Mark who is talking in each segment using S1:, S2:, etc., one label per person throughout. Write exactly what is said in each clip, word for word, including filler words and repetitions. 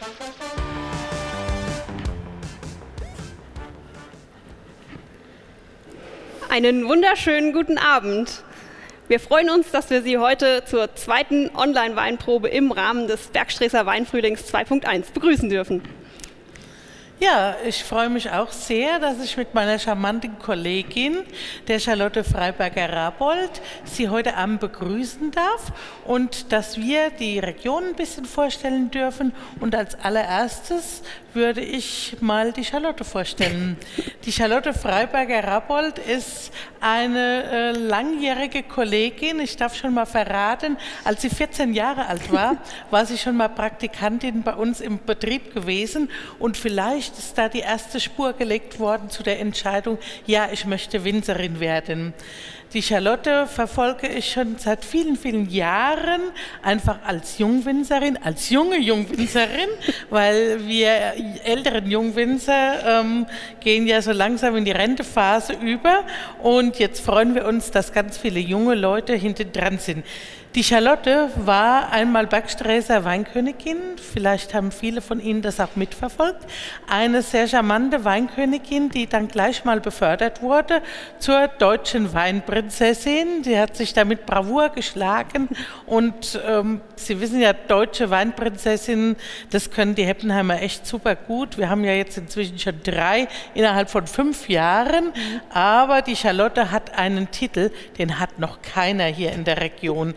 S1: Einen wunderschönen guten Abend. Wir freuen uns, dass wir Sie heute zur zweiten Online-Weinprobe im Rahmen des Bergstreßer Weinfrühlings zwei Punkt eins begrüßen dürfen.
S2: Ja, ich freue mich auch sehr, dass ich mit meiner charmanten Kollegin, der Charlotte Freiberger-Rabold, Sie heute Abend begrüßen darf und dass wir die Region ein bisschen vorstellen dürfen. Und als allererstes würde ich mal die Charlotte vorstellen. Die Charlotte Freiberger-Rabold ist eine äh, langjährige Kollegin. Ich darf schon mal verraten, als sie vierzehn Jahre alt war, war sie schon mal Praktikantin bei uns im Betrieb gewesen und vielleicht ist da die erste Spur gelegt worden zu der Entscheidung, ja, ich möchte Winzerin werden. Die Charlotte verfolge ich schon seit vielen, vielen Jahren, einfach als Jungwinzerin, als junge Jungwinzerin, weil wir älteren Jungwinzer ähm, gehen ja so langsam in die Rentephase über und jetzt freuen wir uns, dass ganz viele junge Leute hinten dran sind. Die Charlotte war einmal Bergstreßer Weinkönigin, vielleicht haben viele von Ihnen das auch mitverfolgt, eine sehr charmante Weinkönigin, die dann gleich mal befördert wurde zur deutschen Weinprinzessin. Sie hat sich damit Bravour geschlagen und ähm, Sie wissen ja, deutsche Weinprinzessinnen, das können die Heppenheimer echt super gut. Wir haben ja jetzt inzwischen schon drei innerhalb von fünf Jahren, mhm. aber die Charlotte hat einen Titel, den hat noch keiner hier in der Region.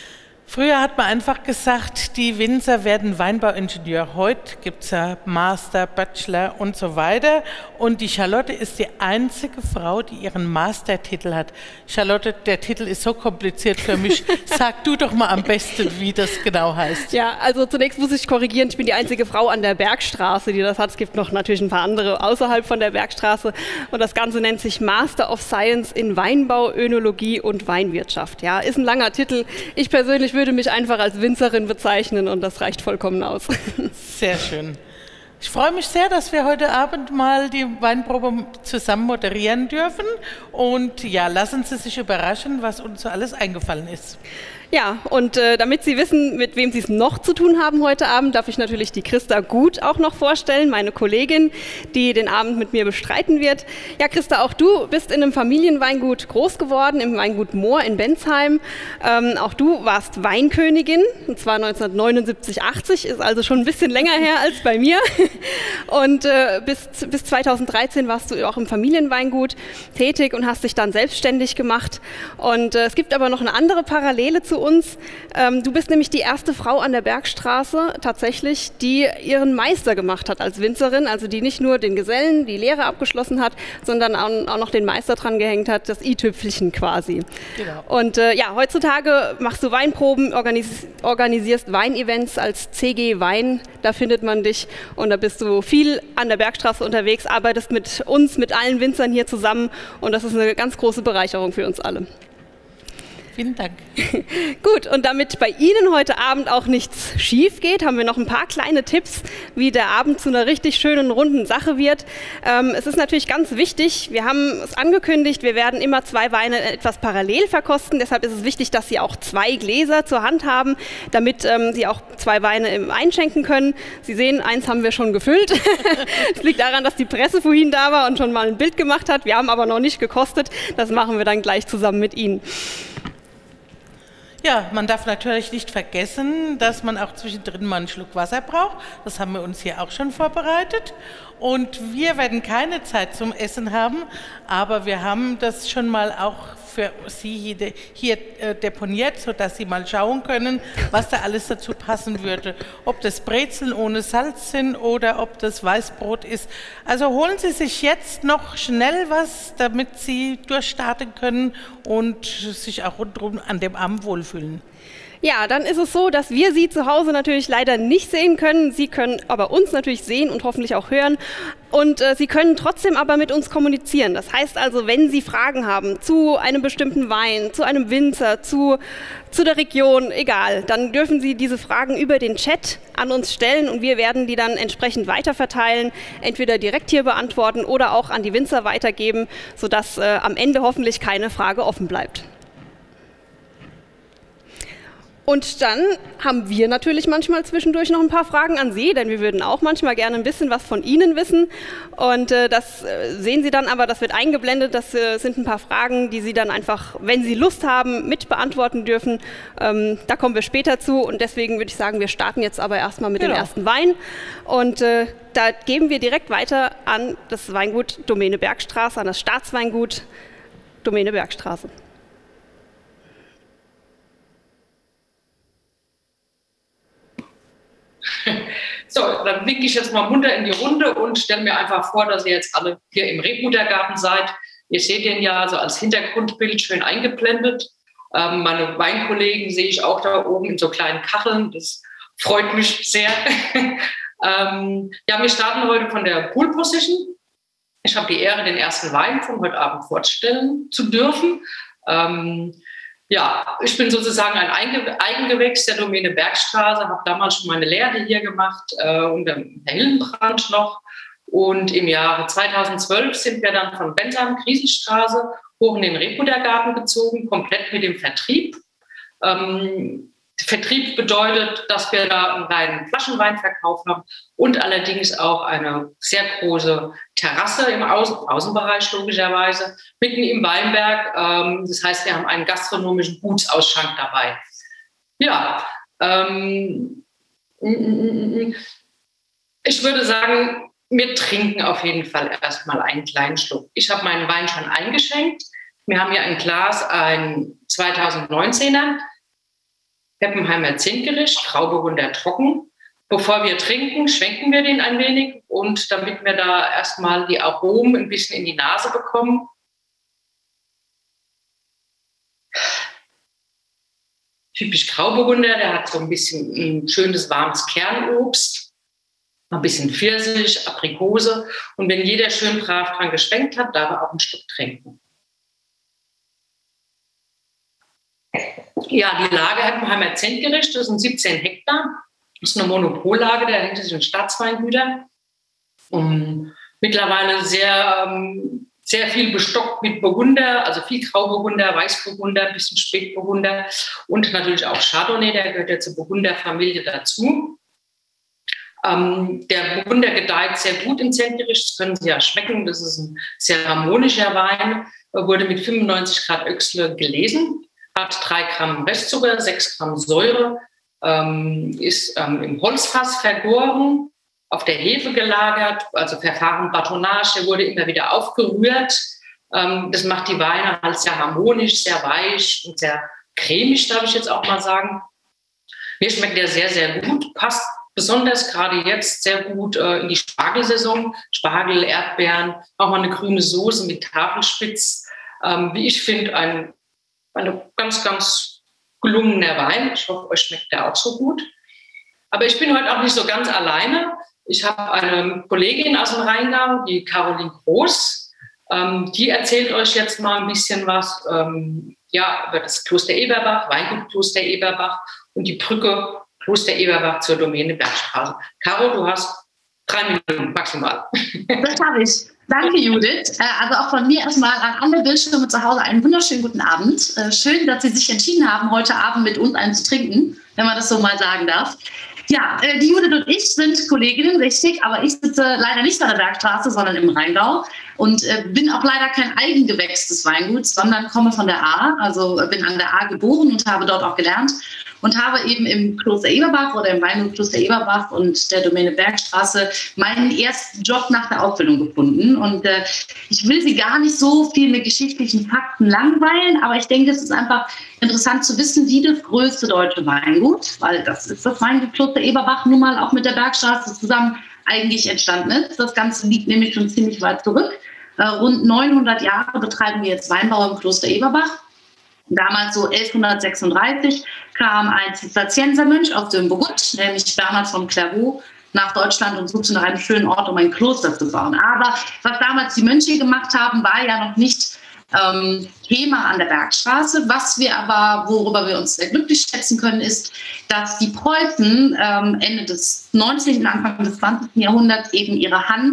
S2: Früher hat man einfach gesagt, die Winzer werden Weinbauingenieur. Heute gibt es ja Master, Bachelor und so weiter. Und die Charlotte ist die einzige Frau, die ihren Mastertitel hat. Charlotte, der Titel ist so kompliziert für mich. Sag du doch mal am besten, wie das genau heißt.
S1: Ja, also zunächst muss ich korrigieren, ich bin die einzige Frau an der Bergstraße, die das hat. Es gibt noch natürlich ein paar andere außerhalb von der Bergstraße. Und das Ganze nennt sich Master of Science in Weinbau, Önologie und Weinwirtschaft. Ja, ist ein langer Titel. Ich persönlich würde mich einfach als Winzerin bezeichnen und das reicht vollkommen aus.
S2: Sehr schön. Ich freue mich sehr, dass wir heute Abend mal die Weinprobe zusammen moderieren dürfen und ja, lassen Sie sich überraschen, was uns so alles eingefallen ist.
S1: Ja, und äh, damit Sie wissen, mit wem Sie es noch zu tun haben heute Abend, darf ich natürlich die Christa Gut auch noch vorstellen, meine Kollegin, die den Abend mit mir bestreiten wird. Ja, Christa, auch du bist in einem Familienweingut groß geworden, im Weingut Mohr in Bensheim. Ähm, auch du warst Weinkönigin, und zwar neunzehnhundertneunundsiebzig achtzig, ist also schon ein bisschen länger her als bei mir. Und äh, bis, bis zweitausenddreizehn warst du auch im Familienweingut tätig und hast dich dann selbstständig gemacht. Und äh, es gibt aber noch eine andere Parallele zu uns. Ähm, du bist nämlich die erste Frau an der Bergstraße tatsächlich, die ihren Meister gemacht hat als Winzerin, also die nicht nur den Gesellen, die Lehre abgeschlossen hat, sondern auch, auch noch den Meister dran gehängt hat, das i-Tüpfelchen quasi. Genau. Und äh, ja, heutzutage machst du Weinproben, organis organisierst Weinevents als C G Wein, da findet man dich und da bist du viel an der Bergstraße unterwegs, arbeitest mit uns, mit allen Winzern hier zusammen und das ist eine ganz große Bereicherung für uns alle.
S2: Vielen Dank.
S1: Gut, und damit bei Ihnen heute Abend auch nichts schief geht, haben wir noch ein paar kleine Tipps, wie der Abend zu einer richtig schönen, runden Sache wird. Ähm, es ist natürlich ganz wichtig, wir haben es angekündigt, wir werden immer zwei Weine etwas parallel verkosten. Deshalb ist es wichtig, dass Sie auch zwei Gläser zur Hand haben, damit ähm, Sie auch zwei Weine im einschenken können. Sie sehen, eins haben wir schon gefüllt. Es liegt daran, dass die Presse vorhin da war und schon mal ein Bild gemacht hat. Wir haben aber noch nicht gekostet. Das machen wir dann gleich zusammen mit Ihnen.
S2: Ja, man darf natürlich nicht vergessen, dass man auch zwischendrin mal einen Schluck Wasser braucht. Das haben wir uns hier auch schon vorbereitet. Und wir werden keine Zeit zum Essen haben, aber wir haben das schon mal auch für Sie hier, hier äh, deponiert, sodass Sie mal schauen können, was da alles dazu passen würde. Ob das Brezeln ohne Salz sind oder ob das Weißbrot ist. Also holen Sie sich jetzt noch schnell was, damit Sie durchstarten können und sich auch rundherum an dem Abend wohlfühlen.
S1: Ja, dann ist es so, dass wir Sie zu Hause natürlich leider nicht sehen können. Sie können aber uns natürlich sehen und hoffentlich auch hören. Und äh, Sie können trotzdem aber mit uns kommunizieren. Das heißt also, wenn Sie Fragen haben zu einem bestimmten Wein, zu einem Winzer, zu, zu der Region, egal, dann dürfen Sie diese Fragen über den Chat an uns stellen und wir werden die dann entsprechend weiterverteilen, entweder direkt hier beantworten oder auch an die Winzer weitergeben, sodass äh, am Ende hoffentlich keine Frage offen bleibt. Und dann haben wir natürlich manchmal zwischendurch noch ein paar Fragen an Sie, denn wir würden auch manchmal gerne ein bisschen was von Ihnen wissen. Und äh, das äh, sehen Sie dann aber, das wird eingeblendet, das äh, sind ein paar Fragen, die Sie dann einfach, wenn Sie Lust haben, mit beantworten dürfen. Ähm, da kommen wir später zu und deswegen würde ich sagen, wir starten jetzt aber erstmal mit genau. dem ersten Wein. Und äh, da geben wir direkt weiter an das Weingut Domäne Bergstraße, an das Staatsweingut Domäne Bergstraße.
S3: So, dann winke ich jetzt mal munter in die Runde und stelle mir einfach vor, dass ihr jetzt alle hier im Rebhüttergarten seid. Ihr seht den ja so als Hintergrundbild schön eingeblendet. Ähm, meine Weinkollegen sehe ich auch da oben in so kleinen Kacheln. Das freut mich sehr. ähm, ja, wir starten heute von der Pool Position. Ich habe die Ehre, den ersten Wein von heute Abend vorstellen zu dürfen. Ähm, Ja, ich bin sozusagen ein Eigengewächs der Domäne Bergstraße, habe damals schon meine Lehre hier gemacht, äh, unter der Hillenbrand noch. Und im Jahre zweitausendzwölf sind wir dann von Bensheim, Grieselstraße, hoch in den Rebhüttergarten gezogen, komplett mit dem Vertrieb. Ähm, Vertrieb bedeutet, dass wir da einen reinen Flaschenweinverkauf haben und allerdings auch eine sehr große Terrasse im Außen Außenbereich logischerweise, mitten im Weinberg. Ähm, das heißt, wir haben einen gastronomischen Gutsausschank dabei. Ja, ähm, ich würde sagen, wir trinken auf jeden Fall erstmal einen kleinen Schluck. Ich habe meinen Wein schon eingeschenkt. Wir haben hier ein Glas, ein zweitausendneunzehner. Heppenheimer Zintgericht, Grauburgunder trocken. Bevor wir trinken, schwenken wir den ein wenig und damit wir da erstmal die Aromen ein bisschen in die Nase bekommen. Typisch Grauburgunder, der hat so ein bisschen ein schönes, warmes Kernobst, ein bisschen Pfirsich, Aprikose und wenn jeder schön brav dran geschwenkt hat, darf er auch ein Stück trinken. Ja, die Lage Heppenheimer Zentgericht, das sind siebzehn Hektar. Das ist eine Monopollage, dahinter sind Staatsweingüter. Um, mittlerweile sehr, um, sehr viel bestockt mit Burgunder, also viel Grauburgunder, Weißburgunder, ein bisschen Spätburgunder und natürlich auch Chardonnay, der gehört ja zur Burgunderfamilie dazu. Ähm, der Burgunder gedeiht sehr gut im Zentgericht, das können Sie ja schmecken. Das ist ein sehr harmonischer Wein, wurde mit fünfundneunzig Grad Öchsle gelesen. Hat drei Gramm Restzucker, sechs Gramm Säure, ähm, ist ähm, im Holzfass vergoren, auf der Hefe gelagert, also Verfahren Batonnage, der wurde immer wieder aufgerührt. Ähm, das macht die Weine halt sehr harmonisch, sehr weich und sehr cremig, darf ich jetzt auch mal sagen. Mir schmeckt der sehr, sehr gut, passt besonders gerade jetzt sehr gut äh, in die Spargelsaison. Spargel, Erdbeeren, auch mal eine grüne Soße mit Tafelspitz. Ähm, wie ich finde, ein Ein ganz, ganz gelungener Wein. Ich hoffe, euch schmeckt der auch so gut. Aber ich bin heute auch nicht so ganz alleine. Ich habe eine Kollegin aus dem Rheingau, die Caroline Groß. Ähm, die erzählt euch jetzt mal ein bisschen was ähm, ja, über das Kloster Eberbach, Weingut Kloster Eberbach und die Brücke Kloster Eberbach zur Domäne Bergstraße. Caro, du hast drei Minuten maximal.
S4: Das habe ich. Danke, Judith. Also auch von mir erstmal an alle Bildschirme zu Hause einen wunderschönen guten Abend. Schön, dass Sie sich entschieden haben, heute Abend mit uns einen zu trinken, wenn man das so mal sagen darf. Ja, die Judith und ich sind Kolleginnen, richtig, aber ich sitze leider nicht an der Bergstraße, sondern im Rheingau und bin auch leider kein Eigengewächs des Weinguts, sondern komme von der A, also bin an der A geboren und habe dort auch gelernt. Und habe eben im Kloster Eberbach oder im Weingut Kloster Eberbach und der Domäne Bergstraße meinen ersten Job nach der Ausbildung gefunden. Und äh, ich will Sie gar nicht so viel mit geschichtlichen Fakten langweilen, aber ich denke, es ist einfach interessant zu wissen, wie das größte deutsche Weingut, weil das ist das Weingut Kloster Eberbach nun mal auch mit der Bergstraße zusammen eigentlich entstanden ist. Das Ganze liegt nämlich schon ziemlich weit zurück. Äh, rund neunhundert Jahre betreiben wir jetzt Weinbau im Kloster Eberbach. Damals so elfhundertsechsunddreißig kam ein Zisterziensermönch aus dem Burgund, nämlich damals von Clairvaux, nach Deutschland und suchte nach einem schönen Ort, um ein Kloster zu bauen. Aber was damals die Mönche gemacht haben, war ja noch nicht ähm, Thema an der Bergstraße. Was wir aber, worüber wir uns sehr glücklich schätzen können, ist, dass die Preußen ähm, Ende des neunzehnten, Anfang des zwanzigsten Jahrhunderts eben ihre Hand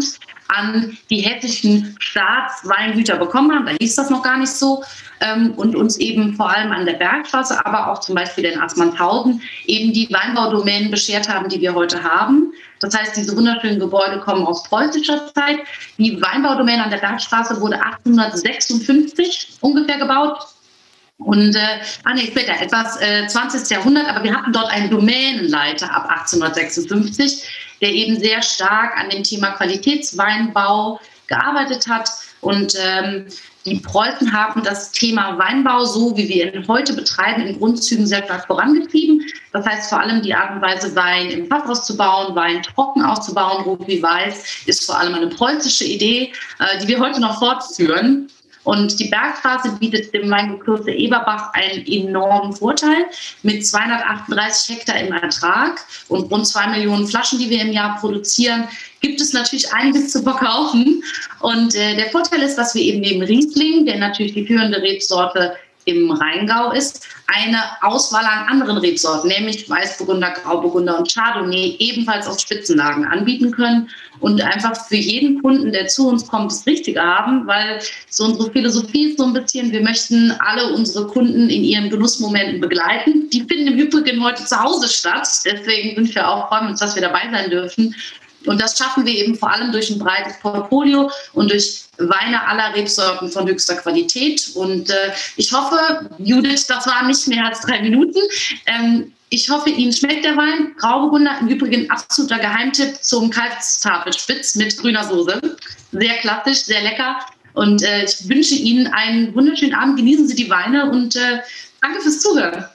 S4: an die hessischen Staatsweingüter bekommen haben. Da hieß das noch gar nicht so. Ähm, und uns eben vor allem an der Bergstraße, aber auch zum Beispiel in Assmannshausen eben die Weinbaudomänen beschert haben, die wir heute haben. Das heißt, diese wunderschönen Gebäude kommen aus preußischer Zeit. Die Weinbaudomäne an der Bergstraße wurde achtzehnhundertsechsundfünfzig ungefähr gebaut. Und, äh, ah nee, später, etwas äh, zwanzigsten Jahrhundert, aber wir hatten dort einen Domänenleiter ab achtzehnhundertsechsundfünfzig, der eben sehr stark an dem Thema Qualitätsweinbau gearbeitet hat. Und ähm, die Preußen haben das Thema Weinbau, so wie wir ihn heute betreiben, in Grundzügen sehr stark vorangetrieben. Das heißt vor allem die Art und Weise, Wein im Fass auszubauen, Wein trocken auszubauen, rot wie weiß, ist vor allem eine preußische Idee, äh, die wir heute noch fortführen. Und die Bergstraße bietet dem Weingut Kloster Eberbach einen enormen Vorteil. Mit zweihundertachtunddreißig Hektar im Ertrag und rund zwei Millionen Flaschen, die wir im Jahr produzieren, gibt es natürlich einiges zu verkaufen. Und äh, der Vorteil ist, dass wir eben neben Riesling, der natürlich die führende Rebsorte im Rheingau ist, eine Auswahl an anderen Rebsorten, nämlich Weißburgunder, Grauburgunder und Chardonnay, ebenfalls auf Spitzenlagen anbieten können und einfach für jeden Kunden, der zu uns kommt, das Richtige haben, weil so unsere Philosophie ist so ein bisschen, wir möchten alle unsere Kunden in ihren Genussmomenten begleiten. Die finden im Übrigen heute zu Hause statt, deswegen sind wir auch freuen uns, dass wir dabei sein dürfen. Und das schaffen wir eben vor allem durch ein breites Portfolio und durch Weine aller Rebsorten von höchster Qualität. Und äh, ich hoffe, Judith, das waren nicht mehr als drei Minuten. Ähm, ich hoffe, Ihnen schmeckt der Wein. Grauburgunder, im Übrigen absoluter Geheimtipp zum Kalbstafelspitz mit grüner Soße. Sehr klassisch, sehr lecker. Und äh, ich wünsche Ihnen einen wunderschönen Abend. Genießen Sie die Weine und äh, danke fürs Zuhören.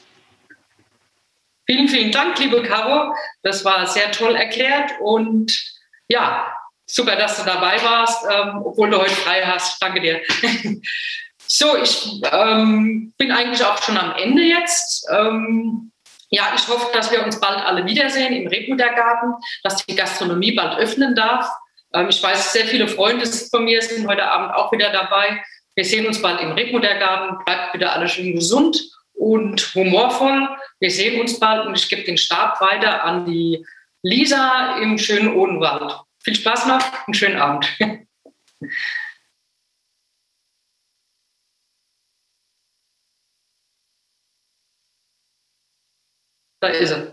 S3: Vielen, vielen Dank, liebe Caro. Das war sehr toll erklärt und ja, super, dass du dabei warst, ähm, obwohl du heute frei hast. Danke dir. So, ich ähm, bin eigentlich auch schon am Ende jetzt. Ähm, ja, ich hoffe, dass wir uns bald alle wiedersehen im Rebhüttergarten, dass die Gastronomie bald öffnen darf. Ähm, ich weiß, sehr viele Freunde von mir sind heute Abend auch wieder dabei. Wir sehen uns bald im Rebhüttergarten. Bleibt bitte alle schön gesund und humorvoll. Wir sehen uns bald und ich gebe den Stab weiter an die Lisa im schönen Odenwald. Viel Spaß noch und schönen Abend. Da ist er.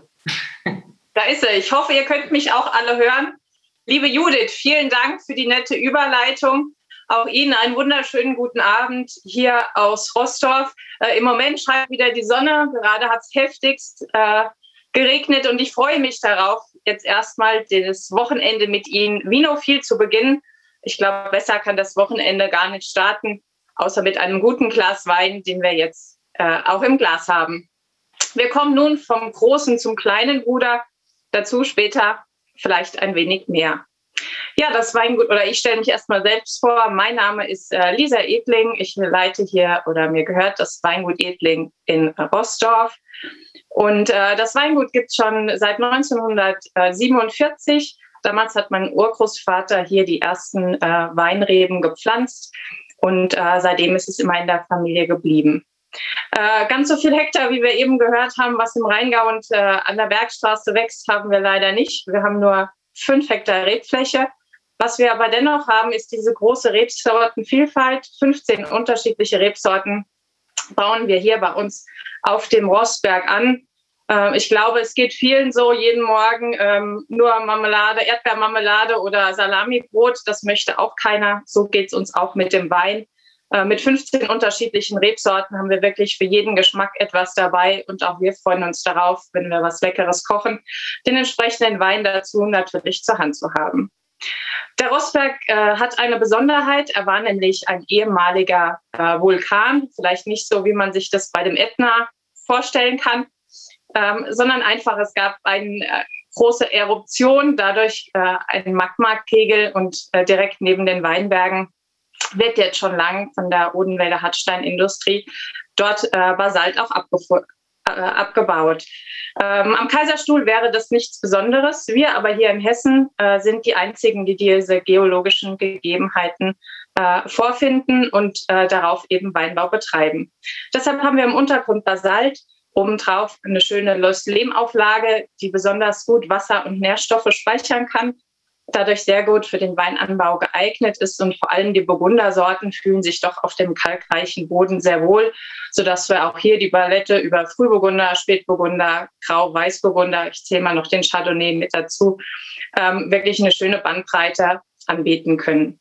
S5: Da ist er. Ich hoffe, ihr könnt mich auch alle hören. Liebe Judith, vielen Dank für die nette Überleitung. Auch Ihnen einen wunderschönen guten Abend hier aus Roßdorf. Äh, Im Moment scheint wieder die Sonne. Gerade hat es heftigst äh, geregnet und ich freue mich darauf, jetzt erstmal das Wochenende mit Ihnen vinophil zu beginnen. Ich glaube, besser kann das Wochenende gar nicht starten, außer mit einem guten Glas Wein, den wir jetzt äh, auch im Glas haben. Wir kommen nun vom großen zum kleinen Bruder. Dazu später vielleicht ein wenig mehr. Ja, das Weingut, oder ich stelle mich erstmal selbst vor. Mein Name ist äh, Lisa Edling. Ich leite hier, oder mir gehört das Weingut Edling in Roßdorf. Und äh, das Weingut gibt es schon seit neunzehnhundertsiebenundvierzig. Damals hat mein Urgroßvater hier die ersten äh, Weinreben gepflanzt. Und äh, seitdem ist es immer in der Familie geblieben. Äh, ganz so viel Hektar, wie wir eben gehört haben, was im Rheingau und äh, an der Bergstraße wächst, haben wir leider nicht. Wir haben nur fünf Hektar Rebfläche. Was wir aber dennoch haben, ist diese große Rebsortenvielfalt. fünfzehn unterschiedliche Rebsorten bauen wir hier bei uns auf dem Roßberg an. Ähm, ich glaube, es geht vielen so jeden Morgen ähm, nur Marmelade, Erdbeermarmelade oder Salamibrot. Das möchte auch keiner. So geht es uns auch mit dem Wein. Äh, mit fünfzehn unterschiedlichen Rebsorten haben wir wirklich für jeden Geschmack etwas dabei. Und auch wir freuen uns darauf, wenn wir was Leckeres kochen, den entsprechenden Wein dazu natürlich zur Hand zu haben. Der Roßberg äh, hat eine Besonderheit. Er war nämlich ein ehemaliger äh, Vulkan. Vielleicht nicht so, wie man sich das bei dem Ätna vorstellen kann, ähm, sondern einfach, es gab eine äh, große Eruption, dadurch äh, ein Magmakegel und äh, direkt neben den Weinbergen wird jetzt schon lang von der Odenwälder Hartsteinindustrie dort äh, Basalt auch abgefu- äh, abgebaut. Ähm, am Kaiserstuhl wäre das nichts Besonderes. Wir aber hier in Hessen äh, sind die einzigen, die diese geologischen Gegebenheiten äh, vorfinden und äh, darauf eben Weinbau betreiben. Deshalb haben wir im Untergrund Basalt, obendrauf eine schöne Lehmauflage, die besonders gut Wasser und Nährstoffe speichern kann. dadurch sehr gut für den Weinanbau geeignet ist und vor allem die Burgundersorten fühlen sich doch auf dem kalkreichen Boden sehr wohl, sodass wir auch hier die Palette über Frühburgunder, Spätburgunder, Grau, Weißburgunder, ich zähle mal noch den Chardonnay mit dazu, ähm, wirklich eine schöne Bandbreite anbieten können.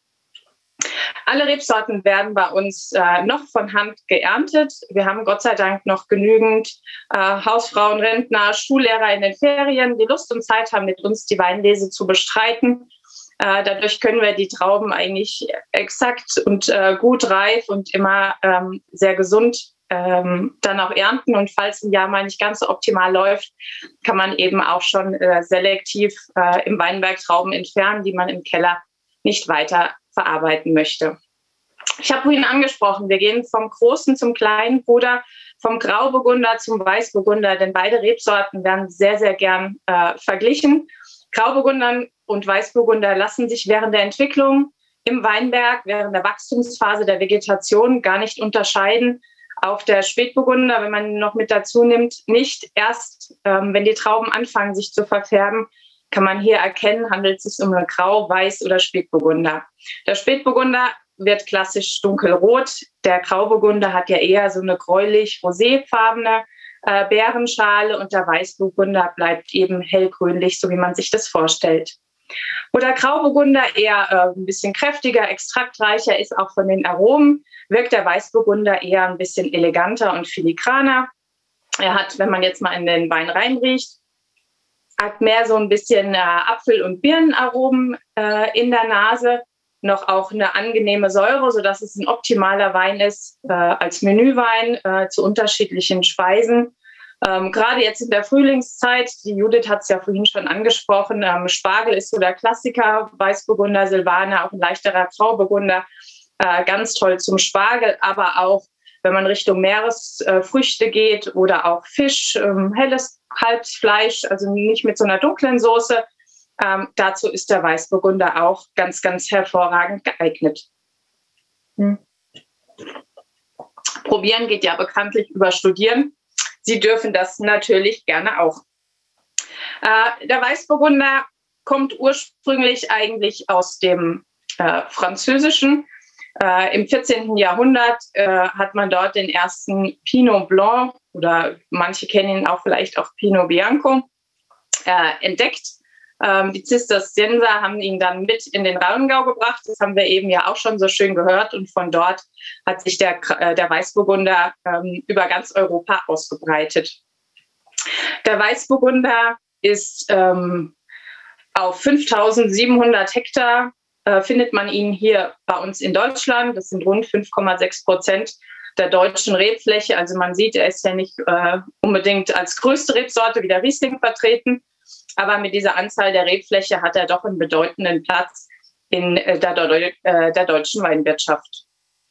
S5: Alle Rebsorten werden bei uns äh, noch von Hand geerntet. Wir haben Gott sei Dank noch genügend äh, Hausfrauen, Rentner, Schullehrer in den Ferien, die Lust und Zeit haben, mit uns die Weinlese zu bestreiten. Äh, dadurch können wir die Trauben eigentlich exakt und äh, gut reif und immer ähm, sehr gesund ähm, dann auch ernten. Und falls ein Jahr mal nicht ganz so optimal läuft, kann man eben auch schon äh, selektiv äh, im Weinberg Trauben entfernen, die man im Keller nicht weiter verarbeiten möchte. Ich habe vorhin angesprochen, wir gehen vom großen zum kleinen Bruder, vom Grauburgunder zum Weißburgunder, denn beide Rebsorten werden sehr, sehr gern äh, verglichen. Grauburgunder und Weißburgunder lassen sich während der Entwicklung im Weinberg, während der Wachstumsphase der Vegetation gar nicht unterscheiden. Auch der Spätburgunder, wenn man ihn noch mit dazu nimmt, nicht erst, ähm, wenn die Trauben anfangen, sich zu verfärben, kann man hier erkennen, handelt es sich um eine Grau-, Weiß- oder Spätburgunder. Der Spätburgunder wird klassisch dunkelrot. Der Grauburgunder hat ja eher so eine gräulich-roséfarbene äh, Beerenschale und der Weißburgunder bleibt eben hellgrünlich, so wie man sich das vorstellt. Wo der Grauburgunder eher äh, ein bisschen kräftiger, extraktreicher ist, auch von den Aromen, wirkt der Weißburgunder eher ein bisschen eleganter und filigraner. Er hat, wenn man jetzt mal in den Wein reinriecht, hat mehr so ein bisschen äh, Apfel- und Birnenaromen äh, in der Nase, noch auch eine angenehme Säure, sodass es ein optimaler Wein ist äh, als Menüwein äh, zu unterschiedlichen Speisen. Ähm, gerade jetzt in der Frühlingszeit, die Judith hat es ja vorhin schon angesprochen, ähm, Spargel ist so der Klassiker, Weißburgunder, Silvaner, auch ein leichterer Grauburgunder, äh, ganz toll zum Spargel, aber auch wenn man Richtung Meeresfrüchte geht oder auch Fisch, ähm, helles Kalbsfleisch, also nicht mit so einer dunklen Soße. Ähm, dazu ist der Weißburgunder auch ganz, ganz hervorragend geeignet. Hm. Probieren geht ja bekanntlich über Studieren. Sie dürfen das natürlich gerne auch. Äh, der Weißburgunder kommt ursprünglich eigentlich aus dem äh, Französischen. Äh, Im vierzehnten Jahrhundert äh, hat man dort den ersten Pinot Blanc oder manche kennen ihn auch vielleicht auch Pinot Bianco äh, entdeckt. Ähm, die Zisterzienser haben ihn dann mit in den Rheingau gebracht. Das haben wir eben ja auch schon so schön gehört. Und von dort hat sich der, äh, der Weißburgunder ähm, über ganz Europa ausgebreitet. Der Weißburgunder ist ähm, auf fünftausendsiebenhundert Hektar äh, findet man ihn hier bei uns in Deutschland. Das sind rund fünf Komma sechs Prozent der deutschen Rebfläche. Also man sieht, er ist ja nicht äh, unbedingt als größte Rebsorte wie der Riesling vertreten. Aber mit dieser Anzahl der Rebfläche hat er doch einen bedeutenden Platz in äh, der, äh, der deutschen Weinwirtschaft.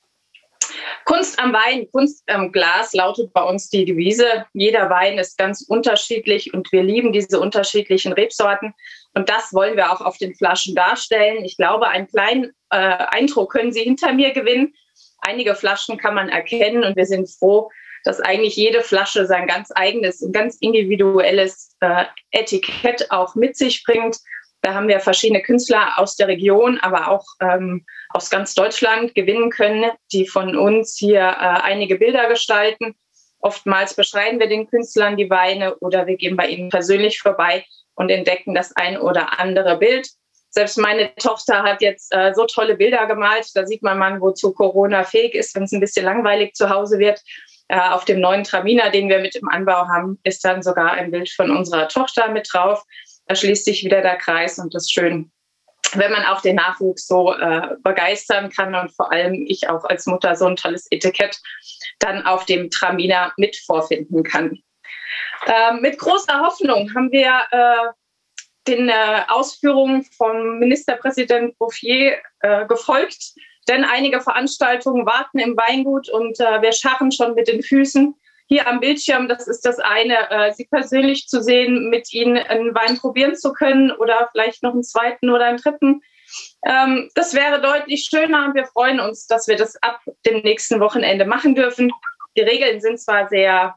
S5: Kunst am Wein, Kunst am Glas lautet bei uns die Devise. Jeder Wein ist ganz unterschiedlich und wir lieben diese unterschiedlichen Rebsorten. Und das wollen wir auch auf den Flaschen darstellen. Ich glaube, einen kleinen äh, Eindruck können Sie hinter mir gewinnen. Einige Flaschen kann man erkennen und wir sind froh, dass eigentlich jede Flasche sein ganz eigenes und ganz individuelles äh, Etikett auch mit sich bringt. Da haben wir verschiedene Künstler aus der Region, aber auch ähm, aus ganz Deutschland gewinnen können, die von uns hier äh, einige Bilder gestalten. Oftmals beschreiben wir den Künstlern die Weine oder wir gehen bei ihnen persönlich vorbei und entdecken das ein oder andere Bild. Selbst meine Tochter hat jetzt äh, so tolle Bilder gemalt. Da sieht man mal, wozu Corona fähig ist, wenn es ein bisschen langweilig zu Hause wird. Äh, auf dem neuen Traminer, den wir mit im Anbau haben, ist dann sogar ein Bild von unserer Tochter mit drauf. Da schließt sich wieder der Kreis und das ist schön, wenn man auch den Nachwuchs so äh, begeistern kann und vor allem ich auch als Mutter so ein tolles Etikett dann auf dem Traminer mit vorfinden kann. Äh, mit großer Hoffnung haben wir äh, den äh, Ausführungen vom Ministerpräsident Bouffier äh, gefolgt, denn einige Veranstaltungen warten im Weingut und äh, wir scharren schon mit den Füßen. Hier am Bildschirm, das ist das eine, äh, Sie persönlich zu sehen, mit Ihnen einen Wein probieren zu können oder vielleicht noch einen zweiten oder einen dritten. Ähm, das wäre deutlich schöner und wir freuen uns, dass wir das ab dem nächsten Wochenende machen dürfen. Die Regeln sind zwar sehr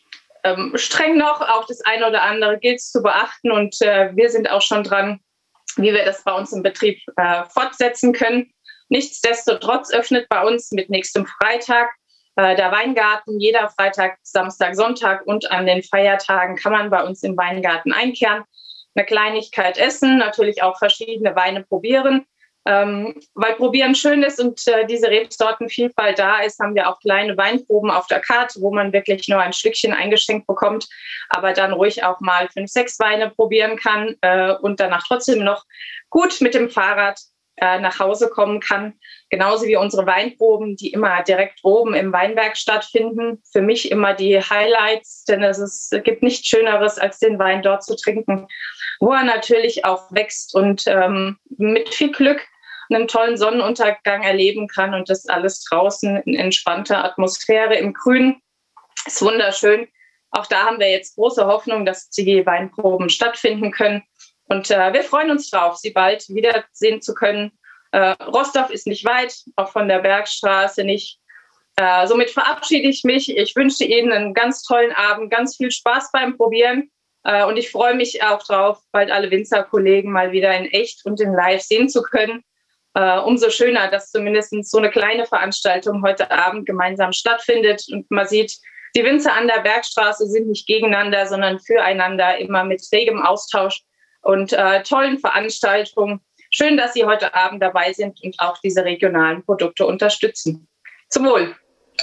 S5: ähm, streng noch, auch das eine oder andere gilt es zu beachten und äh, wir sind auch schon dran, wie wir das bei uns im Betrieb äh, fortsetzen können. Nichtsdestotrotz öffnet bei uns mit nächstem Freitag äh, der Weingarten. Jeder Freitag, Samstag, Sonntag und an den Feiertagen kann man bei uns im Weingarten einkehren, eine Kleinigkeit essen, natürlich auch verschiedene Weine probieren. Ähm, weil Probieren schön ist und äh, diese Rebsortenvielfalt da ist, haben wir auch kleine Weinproben auf der Karte, wo man wirklich nur ein Stückchen eingeschenkt bekommt, aber dann ruhig auch mal fünf, sechs Weine probieren kann äh, und danach trotzdem noch gut mit dem Fahrrad äh, nach Hause kommen kann. Genauso wie unsere Weinproben, die immer direkt oben im Weinberg stattfinden. Für mich immer die Highlights, denn es, ist, es gibt nichts Schöneres, als den Wein dort zu trinken, wo er natürlich auch wächst und ähm, mit viel Glück einen tollen Sonnenuntergang erleben kann und das alles draußen in entspannter Atmosphäre im Grün. Ist wunderschön. Auch da haben wir jetzt große Hoffnung, dass die Weinproben stattfinden können. Und äh, wir freuen uns drauf, sie bald wiedersehen zu können. Äh, Rostorf ist nicht weit, auch von der Bergstraße nicht. Äh, somit verabschiede ich mich. Ich wünsche Ihnen einen ganz tollen Abend, ganz viel Spaß beim Probieren. Äh, und ich freue mich auch drauf, bald alle Winzerkollegen mal wieder in echt und in live sehen zu können. Uh, umso schöner, dass zumindest so eine kleine Veranstaltung heute Abend gemeinsam stattfindet und man sieht, die Winzer an der Bergstraße sind nicht gegeneinander, sondern füreinander, immer mit regem Austausch und uh, tollen Veranstaltungen. Schön, dass Sie heute Abend dabei sind und auch diese regionalen Produkte unterstützen. Zum Wohl.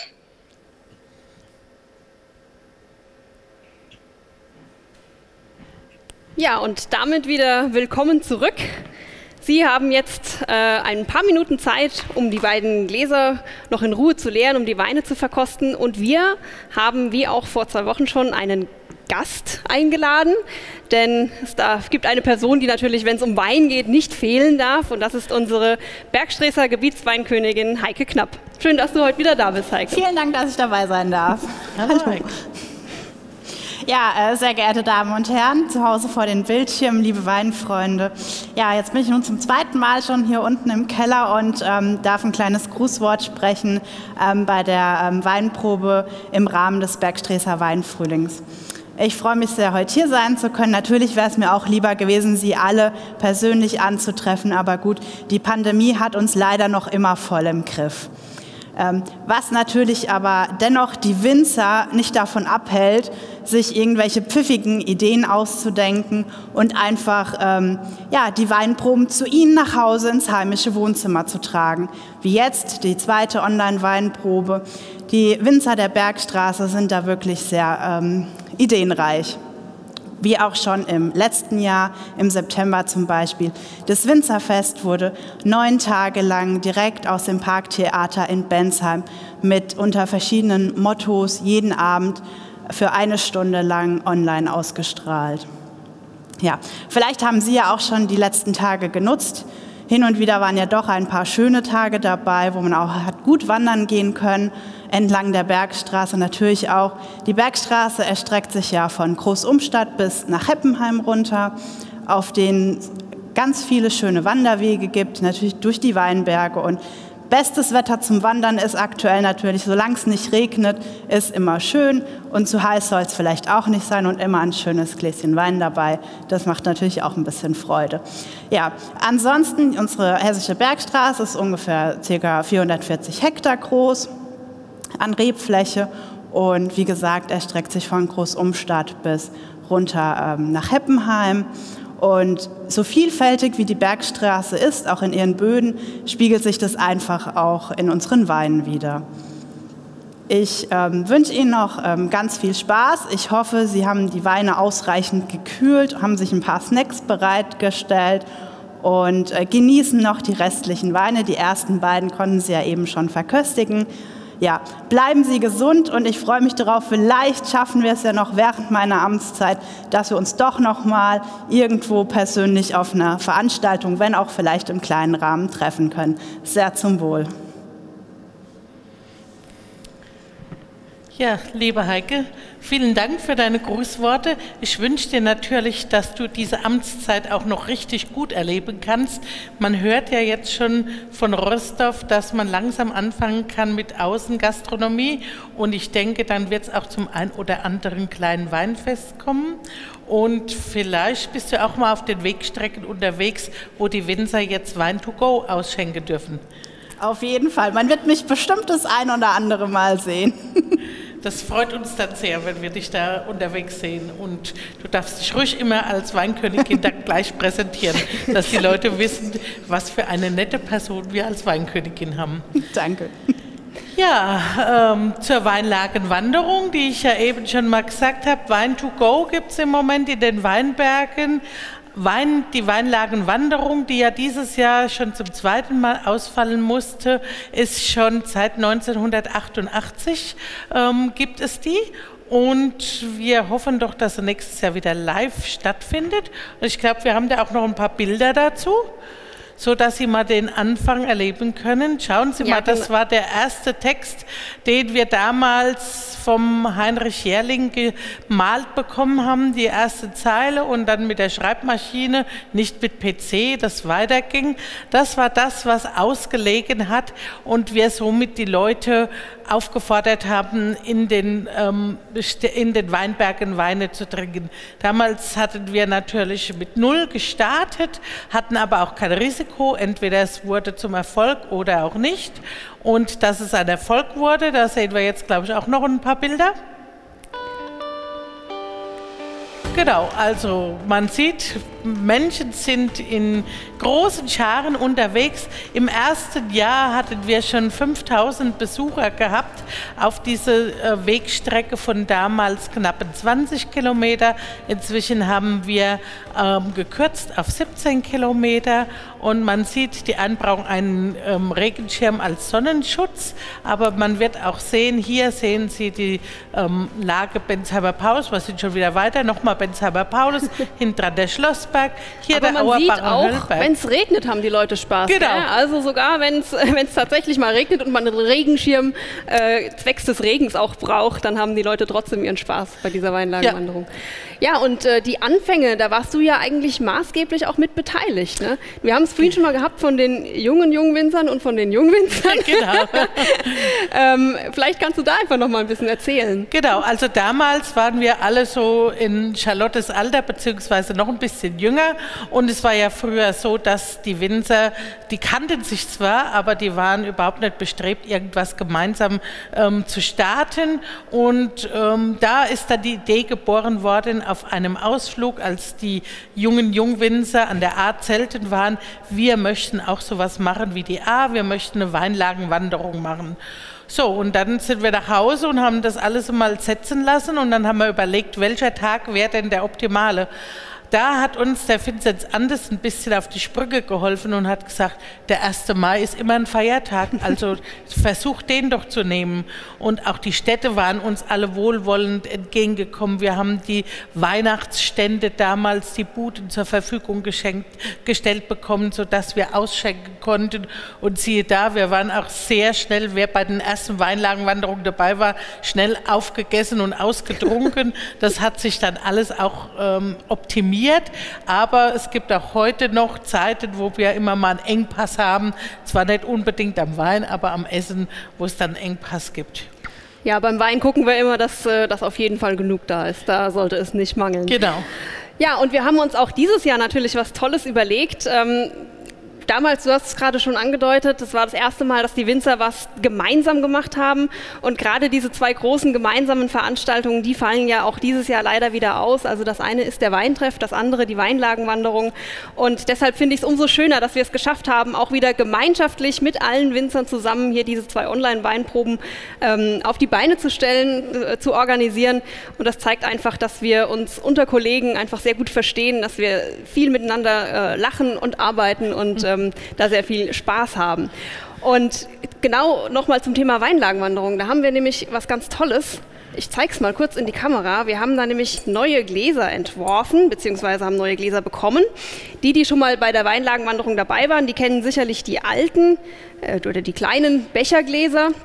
S1: Ja, und damit wieder willkommen zurück. Sie haben jetzt äh, ein paar Minuten Zeit, um die beiden Gläser noch in Ruhe zu leeren, um die Weine zu verkosten. Und wir haben, wie auch vor zwei Wochen schon, einen Gast eingeladen. Denn es darf, gibt eine Person, die natürlich, wenn es um Wein geht, nicht fehlen darf. Und das ist unsere Bergstreßer Gebietsweinkönigin Heike Knapp. Schön, dass du heute wieder da bist, Heike.
S6: Vielen Dank, dass ich dabei sein darf.
S2: Hallo, Heike.
S6: Ja, äh, sehr geehrte Damen und Herren, zu Hause vor den Bildschirmen, liebe Weinfreunde. Ja, jetzt bin ich nun zum zweiten Mal schon hier unten im Keller und ähm, darf ein kleines Grußwort sprechen ähm, bei der ähm, Weinprobe im Rahmen des Bergstreßer Weinfrühlings. Ich freue mich sehr, heute hier sein zu können. Natürlich wäre es mir auch lieber gewesen, Sie alle persönlich anzutreffen, aber gut, die Pandemie hat uns leider noch immer voll im Griff. Was natürlich aber dennoch die Winzer nicht davon abhält, sich irgendwelche pfiffigen Ideen auszudenken und einfach ähm, ja, die Weinproben zu Ihnen nach Hause ins heimische Wohnzimmer zu tragen. Wie jetzt die zweite Online-Weinprobe. Die Winzer der Bergstraße sind da wirklich sehr ähm, ideenreich. Wie auch schon im letzten Jahr, im September zum Beispiel. Das Winzerfest wurde neun Tage lang direkt aus dem Parktheater in Bensheim mit unter verschiedenen Mottos jeden Abend für eine Stunde lang online ausgestrahlt. Ja, vielleicht haben Sie ja auch schon die letzten Tage genutzt. Hin und wieder waren ja doch ein paar schöne Tage dabei, wo man auch hat gut wandern gehen können, entlang der Bergstraße natürlich auch. Die Bergstraße erstreckt sich ja von Großumstadt bis nach Heppenheim runter, auf denen ganz viele schöne Wanderwege gibt, natürlich durch die Weinberge. Und bestes Wetter zum Wandern ist aktuell natürlich, solange es nicht regnet, ist immer schön und zu heiß soll es vielleicht auch nicht sein und immer ein schönes Gläschen Wein dabei. Das macht natürlich auch ein bisschen Freude. Ja, ansonsten, unsere Hessische Bergstraße ist ungefähr ca. vierhundertvierzig Hektar groß an Rebfläche und wie gesagt, erstreckt sich von Großumstadt bis runter ähm, nach Heppenheim. Und so vielfältig wie die Bergstraße ist, auch in ihren Böden, spiegelt sich das einfach auch in unseren Weinen wider. Ich ähm, wünsche Ihnen noch ähm, ganz viel Spaß. Ich hoffe, Sie haben die Weine ausreichend gekühlt, haben sich ein paar Snacks bereitgestellt und äh, genießen noch die restlichen Weine. Die ersten beiden konnten Sie ja eben schon verköstigen. Ja, bleiben Sie gesund und ich freue mich darauf, vielleicht schaffen wir es ja noch während meiner Amtszeit, dass wir uns doch noch mal irgendwo persönlich auf einer Veranstaltung, wenn auch vielleicht im kleinen Rahmen, treffen können. Sehr zum Wohl.
S2: Ja, liebe Heike, vielen Dank für deine Grußworte. Ich wünsche dir natürlich, dass du diese Amtszeit auch noch richtig gut erleben kannst. Man hört ja jetzt schon von Rostorf, dass man langsam anfangen kann mit Außengastronomie und ich denke, dann wird es auch zum ein oder anderen kleinen Weinfest kommen. Und vielleicht bist du auch mal auf den Wegstrecken unterwegs, wo die Winzer jetzt Wein to go ausschenken dürfen.
S6: Auf jeden Fall. Man wird mich bestimmt das ein oder andere Mal sehen.
S2: Das freut uns dann sehr, wenn wir dich da unterwegs sehen. Und du darfst dich ruhig immer als Weinkönigin dann gleich präsentieren, dass die Leute wissen, was für eine nette Person wir als Weinkönigin haben.
S6: Danke.
S2: Ja, ähm, zur Weinlagenwanderung, die ich ja eben schon mal gesagt habe. Wein to go gibt es im Moment in den Weinbergen. Wein, die Weinlagenwanderung, die ja dieses Jahr schon zum zweiten Mal ausfallen musste, ist schon seit neunzehnhundertachtundachtzig ähm, gibt es die. Und wir hoffen doch, dass sie nächstes Jahr wieder live stattfindet. Und ich glaube, wir haben da auch noch ein paar Bilder dazu, so dass Sie mal den Anfang erleben können. Schauen Sie ja, mal, das war der erste Text, den wir damals vom Heinrich Jährling gemalt bekommen haben, die erste Zeile und dann mit der Schreibmaschine, nicht mit P C, das weiterging. Das war das, was ausgelegen hat und wir somit die Leute aufgefordert haben, in den, ähm, in den Weinbergen Weine zu trinken. Damals hatten wir natürlich mit Null gestartet, hatten aber auch kein Risiko, entweder es wurde zum Erfolg oder auch nicht. Und dass es ein Erfolg wurde, da sehen wir jetzt, glaube ich, auch noch ein paar Bilder. Genau, also man sieht, Menschen sind in großen Scharen unterwegs. Im ersten Jahr hatten wir schon fünftausend Besucher gehabt auf diese äh, Wegstrecke von damals knapp zwanzig Kilometer. Inzwischen haben wir ähm, gekürzt auf siebzehn Kilometer und man sieht, die einen brauchen einen ähm, Regenschirm als Sonnenschutz, aber man wird auch sehen, hier sehen Sie die ähm, Lage Bensheimer Paulus, wir sind schon wieder weiter, nochmal Bensheimer Paulus, hinten dran der Schlossberg, hier
S1: aber
S2: der
S1: man sieht
S2: Auerbacher
S1: auch,
S2: Höllberg.
S1: wenn es regnet, haben die Leute Spaß.
S2: Genau.
S1: Ja? Also sogar, wenn es tatsächlich mal regnet und man einen Regenschirm äh, zwecks des Regens auch braucht, dann haben die Leute trotzdem ihren Spaß bei dieser Weinlagenwanderung. Ja, ja und äh, die Anfänge, da warst du ja eigentlich maßgeblich auch mit beteiligt. Ne? Wir haben es vorhin schon mal gehabt von den jungen Jungwinzern und von den Jungwinzern.
S2: Genau.
S1: ähm, vielleicht kannst du da einfach noch mal ein bisschen erzählen.
S2: Genau, also damals waren wir alle so in Charlottes Alter, beziehungsweise noch ein bisschen jünger. Und es war ja früher so, dass die Winzer, die kannten sich zwar, aber die waren überhaupt nicht bestrebt, irgendwas gemeinsam ähm, zu starten. Und ähm, da ist dann die Idee geboren worden auf einem Ausflug, als die jungen Jungwinzer an der A Zelten waren. Wir möchten auch sowas machen wie die A, wir möchten eine Weinlagenwanderung machen. So, und dann sind wir nach Hause und haben das alles mal setzen lassen und dann haben wir überlegt, welcher Tag wäre denn der optimale. Da hat uns der Vinzenz Anders ein bisschen auf die Sprünge geholfen und hat gesagt, der erste Mai ist immer ein Feiertag, also versucht den doch zu nehmen. Und auch die Städte waren uns alle wohlwollend entgegengekommen. Wir haben die Weihnachtsstände damals, die Buden zur Verfügung geschenkt, gestellt bekommen, sodass wir ausschenken konnten. Und siehe da, wir waren auch sehr schnell, wer bei den ersten Weinlagenwanderungen dabei war, schnell aufgegessen und ausgetrunken. Das hat sich dann alles auch ähm, optimiert. Aber es gibt auch heute noch Zeiten, wo wir immer mal einen Engpass haben, zwar nicht unbedingt am Wein, aber am Essen, wo es dann einen Engpass gibt.
S1: Ja, beim Wein gucken wir immer, dass, dass auf jeden Fall genug da ist. Da sollte es nicht mangeln.
S2: Genau.
S1: Ja, und wir haben uns auch dieses Jahr natürlich was Tolles überlegt. Ähm, Damals, du hast es gerade schon angedeutet, das war das erste Mal, dass die Winzer was gemeinsam gemacht haben. Und gerade diese zwei großen gemeinsamen Veranstaltungen, die fallen ja auch dieses Jahr leider wieder aus. Also das eine ist der Weintreff, das andere die Weinlagenwanderung. Und deshalb finde ich es umso schöner, dass wir es geschafft haben, auch wieder gemeinschaftlich mit allen Winzern zusammen hier diese zwei Online-Weinproben ähm, auf die Beine zu stellen, äh, zu organisieren. Und das zeigt einfach, dass wir uns unter Kollegen einfach sehr gut verstehen, dass wir viel miteinander äh, lachen und arbeiten und ähm, da sehr viel Spaß haben. Und genau nochmal zum Thema Weinlagenwanderung. Da haben wir nämlich was ganz Tolles. Ich zeige es mal kurz in die Kamera. Wir haben da nämlich neue Gläser entworfen, beziehungsweise haben neue Gläser bekommen. Die, die schon mal bei der Weinlagenwanderung dabei waren, die kennen sicherlich die alten äh, oder die kleinen Bechergläser.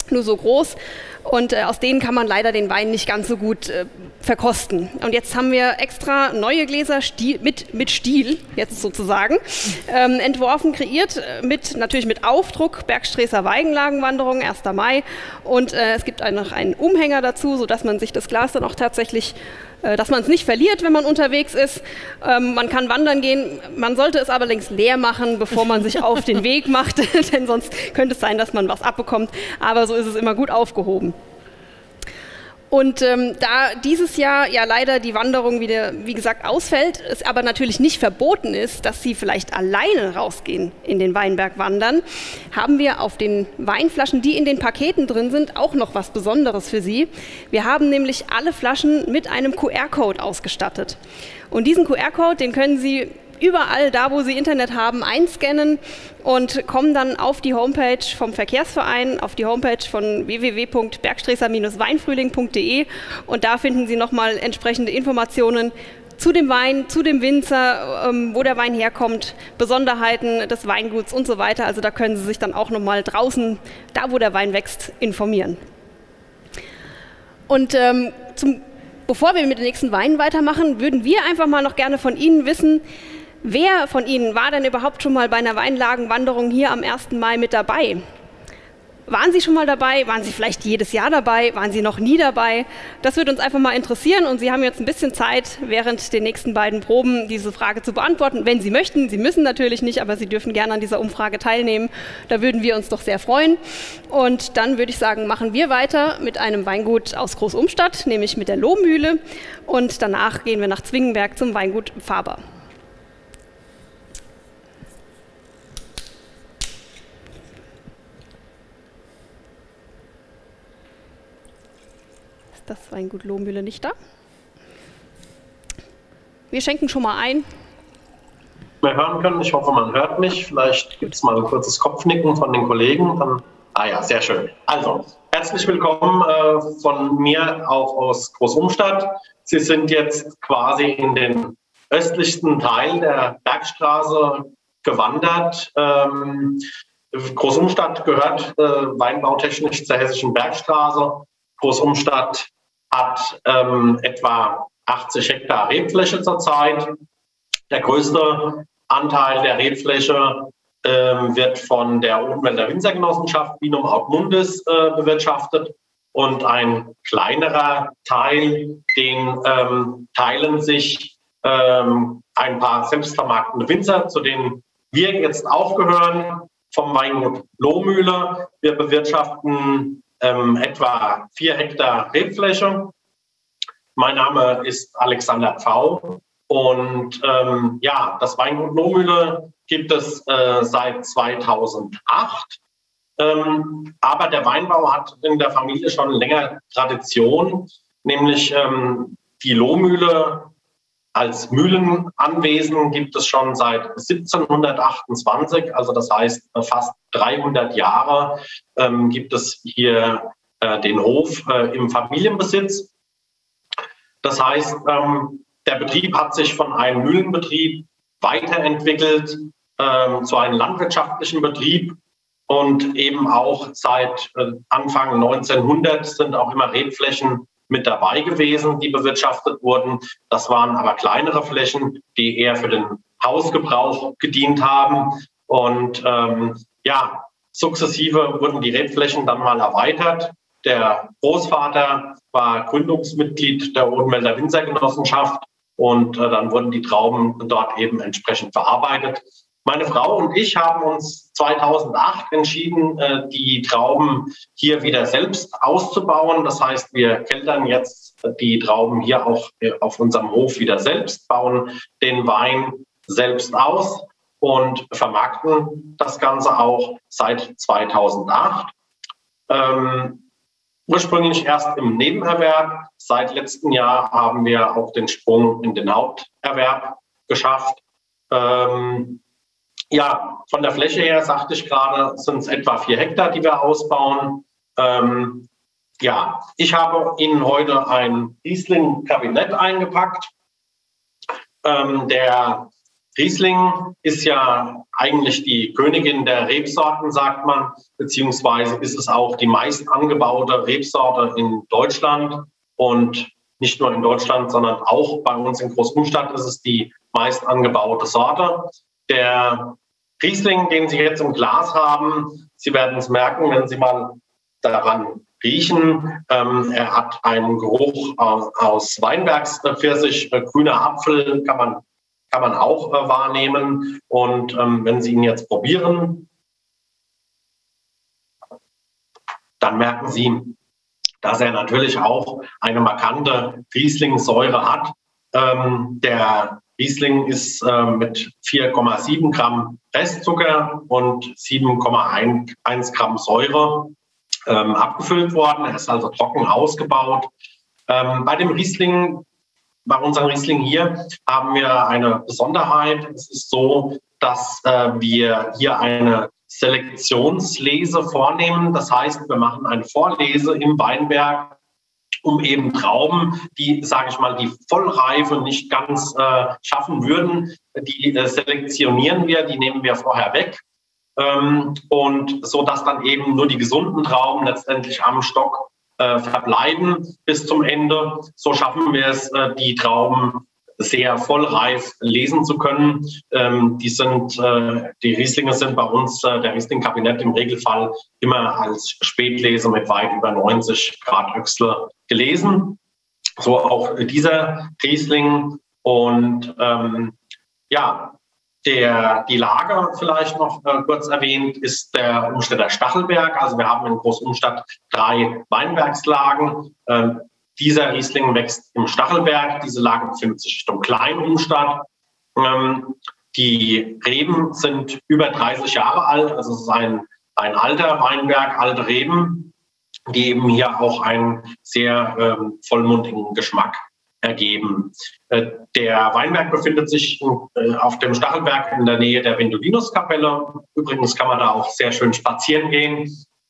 S1: nur so groß. Und äh, aus denen kann man leider den Wein nicht ganz so gut äh, verkosten. Und jetzt haben wir extra neue Gläser Stil, mit, mit Stil, jetzt sozusagen, ähm, entworfen, kreiert, mit, natürlich mit Aufdruck, Bergstreßer Weigenlagenwanderung, erster Mai. Und äh, es gibt auch noch einen Umhänger dazu, sodass man sich das Glas dann auch tatsächlich, äh, dass man es nicht verliert, wenn man unterwegs ist. Ähm, man kann wandern gehen, man sollte es allerdings leer machen, bevor man sich auf den Weg macht, denn sonst könnte es sein, dass man was abbekommt. Aber so ist es immer gut aufgehoben. Und ähm, da dieses Jahr ja leider die Wanderung wieder, wie gesagt, ausfällt, es aber natürlich nicht verboten ist, dass Sie vielleicht alleine rausgehen in den Weinberg wandern, haben wir auf den Weinflaschen, die in den Paketen drin sind, auch noch was Besonderes für Sie. Wir haben nämlich alle Flaschen mit einem Q R-Code ausgestattet. Und diesen Q R-Code, den können Sie überall da, wo Sie Internet haben, einscannen und kommen dann auf die Homepage vom Verkehrsverein, auf die Homepage von w w w punkt bergstreßer Bindestrich weinfrühling punkt de und da finden Sie nochmal entsprechende Informationen zu dem Wein, zu dem Winzer, ähm, wo der Wein herkommt, Besonderheiten des Weinguts und so weiter. Also da können Sie sich dann auch nochmal draußen, da wo der Wein wächst, informieren. Und ähm, zum, bevor wir mit den nächsten Weinen weitermachen, würden wir einfach mal noch gerne von Ihnen wissen, wer von Ihnen war denn überhaupt schon mal bei einer Weinlagenwanderung hier am ersten Mai mit dabei? Waren Sie schon mal dabei? Waren Sie vielleicht jedes Jahr dabei? Waren Sie noch nie dabei? Das würde uns einfach mal interessieren und Sie haben jetzt ein bisschen Zeit, während den nächsten beiden Proben diese Frage zu beantworten, wenn Sie möchten. Sie müssen natürlich nicht, aber Sie dürfen gerne an dieser Umfrage teilnehmen. Da würden wir uns doch sehr freuen. Und dann würde ich sagen, machen wir weiter mit einem Weingut aus Großumstadt, nämlich mit der Lohmühle. Und danach gehen wir nach Zwingenberg zum Weingut Faber. Das Weingut Lohmühle nicht da. Wir schenken schon mal ein.
S7: Wir hören können. Ich hoffe, man hört mich. Vielleicht gibt es mal ein kurzes Kopfnicken von den Kollegen. Dann, ah ja, sehr schön. Also, herzlich willkommen äh, von mir auch aus Großumstadt. Sie sind jetzt quasi in den östlichsten Teil der Bergstraße gewandert. Ähm, Großumstadt gehört äh, weinbautechnisch zur Hessischen Bergstraße. Großumstadt hat ähm, etwa achtzig Hektar Rebfläche zurzeit. Der größte Anteil der Rebfläche ähm, wird von der Odenwälder Winzergenossenschaft Vinum Augmundis äh, bewirtschaftet und ein kleinerer Teil, den ähm, teilen sich ähm, ein paar selbstvermarktende Winzer, zu denen wir jetzt auch gehören, vom Weingut Lohmühle. Wir bewirtschaften Ähm, etwa vier Hektar Rebfläche. Mein Name ist Alexander Pfau und ähm, ja, das Weingut Lohmühle gibt es äh, seit zweitausendacht. Ähm, aber der Weinbau hat in der Familie schon länger Tradition, nämlich ähm, die Lohmühle als Mühlenanwesen gibt es schon seit siebzehnhundertachtundzwanzig, also das heißt fast dreihundert Jahre ähm, gibt es hier äh, den Hof äh, im Familienbesitz. Das heißt, ähm, der Betrieb hat sich von einem Mühlenbetrieb weiterentwickelt äh, zu einem landwirtschaftlichen Betrieb und eben auch seit äh, Anfang neunzehnhundert sind auch immer Rebflächen mit dabei gewesen, die bewirtschaftet wurden. Das waren aber kleinere Flächen, die eher für den Hausgebrauch gedient haben. Und ähm, ja, sukzessive wurden die Rebflächen dann mal erweitert. Der Großvater war Gründungsmitglied der Odenwälder Winzergenossenschaft und äh, dann wurden die Trauben dort eben entsprechend verarbeitet. Meine Frau und ich haben uns zweitausendacht entschieden, die Trauben hier wieder selbst auszubauen. Das heißt, wir keltern jetzt die Trauben hier auch auf unserem Hof wieder selbst, bauen den Wein selbst aus und vermarkten das Ganze auch seit zweitausendacht. Ähm, ursprünglich erst im Nebenerwerb. Seit letztem Jahr haben wir auch den Sprung in den Haupterwerb geschafft. Ähm, Ja, von der Fläche her, sagte ich gerade, sind es etwa vier Hektar, die wir ausbauen. Ähm, ja, ich habe Ihnen heute ein Riesling-Kabinett eingepackt. Ähm, der Riesling ist ja eigentlich die Königin der Rebsorten, sagt man, beziehungsweise ist es auch die meist angebaute Rebsorte in Deutschland. Und nicht nur in Deutschland, sondern auch bei uns in Großumstadt ist es die meist angebaute Sorte. Der Riesling, den Sie jetzt im Glas haben, Sie werden es merken, wenn Sie mal daran riechen. Ähm, er hat einen Geruch aus, aus Weinbergspfirsich, äh, grüner Apfel kann man, kann man auch äh, wahrnehmen. Und ähm, wenn Sie ihn jetzt probieren, dann merken Sie, dass er natürlich auch eine markante Riesling-Säure hat. Ähm, der Riesling ist äh, mit vier Komma sieben Gramm Restzucker und sieben Komma eins Gramm Säure ähm, abgefüllt worden. Er ist also trocken ausgebaut. Ähm, bei dem Riesling, bei unserem Riesling hier, haben wir eine Besonderheit. Es ist so, dass äh, wir hier eine Selektionslese vornehmen. Das heißt, wir machen eine Vorlese im Weinberg, um eben Trauben, die, sage ich mal, die Vollreife nicht ganz äh, schaffen würden, die äh, selektionieren wir, die nehmen wir vorher weg. Ähm, und so, dass dann eben nur die gesunden Trauben letztendlich am Stock äh, verbleiben bis zum Ende. So schaffen wir es, äh, die Trauben sehr vollreif lesen zu können. Ähm, die sind, äh, die Rieslinge sind bei uns, äh, der Riesling-Kabinett im Regelfall immer als Spätlese mit weit über neunzig Grad Öchsle gelesen. So auch dieser Riesling. Und ähm, ja, der, die Lage vielleicht noch äh, kurz erwähnt, ist der Umstädter Stachelberg. Also wir haben in Großumstadt drei Weinbergslagen. Ähm, Dieser Riesling wächst im Stachelberg. Diese Lage befindet sich Richtung Kleinumstadt. Ähm, die Reben sind über dreißig Jahre alt. Also es ist ein, ein alter Weinberg, alte Reben, die eben hier auch einen sehr ähm, vollmundigen Geschmack ergeben. Äh, der Weinberg befindet sich äh, auf dem Stachelberg in der Nähe der Ventulinuskapelle. Übrigens kann man da auch sehr schön spazieren gehen.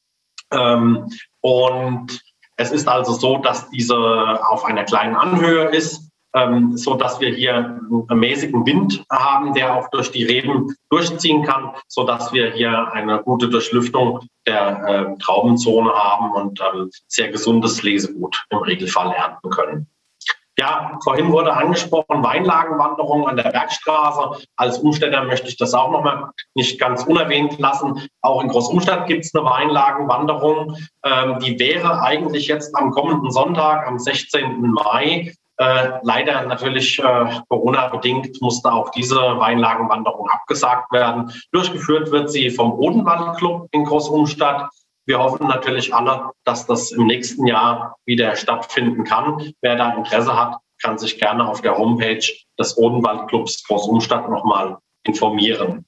S7: Ähm, und es ist also so, dass diese auf einer kleinen Anhöhe ist, ähm, so dass wir hier einen mäßigen Wind haben, der auch durch die Reben durchziehen kann, so dass wir hier eine gute Durchlüftung der äh, Traubenzone haben und ähm, sehr gesundes Lesegut im Regelfall ernten können. Ja, vorhin wurde angesprochen, Weinlagenwanderung an der Bergstraße. Als Umstädter möchte ich das auch noch mal nicht ganz unerwähnt lassen. Auch in Großumstadt gibt es eine Weinlagenwanderung. Ähm, die wäre eigentlich jetzt am kommenden Sonntag, am sechzehnten Mai. Äh, leider natürlich äh, Corona-bedingt musste auch diese Weinlagenwanderung abgesagt werden. Durchgeführt wird sie vom Odenwald-Club in Großumstadt. Wir hoffen natürlich alle, dass das im nächsten Jahr wieder stattfinden kann. Wer da Interesse hat, kann sich gerne auf der Homepage des Odenwald-Clubs Großumstadt nochmal informieren.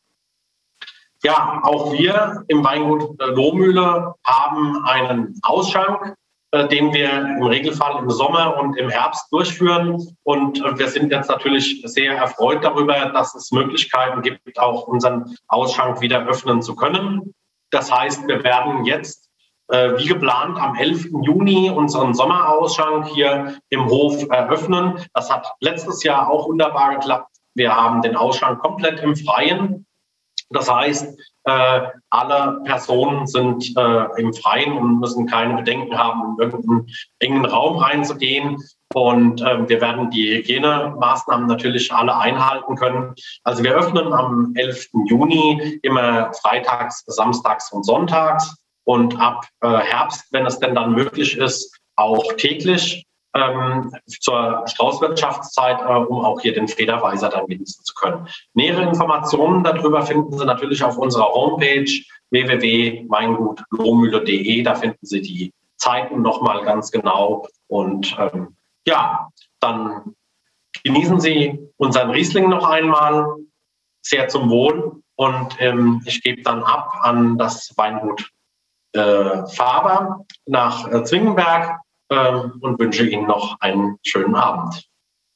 S7: Ja, auch wir im Weingut Lohmühle haben einen Ausschank, äh, den wir im Regelfall im Sommer und im Herbst durchführen. Und äh, wir sind jetzt natürlich sehr erfreut darüber, dass es Möglichkeiten gibt, auch unseren Ausschank wieder öffnen zu können. Das heißt, wir werden jetzt, äh, wie geplant, am elften Juni unseren Sommerausschank hier im Hof eröffnen. Das hat letztes Jahr auch wunderbar geklappt. Wir haben den Ausschank komplett im Freien. Das heißt, äh, alle Personen sind äh, im Freien und müssen keine Bedenken haben, in irgendeinen engen Raum reinzugehen. Und äh, wir werden die Hygienemaßnahmen natürlich alle einhalten können. Also wir öffnen am elften Juni immer freitags, samstags und sonntags. Und ab äh, Herbst, wenn es denn dann möglich ist, auch täglich ähm, zur Straußwirtschaftszeit, äh, um auch hier den Federweiser dann genießen zu können. Nähere Informationen darüber finden Sie natürlich auf unserer Homepage w w w punkt weingut lohmühle punkt de. Da finden Sie die Zeiten nochmal ganz genau. Und ähm, ja, dann genießen Sie unseren Riesling noch einmal sehr zum Wohl. Und ähm, ich gebe dann ab an das Weingut äh, Faber nach äh, Zwingenberg äh, und wünsche Ihnen noch einen schönen Abend.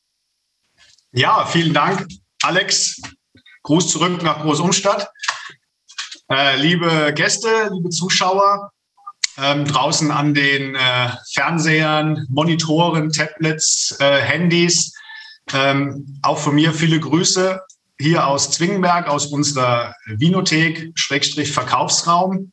S8: Ja, vielen Dank, Alex. Gruß zurück nach Großumstadt. Äh, liebe Gäste, liebe Zuschauer, ähm, draußen an den äh, Fernsehern, Monitoren, Tablets, äh, Handys, ähm, auch von mir viele Grüße. hier aus Zwingenberg, aus unserer Vinothek, Schrägstrich Verkaufsraum.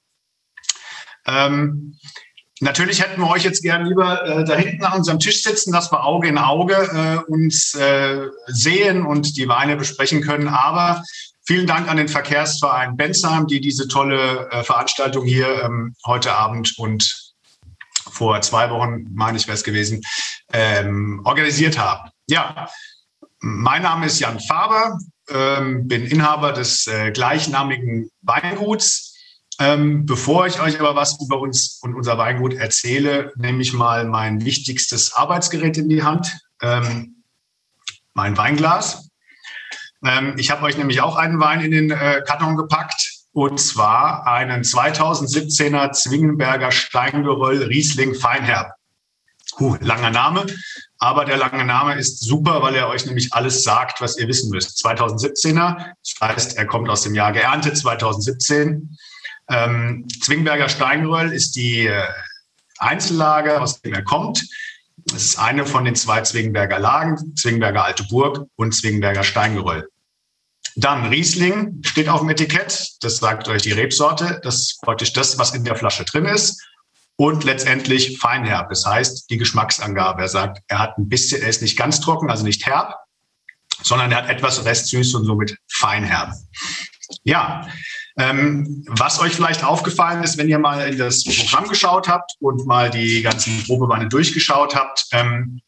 S8: Ähm, natürlich hätten wir euch jetzt gern lieber äh, da hinten an unserem Tisch sitzen, dass wir Auge in Auge äh, uns äh, sehen und die Weine besprechen können. Aber vielen Dank an den Verkehrsverein Bensheim, die diese tolle äh, Veranstaltung hier ähm, heute Abend und vor zwei Wochen, meine ich, wäre es gewesen, ähm, organisiert haben. Ja, mein Name ist Jan Faber, ähm, bin Inhaber des äh, gleichnamigen Weinguts. Ähm, bevor ich euch aber was über uns und unser Weingut erzähle, nehme ich mal mein wichtigstes Arbeitsgerät in die Hand, ähm, mein Weinglas. Ähm, ich habe euch nämlich auch einen Wein in den äh, Karton gepackt, und zwar einen zweitausendsiebzehner Zwingenberger Steingeröll Riesling Feinherb. Huh, langer Name, aber der lange Name ist super, weil er euch nämlich alles sagt, was ihr wissen müsst. zweitausendsiebzehner, das heißt, er kommt aus dem Jahr geerntet, zweitausendsiebzehn. Ähm, Zwingenberger Steingeröll ist die äh, Einzellage, aus dem er kommt. Es ist eine von den zwei Zwingenberger Lagen, Zwingenberger Alte Burg und Zwingenberger Steingeröll. Dann Riesling steht auf dem Etikett, das sagt euch die Rebsorte, das ist praktisch das, was in der Flasche drin ist. Und letztendlich Feinherb, das heißt die Geschmacksangabe. Er sagt, er hat ein bisschen, er ist nicht ganz trocken, also nicht herb, sondern er hat etwas restsüß und somit Feinherb. Ja, ähm, was euch vielleicht aufgefallen ist, wenn ihr mal in das Programm geschaut habt und mal die ganzen Probeweine durchgeschaut habt, ähm,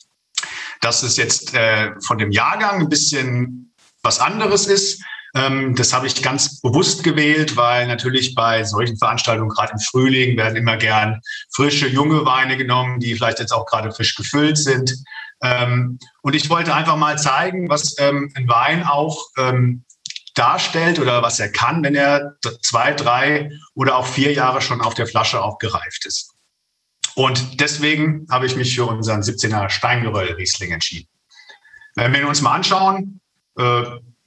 S8: dass es jetzt äh, von dem Jahrgang ein bisschen was anderes ist. Ähm, das habe ich ganz bewusst gewählt, weil natürlich bei solchen Veranstaltungen, gerade im Frühling, werden immer gern frische, junge Weine genommen, die vielleicht jetzt auch gerade frisch gefüllt sind. Ähm, und ich wollte einfach mal zeigen, was ähm, ein Wein auch ähm, darstellt oder was er kann, wenn er zwei, drei oder auch vier Jahre schon auf der Flasche auch gereift ist. Und deswegen habe ich mich für unseren siebzehner Steingeröll Riesling entschieden. Wenn wir ihn uns mal anschauen, äh,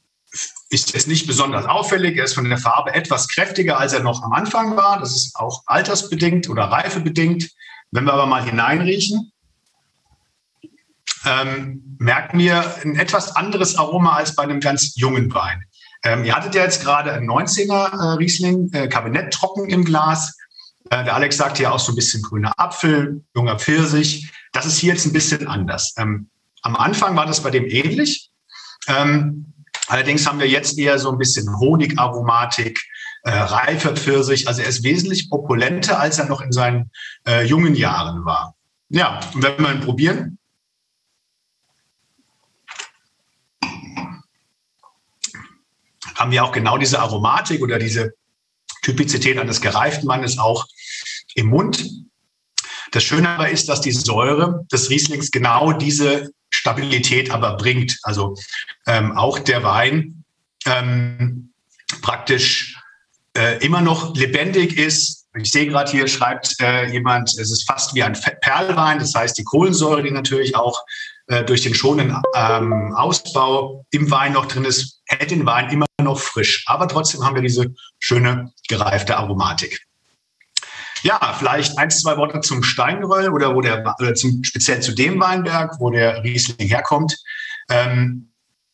S8: ist jetzt nicht besonders auffällig. Er ist von der Farbe etwas kräftiger, als er noch am Anfang war. Das ist auch altersbedingt oder reifebedingt. Wenn wir aber mal hineinriechen, ähm, merken wir ein etwas anderes Aroma als bei einem ganz jungen Wein. Ähm, ihr hattet ja jetzt gerade einen neunzehner äh, Riesling, äh, Kabinett trocken im Glas. Äh, der Alex sagt ja auch so ein bisschen grüner Apfel, junger Pfirsich. Das ist hier jetzt ein bisschen anders. Ähm, am Anfang war das bei dem ähnlich. Ähm, allerdings haben wir jetzt eher so ein bisschen Honigaromatik, äh, reifer Pfirsich. Also er ist wesentlich opulenter, als er noch in seinen äh, jungen Jahren war. Ja, und wenn wir ihn probieren, haben wir auch genau diese Aromatik oder diese Typizität eines gereiften Mannes auch im Mund. Das Schöne aber ist, dass die Säure des Rieslings genau diese Stabilität aber bringt. Also ähm, auch der Wein ähm, praktisch äh, immer noch lebendig ist. Ich sehe gerade hier, schreibt äh, jemand, es ist fast wie ein Perlwein. Das heißt, die Kohlensäure, die natürlich auch äh, durch den schonenden ähm, Ausbau im Wein noch drin ist, hält den Wein immer noch frisch. Aber trotzdem haben wir diese schöne gereifte Aromatik. Ja, vielleicht ein, zwei Worte zum Steingeröll oder, wo der, oder zum, speziell zu dem Weinberg, wo der Riesling herkommt. Ähm,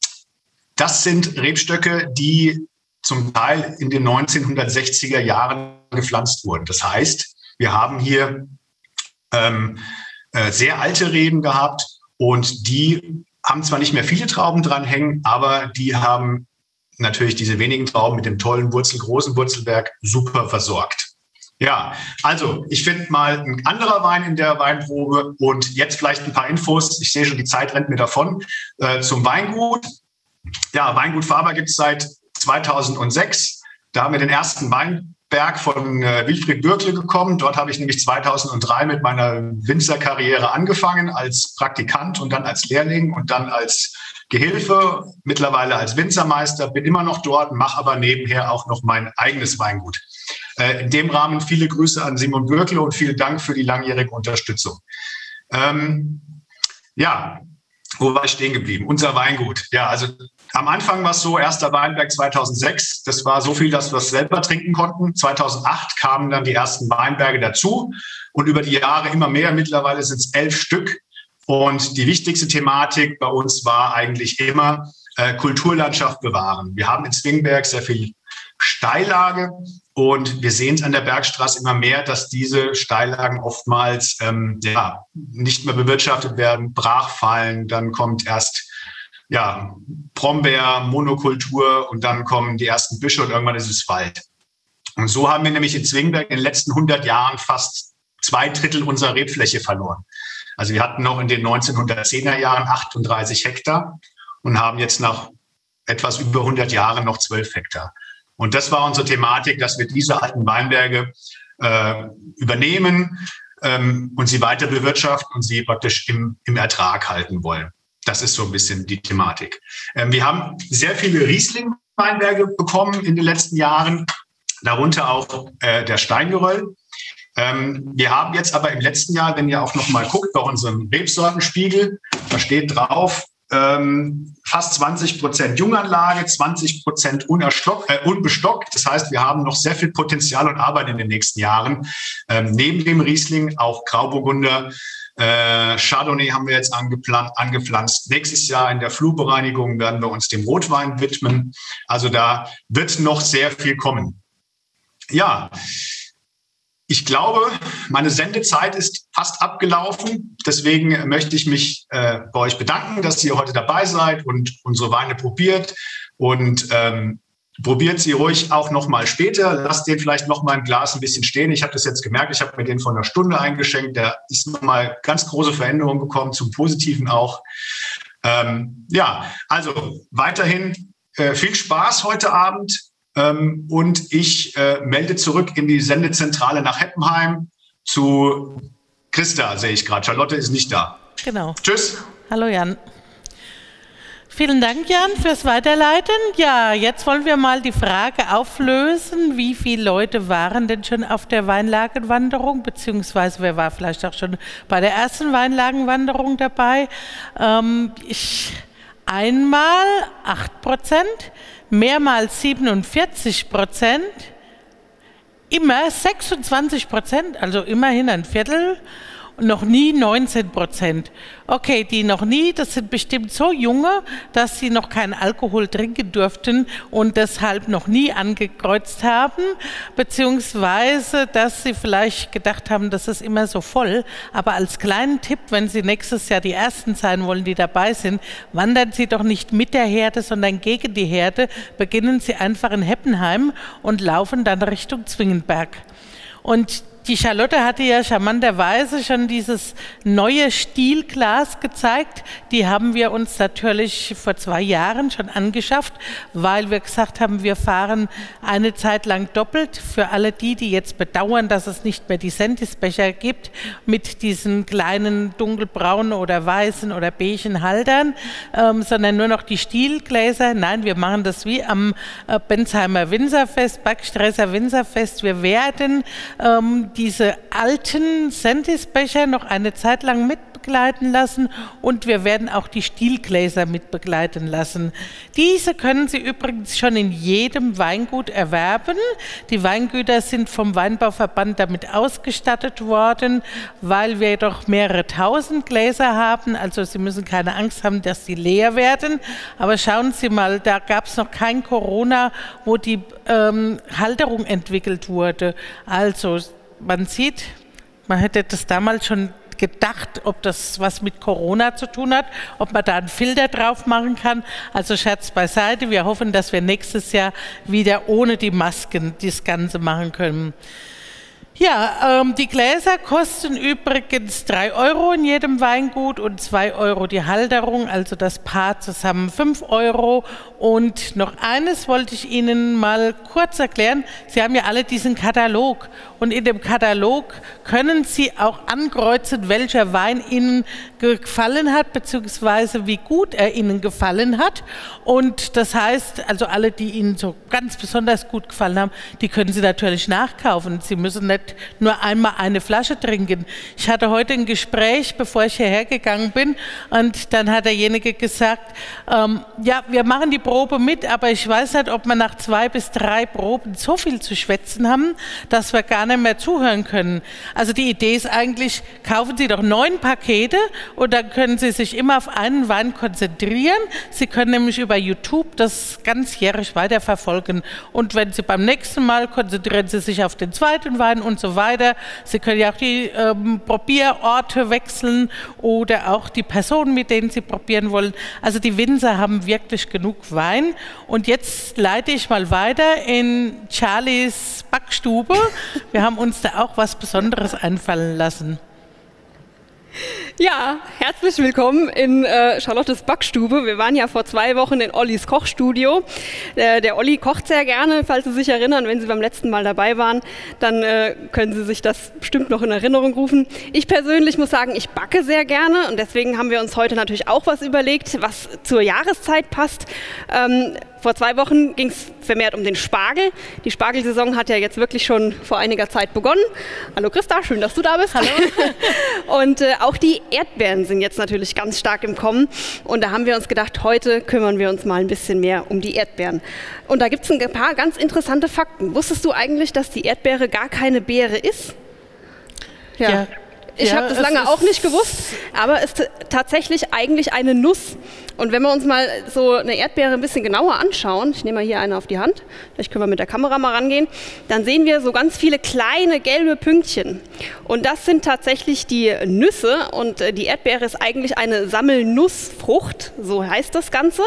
S8: das sind Rebstöcke, die zum Teil in den neunzehnhundertsechziger Jahren gepflanzt wurden. Das heißt, wir haben hier ähm, äh, sehr alte Reben gehabt und die haben zwar nicht mehr viele Trauben dranhängen, aber die haben natürlich diese wenigen Trauben mit dem tollen Wurzel, großen Wurzelwerk super versorgt. Ja, also ich finde mal ein anderer Wein in der Weinprobe und jetzt vielleicht ein paar Infos. Ich sehe schon, die Zeit rennt mir davon. Äh, zum Weingut. Ja, Weingut Faber gibt es seit zweitausendsechs. Da haben wir den ersten Weinberg von äh, Wilfried Bürkle bekommen. Dort habe ich nämlich zweitausenddrei mit meiner Winzerkarriere angefangen als Praktikant und dann als Lehrling und dann als Gehilfe, mittlerweile als Winzermeister, bin immer noch dort, mache aber nebenher auch noch mein eigenes Weingut. Äh, in dem Rahmen viele Grüße an Simon Bürkle und vielen Dank für die langjährige Unterstützung. Ähm, ja, wo war ich stehen geblieben? Unser Weingut. Ja, also am Anfang war es so, erster Weinberg zweitausendsechs. Das war so viel, dass wir es selber trinken konnten. zweitausendacht kamen dann die ersten Weinberge dazu und über die Jahre immer mehr. Mittlerweile sind es elf Stück. Und die wichtigste Thematik bei uns war eigentlich immer äh, Kulturlandschaft bewahren. Wir haben in Zwingberg sehr viel Steillage und wir sehen es an der Bergstraße immer mehr, dass diese Steillagen oftmals ähm, ja, nicht mehr bewirtschaftet werden, brach fallen, dann kommt erst ja, Brombeer, Monokultur und dann kommen die ersten Büsche und irgendwann ist es Wald. Und so haben wir nämlich in Zwingberg in den letzten hundert Jahren fast zwei Drittel unserer Rebfläche verloren. Also wir hatten noch in den neunzehnhundertzehner Jahren achtunddreißig Hektar und haben jetzt nach etwas über hundert Jahren noch zwölf Hektar. Und das war unsere Thematik, dass wir diese alten Weinberge äh, übernehmen ähm, und sie weiter bewirtschaften und sie praktisch im, im Ertrag halten wollen. Das ist so ein bisschen die Thematik. Ähm, wir haben sehr viele Riesling-Weinberge bekommen in den letzten Jahren, darunter auch äh, der Steingeröll. Ähm, wir haben jetzt aber im letzten Jahr, wenn ihr auch noch mal guckt, bei unserem Rebsortenspiegel, da steht drauf, ähm, fast zwanzig Prozent Junganlage, zwanzig Prozent äh, unbestockt. Das heißt, wir haben noch sehr viel Potenzial und Arbeit in den nächsten Jahren. Ähm, neben dem Riesling auch Grauburgunder, äh, Chardonnay haben wir jetzt angepflanzt. Nächstes Jahr in der Flurbereinigung werden wir uns dem Rotwein widmen. Also da wird noch sehr viel kommen. Ja, ich glaube, meine Sendezeit ist fast abgelaufen. Deswegen möchte ich mich äh, bei euch bedanken, dass ihr heute dabei seid und unsere Weine probiert. Und ähm, probiert sie ruhig auch noch mal später. Lasst den vielleicht noch mal im Glas ein bisschen stehen. Ich habe das jetzt gemerkt. Ich habe mir den vor einer Stunde eingeschenkt. Der ist noch mal ganz große Veränderungen bekommen, zum Positiven auch. Ähm, ja, also weiterhin äh, viel Spaß heute Abend. Ähm, und ich äh, melde zurück in die Sendezentrale nach Heppenheim zu Christa, sehe ich gerade. Charlotte ist nicht da.
S2: Genau.
S8: Tschüss.
S2: Hallo Jan. Vielen Dank, Jan, fürs Weiterleiten. Ja, jetzt wollen wir mal die Frage auflösen, wie viele Leute waren denn schon auf der Weinlagenwanderung, beziehungsweise wer war vielleicht auch schon bei der ersten Weinlagenwanderung dabei? Ähm, ich, einmal acht Prozent, mehrmals siebenundvierzig Prozent, immer sechsundzwanzig Prozent, also immerhin ein Viertel, und noch nie neunzehn Prozent. Okay, die noch nie, das sind bestimmt so junge, dass sie noch keinen Alkohol trinken durften und deshalb noch nie angekreuzt haben, beziehungsweise, dass sie vielleicht gedacht haben, das ist immer so voll. Aber als kleinen Tipp, wenn Sie nächstes Jahr die Ersten sein wollen, die dabei sind, wandern Sie doch nicht mit der Herde, sondern gegen die Herde. Beginnen Sie einfach in Heppenheim und laufen dann Richtung Zwingenberg. Und die Charlotte hatte ja charmanterweise schon dieses neue Stielglas gezeigt. Die haben wir uns natürlich vor zwei Jahren schon angeschafft, weil wir gesagt haben, wir fahren eine Zeit lang doppelt. Für alle die, die jetzt bedauern, dass es nicht mehr die Sentisbecher gibt, mit diesen kleinen dunkelbraunen oder weißen oder beigen Haltern, ähm, sondern nur noch die Stielgläser. Nein, wir machen das wie am äh, Bensheimer Winzerfest, Bergstresser Winzerfest. Wir werden ähm, diese alten Sentisbecher noch eine Zeit lang mitbegleiten lassen und wir werden auch die Stielgläser mitbegleiten lassen. Diese können Sie übrigens schon in jedem Weingut erwerben. Die Weingüter sind vom Weinbauverband damit ausgestattet worden, weil wir doch mehrere tausend Gläser haben. Also Sie müssen keine Angst haben, dass sie leer werden. Aber schauen Sie mal, da gab es noch kein Corona, wo die ähm, Halterung entwickelt wurde. Also man sieht, man hätte das damals schon gedacht, ob das was mit Corona zu tun hat, ob man da einen Filter drauf machen kann. Also Scherz beiseite, wir hoffen, dass wir nächstes Jahr wieder ohne die Masken das Ganze machen können. Ja, ähm, die Gläser kosten übrigens drei Euro in jedem Weingut und zwei Euro die Halterung, also das Paar zusammen fünf Euro. Und noch eines wollte ich Ihnen mal kurz erklären. Sie haben ja alle diesen Katalog und in dem Katalog können Sie auch ankreuzen, welcher Wein Ihnen gefallen hat, beziehungsweise wie gut er Ihnen gefallen hat. Und das heißt, also alle, die Ihnen so ganz besonders gut gefallen haben, die können Sie natürlich nachkaufen. Sie müssen nicht nicht nur einmal eine Flasche trinken. Ich hatte heute ein Gespräch, bevor ich hierher gegangen bin, und dann hat derjenige gesagt, ähm, ja, wir machen die Probe mit, aber ich weiß nicht, ob wir nach zwei bis drei Proben so viel zu schwätzen haben, dass wir gar nicht mehr zuhören können. Also die Idee ist eigentlich, kaufen Sie doch neun Pakete und dann können Sie sich immer auf einen Wein konzentrieren. Sie können nämlich über YouTube das ganzjährig weiterverfolgen. Und wenn Sie beim nächsten Mal konzentrieren Sie sich auf den zweiten Wein und so weiter. Sie können ja auch die ähm, Probierorte wechseln oder auch die Personen, mit denen Sie probieren wollen. Also die Winzer haben wirklich genug Wein. Und jetzt leite ich mal weiter in Charlies Backstube. Wir haben uns da auch was Besonderes einfallen lassen.
S1: Ja, herzlich willkommen in äh, Charlottes Backstube. Wir waren ja vor zwei Wochen in Ollis Kochstudio. Äh, der Olli kocht sehr gerne, falls Sie sich erinnern. Wenn Sie beim letzten Mal dabei waren, dann äh, können Sie sich das bestimmt noch in Erinnerung rufen. Ich persönlich muss sagen, ich backe sehr gerne und deswegen haben wir uns heute natürlich auch was überlegt, was zur Jahreszeit passt. Ähm, Vor zwei Wochen ging es vermehrt um den Spargel. Die Spargelsaison hat ja jetzt wirklich schon vor einiger Zeit begonnen. Hallo Christa, schön, dass du da bist.
S2: Hallo.
S1: Und äh, auch die Erdbeeren sind jetzt natürlich ganz stark im Kommen. Und da haben wir uns gedacht, heute kümmern wir uns mal ein bisschen mehr um die Erdbeeren. Und da gibt es ein paar ganz interessante Fakten. Wusstest du eigentlich, dass die Erdbeere gar keine Beere ist?
S2: Ja. ja.
S1: Ich
S2: ja,
S1: habe das lange auch nicht gewusst, aber es ist tatsächlich eigentlich eine Nuss. Und wenn wir uns mal so eine Erdbeere ein bisschen genauer anschauen, ich nehme mal hier eine auf die Hand, vielleicht können wir mit der Kamera mal rangehen, dann sehen wir so ganz viele kleine gelbe Pünktchen. Und das sind tatsächlich die Nüsse und die Erdbeere ist eigentlich eine Sammelnussfrucht, so heißt das Ganze,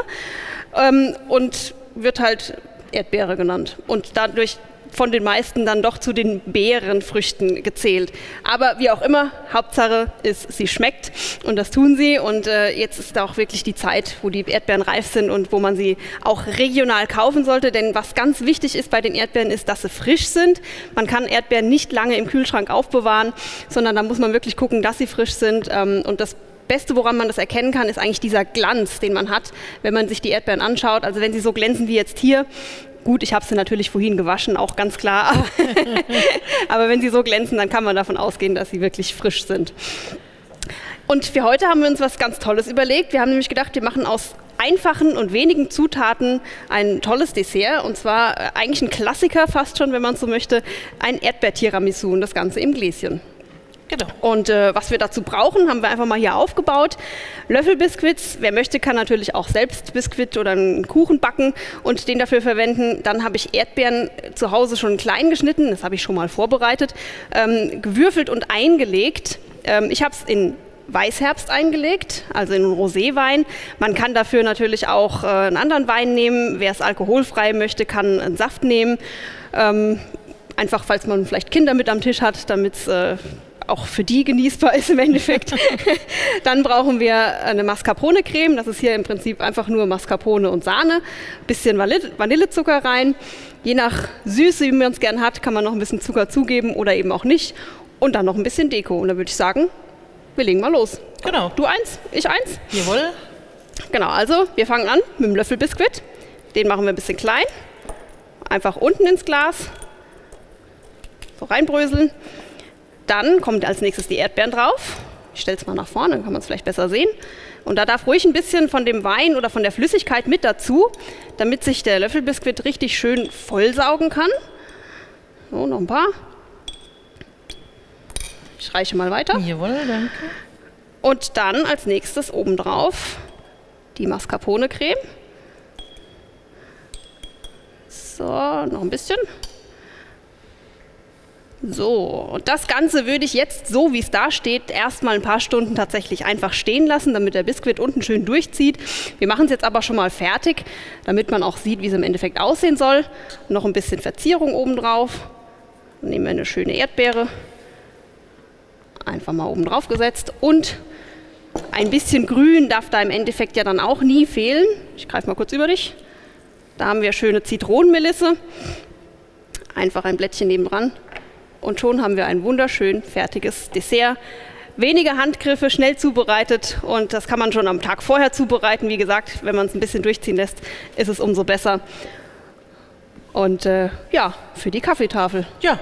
S1: und wird halt Erdbeere genannt. Und dadurch von den meisten dann doch zu den Beerenfrüchten gezählt. Aber wie auch immer, Hauptsache ist, sie schmeckt und das tun sie. Und äh, jetzt ist da auch wirklich die Zeit, wo die Erdbeeren reif sind und wo man sie auch regional kaufen sollte. Denn was ganz wichtig ist bei den Erdbeeren ist, dass sie frisch sind. Man kann Erdbeeren nicht lange im Kühlschrank aufbewahren, sondern da muss man wirklich gucken, dass sie frisch sind. Ähm, und das Beste, woran man das erkennen kann, ist eigentlich dieser Glanz, den man hat, wenn man sich die Erdbeeren anschaut. Also wenn sie so glänzen wie jetzt hier, gut, ich habe sie natürlich vorhin gewaschen, auch ganz klar. Aber wenn sie so glänzen, dann kann man davon ausgehen, dass sie wirklich frisch sind. Und für heute haben wir uns was ganz Tolles überlegt. Wir haben nämlich gedacht, wir machen aus einfachen und wenigen Zutaten ein tolles Dessert. Und zwar eigentlich ein Klassiker fast schon, wenn man so möchte, ein Erdbeer-Tiramisu und das Ganze im Gläschen.
S2: Genau.
S1: Und äh, was wir dazu brauchen, haben wir einfach mal hier aufgebaut. Löffelbiskuits, wer möchte, kann natürlich auch selbst Biskuit oder einen Kuchen backen und den dafür verwenden. Dann habe ich Erdbeeren zu Hause schon klein geschnitten, das habe ich schon mal vorbereitet, ähm, gewürfelt und eingelegt. Ähm, ich habe es in Weißherbst eingelegt, also in einen Roséwein. Man kann dafür natürlich auch äh, einen anderen Wein nehmen. Wer es alkoholfrei möchte, kann einen Saft nehmen. Ähm, einfach, falls man vielleicht Kinder mit am Tisch hat, damit es äh, auch für die genießbar ist im Endeffekt. Dann brauchen wir eine Mascarpone-Creme. Das ist hier im Prinzip einfach nur Mascarpone und Sahne. Bisschen Vanillezucker rein. Je nach Süße, wie man es gern hat, kann man noch ein bisschen Zucker zugeben oder eben auch nicht. Und dann noch ein bisschen Deko. Und dann würde ich sagen, wir legen mal los.
S2: Genau.
S1: Du eins, ich eins.
S2: Jawohl.
S1: Genau, also wir fangen an mit dem Löffelbiskuit. Den machen wir ein bisschen klein. Einfach unten ins Glas. So reinbröseln. Dann kommt als nächstes die Erdbeeren drauf. Ich stelle es mal nach vorne, dann kann man es vielleicht besser sehen. Und da darf ruhig ein bisschen von dem Wein oder von der Flüssigkeit mit dazu, damit sich der Löffelbiskuit richtig schön vollsaugen kann. So, noch ein paar. Ich reiche mal weiter.
S2: Jawohl, danke.
S1: Und dann als nächstes obendrauf die Mascarpone-Creme. So, noch ein bisschen. So, und das Ganze würde ich jetzt, so wie es da steht, erstmal ein paar Stunden tatsächlich einfach stehen lassen, damit der Biskuit unten schön durchzieht. Wir machen es jetzt aber schon mal fertig, damit man auch sieht, wie es im Endeffekt aussehen soll. Noch ein bisschen Verzierung oben drauf. Dann nehmen wir eine schöne Erdbeere. Einfach mal oben drauf gesetzt. Und ein bisschen Grün darf da im Endeffekt ja dann auch nie fehlen. Ich greife mal kurz über dich. Da haben wir schöne Zitronenmelisse. Einfach ein Blättchen nebendran. Und schon haben wir ein wunderschön fertiges Dessert. Wenige Handgriffe, schnell zubereitet und das kann man schon am Tag vorher zubereiten. Wie gesagt, wenn man es ein bisschen durchziehen lässt, ist es umso besser. Und äh, ja, für die Kaffeetafel.
S2: Ja,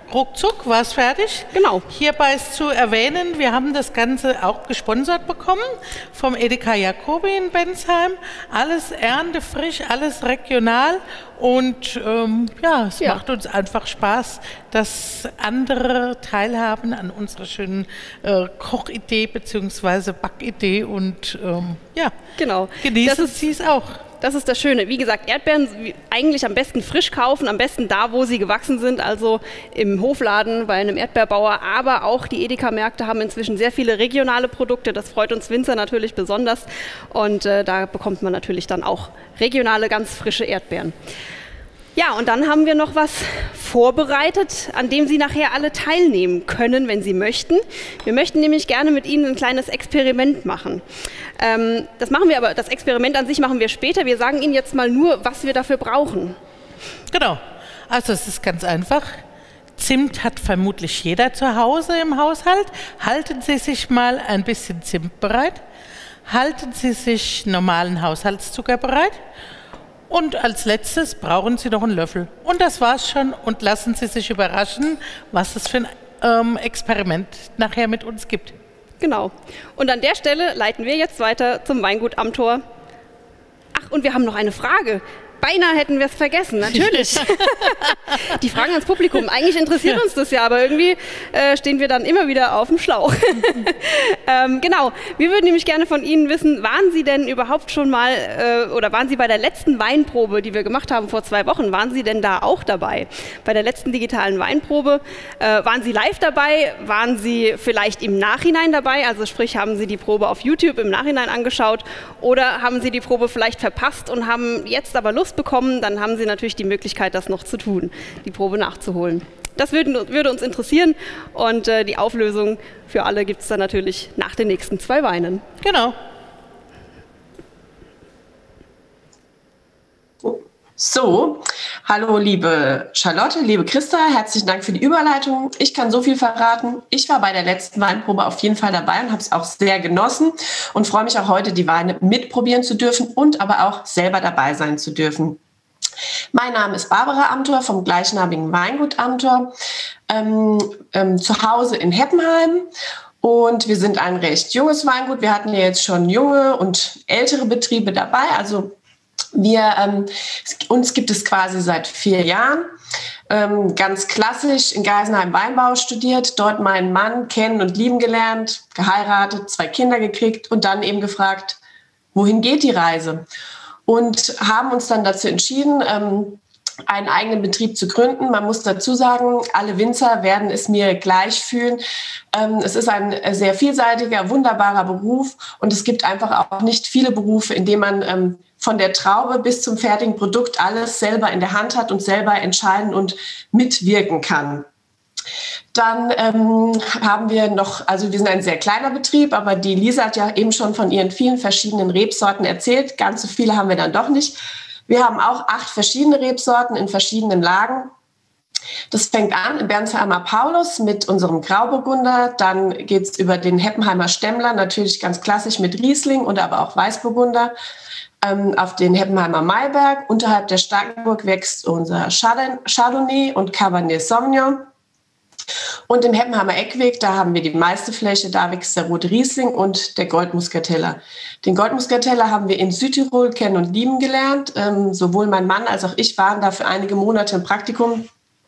S2: ruckzuck war es fertig.
S1: Genau.
S2: Hierbei ist zu erwähnen, wir haben das Ganze auch gesponsert bekommen vom Edeka Jacobi in Bensheim. Alles erntefrisch, alles regional und ähm, ja, es
S1: Ja.
S2: macht uns einfach Spaß, dass andere teilhaben an unserer schönen äh, Kochidee bzw. Backidee und ähm, ja,
S1: Genau.
S2: genießen
S1: Das ist-
S2: Sie es auch.
S1: Das ist das Schöne. Wie gesagt, Erdbeeren wie- eigentlich am besten frisch kaufen, am besten da, wo sie gewachsen sind, also im Hofladen bei einem Erdbeerbauer. Aber auch die Edeka-Märkte haben inzwischen sehr viele regionale Produkte. Das freut uns Winzer natürlich besonders. Und äh, da bekommt man natürlich dann auch regionale, ganz frische Erdbeeren. Ja, und dann haben wir noch was vorbereitet, an dem Sie nachher alle teilnehmen können, wenn Sie möchten. Wir möchten nämlich gerne mit Ihnen ein kleines Experiment machen. Ähm, das machen wir aber, das Experiment an sich machen wir später. Wir sagen Ihnen jetzt mal nur, was wir dafür brauchen.
S2: Genau. Also es ist ganz einfach. Zimt hat vermutlich jeder zu Hause im Haushalt. Halten Sie sich mal ein bisschen Zimt bereit. Halten Sie sich normalen Haushaltszucker bereit. Und als letztes brauchen Sie noch einen Löffel. Und das war's schon. Und lassen Sie sich überraschen, was es für ein ähm, Experiment nachher mit uns gibt.
S1: Genau. Und an der Stelle leiten wir jetzt weiter zum Weingut Amthor. Ach, und wir haben noch eine Frage. Beinahe hätten wir es vergessen, natürlich. Die Fragen ans Publikum. Eigentlich interessiert uns das ja, aber irgendwie äh, stehen wir dann immer wieder auf dem Schlauch. ähm, genau, wir würden nämlich gerne von Ihnen wissen, waren Sie denn überhaupt schon mal, äh, oder waren Sie bei der letzten Weinprobe, die wir gemacht haben vor zwei Wochen, waren Sie denn da auch dabei? Bei der letzten digitalen Weinprobe, äh, waren Sie live dabei? Waren Sie vielleicht im Nachhinein dabei? Also sprich, haben Sie die Probe auf YouTube im Nachhinein angeschaut? Oder haben Sie die Probe vielleicht verpasst und haben jetzt aber Lust bekommen, dann haben Sie natürlich die Möglichkeit, das noch zu tun, die Probe nachzuholen. Das würde, würde uns interessieren und äh, die Auflösung für alle gibt es dann natürlich nach den nächsten zwei Weinen.
S2: Genau.
S9: So, hallo liebe Charlotte, liebe Christa, herzlichen Dank für die Überleitung. Ich kann so viel verraten. Ich war bei der letzten Weinprobe auf jeden Fall dabei und habe es auch sehr genossen und freue mich auch heute, die Weine mitprobieren zu dürfen und aber auch selber dabei sein zu dürfen. Mein Name ist Barbara Amthor vom gleichnamigen Weingut Amthor, ähm, ähm, zu Hause in Heppenheim. Und wir sind ein recht junges Weingut. Wir hatten ja jetzt schon junge und ältere Betriebe dabei, also Wir, ähm, uns gibt es quasi seit vier Jahren, ähm, ganz klassisch in Geisenheim Weinbau studiert, dort meinen Mann kennen und lieben gelernt, geheiratet, zwei Kinder gekriegt und dann eben gefragt, wohin geht die Reise? Und haben uns dann dazu entschieden, ähm, einen eigenen Betrieb zu gründen. Man muss dazu sagen, alle Winzer werden es mir gleich fühlen. Ähm, es ist ein sehr vielseitiger, wunderbarer Beruf und es gibt einfach auch nicht viele Berufe, in denen man ähm, von der Traube bis zum fertigen Produkt alles selber in der Hand hat und selber entscheiden und mitwirken kann. Dann ähm, haben wir noch, also wir sind ein sehr kleiner Betrieb, aber die Lisa hat ja eben schon von ihren vielen verschiedenen Rebsorten erzählt. Ganz so viele haben wir dann doch nicht. Wir haben auch acht verschiedene Rebsorten in verschiedenen Lagen. Das fängt an in Bernsheimer Paulus mit unserem Grauburgunder. Dann geht es über den Heppenheimer Stemmler, natürlich ganz klassisch mit Riesling und aber auch Weißburgunder. Ähm, auf den Heppenheimer Maiberg. Unterhalb der Starkenburg wächst unser Chardonnay und Cabernet Sauvignon. Und im Heppenheimer Eckweg, da haben wir die meiste Fläche, da wächst der rote Riesling und der Goldmuskateller. Den Goldmuskateller haben wir in Südtirol kennen und lieben gelernt. Ähm, sowohl mein Mann als auch ich waren da für einige Monate im Praktikum.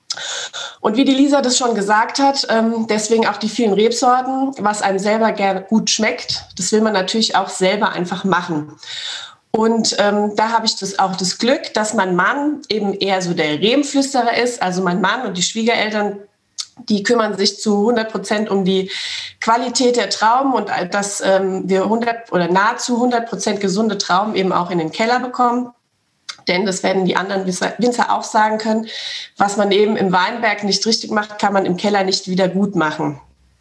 S9: Und wie die Lisa das schon gesagt hat, ähm, deswegen auch die vielen Rebsorten, was einem selber gerne gut schmeckt, das will man natürlich auch selber einfach machen. Und ähm, da habe ich das auch das Glück, dass mein Mann eben eher so der Rebenflüsterer ist. Also mein Mann und die Schwiegereltern, die kümmern sich zu hundert Prozent um die Qualität der Trauben und dass ähm, wir hundert oder nahezu hundert Prozent gesunde Trauben eben auch in den Keller bekommen. Denn das werden die anderen Winzer auch sagen können. Was man eben im Weinberg nicht richtig macht, kann man im Keller nicht wieder gut machen.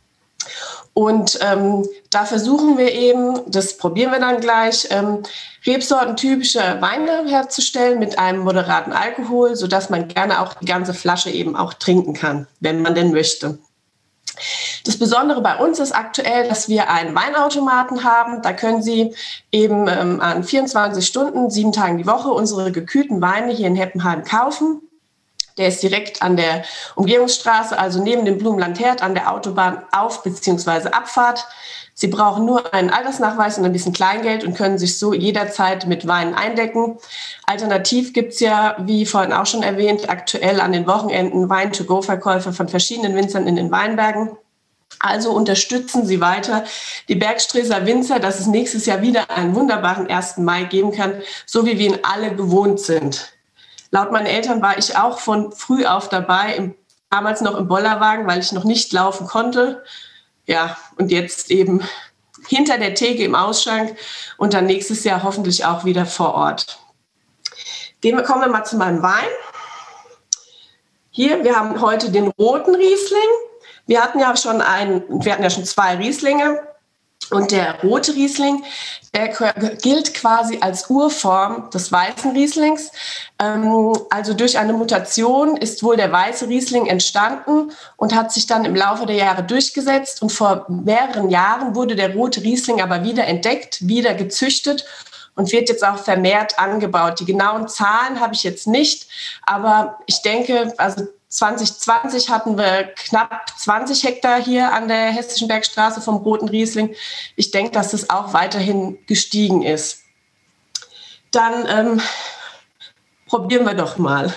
S9: Und ähm, da versuchen wir eben, das probieren wir dann gleich, ähm, rebsortentypische Weine herzustellen mit einem moderaten Alkohol, sodass man gerne auch die ganze Flasche eben auch trinken kann, wenn man denn möchte. Das Besondere bei uns ist aktuell, dass wir einen Weinautomaten haben. Da können Sie eben ähm, an vierundzwanzig Stunden, sieben Tagen die Woche unsere gekühlten Weine hier in Heppenheim kaufen. Der ist direkt an der Umgehungsstraße, also neben dem Blumenland Herd an der Autobahn Auf- bzw. Abfahrt. Sie brauchen nur einen Altersnachweis und ein bisschen Kleingeld und können sich so jederzeit mit Weinen eindecken. Alternativ gibt es ja, wie vorhin auch schon erwähnt, aktuell an den Wochenenden Wein-to-go-Verkäufe von verschiedenen Winzern in den Weinbergen. Also unterstützen Sie weiter die Bergstreßer Winzer, dass es nächstes Jahr wieder einen wunderbaren ersten Mai geben kann, so wie wir ihn alle gewohnt sind. Laut meinen Eltern war ich auch von früh auf dabei, im, damals noch im Bollerwagen, weil ich noch nicht laufen konnte. Ja, und jetzt eben hinter der Theke im Ausschank und dann nächstes Jahr hoffentlich auch wieder vor Ort. Gehen wir, kommen wir mal zu meinem Wein. Hier, wir haben heute den roten Riesling. Wir hatten ja schon einen, wir hatten ja schon zwei Rieslinge. Und der rote Riesling, der gilt quasi als Urform des weißen Rieslings. Also durch eine Mutation ist wohl der weiße Riesling entstanden und hat sich dann im Laufe der Jahre durchgesetzt. Und vor mehreren Jahren wurde der rote Riesling aber wieder entdeckt, wieder gezüchtet und wird jetzt auch vermehrt angebaut. Die genauen Zahlen habe ich jetzt nicht, aber ich denke, also zwanzig zwanzig hatten wir knapp zwanzig Hektar hier an der Hessischen Bergstraße vom roten Riesling. Ich denke, dass das auch weiterhin gestiegen ist. Dann ähm, probieren wir doch mal.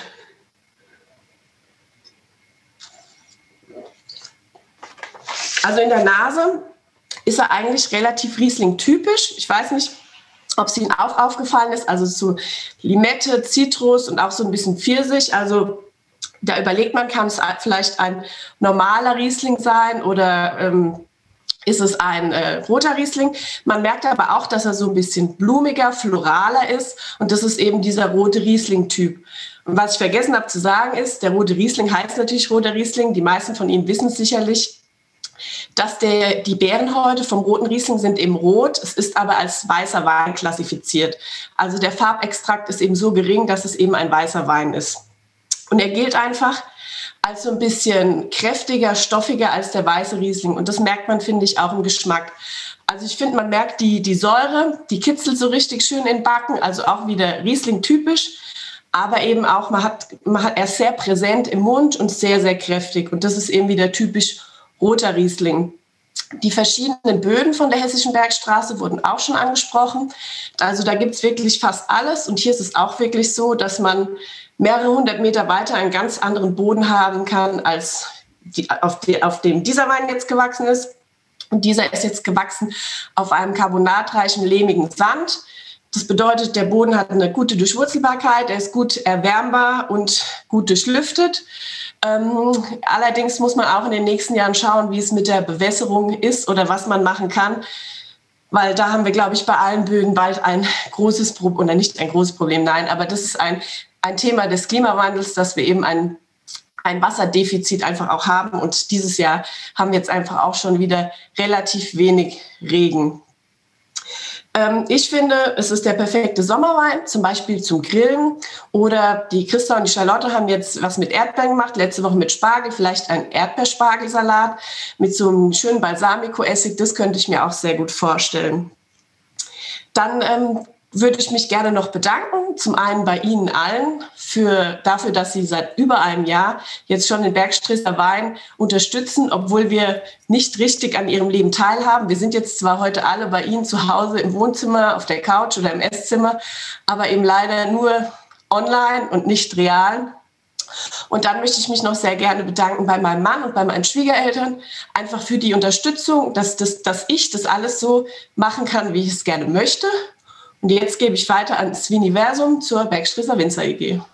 S9: Also in der Nase ist er eigentlich relativ Riesling-typisch. Ich weiß nicht, ob es Ihnen auch aufgefallen ist. Also so Limette, Zitrus und auch so ein bisschen Pfirsich. Also da überlegt man, kann es vielleicht ein normaler Riesling sein oder ähm, ist es ein äh, roter Riesling. Man merkt aber auch, dass er so ein bisschen blumiger, floraler ist und das ist eben dieser rote Riesling-Typ. Und was ich vergessen habe zu sagen ist, der rote Riesling heißt natürlich roter Riesling. Die meisten von Ihnen wissen es sicherlich, dass der, die Beerenhäute vom roten Riesling sind eben rot. Es ist aber als weißer Wein klassifiziert. Also der Farbextrakt ist eben so gering, dass es eben ein weißer Wein ist. Und er gilt einfach als so ein bisschen kräftiger, stoffiger als der weiße Riesling. Und das merkt man, finde ich, auch im Geschmack. Also ich finde, man merkt die, die Säure, die kitzelt so richtig schön in den Backen, also auch wieder Riesling-typisch. Aber eben auch, man hat, man hat, er ist sehr präsent im Mund und sehr, sehr kräftig. Und das ist eben wieder typisch roter Riesling. Die verschiedenen Böden von der Hessischen Bergstraße wurden auch schon angesprochen. Also da gibt es wirklich fast alles. Und hier ist es auch wirklich so, dass man mehrere hundert Meter weiter einen ganz anderen Boden haben kann, als die, auf, die, auf dem dieser Wein jetzt gewachsen ist. Und dieser ist jetzt gewachsen auf einem carbonatreichen, lehmigen Sand. Das bedeutet, der Boden hat eine gute Durchwurzelbarkeit, er ist gut erwärmbar und gut durchlüftet. Ähm, allerdings muss man auch in den nächsten Jahren schauen, wie es mit der Bewässerung ist oder was man machen kann. Weil da haben wir, glaube ich, bei allen Böden bald ein großes Problem, oder nicht ein großes Problem, nein, aber das ist ein ein Thema des Klimawandels, dass wir eben ein, ein Wasserdefizit einfach auch haben. Und dieses Jahr haben wir jetzt einfach auch schon wieder relativ wenig Regen. Ähm, ich finde, es ist der perfekte Sommerwein, zum Beispiel zum Grillen. Oder die Christa und die Charlotte haben jetzt was mit Erdbeeren gemacht, letzte Woche mit Spargel, vielleicht ein Erdbeerspargelsalat mit so einem schönen Balsamico-Essig. Das könnte ich mir auch sehr gut vorstellen. Dann ähm, würde ich mich gerne noch bedanken, zum einen bei Ihnen allen für, dafür, dass Sie seit über einem Jahr jetzt schon den Bergstreßer Wein unterstützen, obwohl wir nicht richtig an Ihrem Leben teilhaben. Wir sind jetzt zwar heute alle bei Ihnen zu Hause im Wohnzimmer, auf der Couch oder im Esszimmer, aber eben leider nur online und nicht real. Und dann möchte ich mich noch sehr gerne bedanken bei meinem Mann und bei meinen Schwiegereltern, einfach für die Unterstützung, dass, das, dass ich das alles so machen kann, wie ich es gerne möchte. Und jetzt gebe ich weiter ans Viniversum zur Bergstreßer Winzer E G.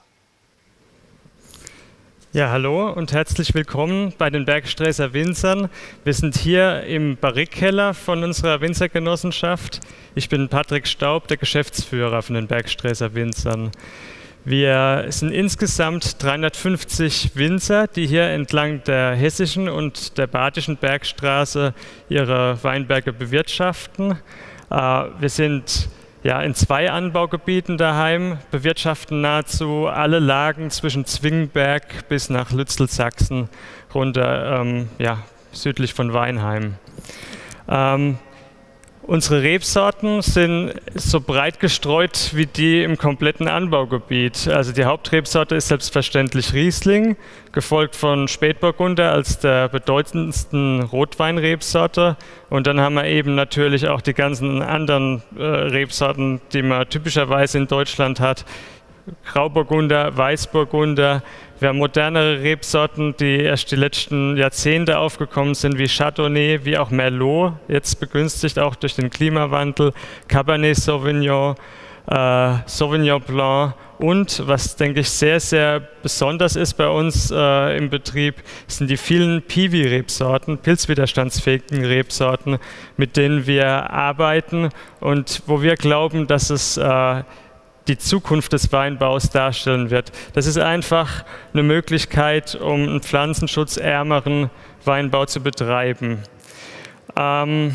S10: Ja, hallo und herzlich willkommen bei den Bergstreßer Winzern. Wir sind hier im Barrikkeller von unserer Winzergenossenschaft. Ich bin Patrick Staub, der Geschäftsführer von den Bergstreßer Winzern. Wir sind insgesamt dreihundertfünfzig Winzer, die hier entlang der hessischen und der badischen Bergstraße ihre Weinberge bewirtschaften. Wir sind ja, in zwei Anbaugebieten daheim, bewirtschaften nahezu alle Lagen zwischen Zwingenberg bis nach Lützel, Sachsen, runter ähm, ja, südlich von Weinheim. Ähm, Unsere Rebsorten sind so breit gestreut wie die im kompletten Anbaugebiet. Also die Hauptrebsorte ist selbstverständlich Riesling, gefolgt von Spätburgunder als der bedeutendsten Rotweinrebsorte. Und dann haben wir eben natürlich auch die ganzen anderen äh, Rebsorten, die man typischerweise in Deutschland hat. Grauburgunder, Weißburgunder. Wir haben modernere Rebsorten, die erst die letzten Jahrzehnte aufgekommen sind, wie Chardonnay, wie auch Merlot, jetzt begünstigt auch durch den Klimawandel, Cabernet Sauvignon, äh, Sauvignon Blanc und, was denke ich sehr, sehr besonders ist bei uns äh, im Betrieb, sind die vielen Piwi-Rebsorten, pilzwiderstandsfähigen Rebsorten, mit denen wir arbeiten und wo wir glauben, dass es äh, die Zukunft des Weinbaus darstellen wird. Das ist einfach eine Möglichkeit, um einen pflanzenschutzärmeren Weinbau zu betreiben. Ähm,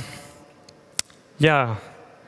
S10: ja,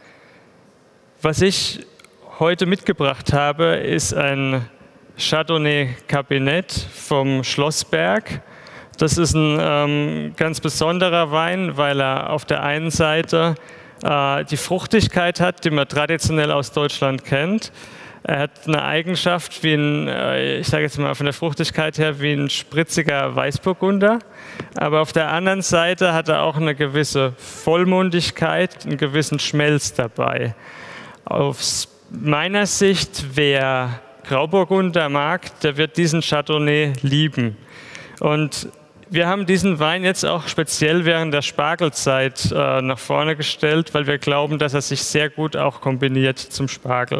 S10: was ich heute mitgebracht habe, ist ein Chardonnay Kabinett vom Schlossberg. Das ist ein ähm, ganz besonderer Wein, weil er auf der einen Seite die Fruchtigkeit hat, die man traditionell aus Deutschland kennt. Er hat eine Eigenschaft, wie ein, ich sage jetzt mal von der Fruchtigkeit her, wie ein spritziger Weißburgunder. Aber auf der anderen Seite hat er auch eine gewisse Vollmundigkeit, einen gewissen Schmelz dabei. Aus meiner Sicht, wer Grauburgunder mag, der wird diesen Chardonnay lieben. Und wir haben diesen Wein jetzt auch speziell während der Spargelzeit äh, nach vorne gestellt, weil wir glauben, dass er sich sehr gut auch kombiniert zum Spargel.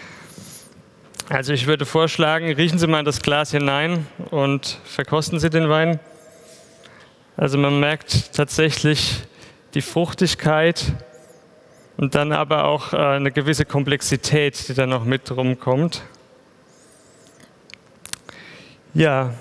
S10: Also ich würde vorschlagen, riechen Sie mal in das Glas hinein und verkosten Sie den Wein. Also man merkt tatsächlich die Fruchtigkeit und dann aber auch äh, eine gewisse Komplexität, die da noch mit rumkommt. Ja.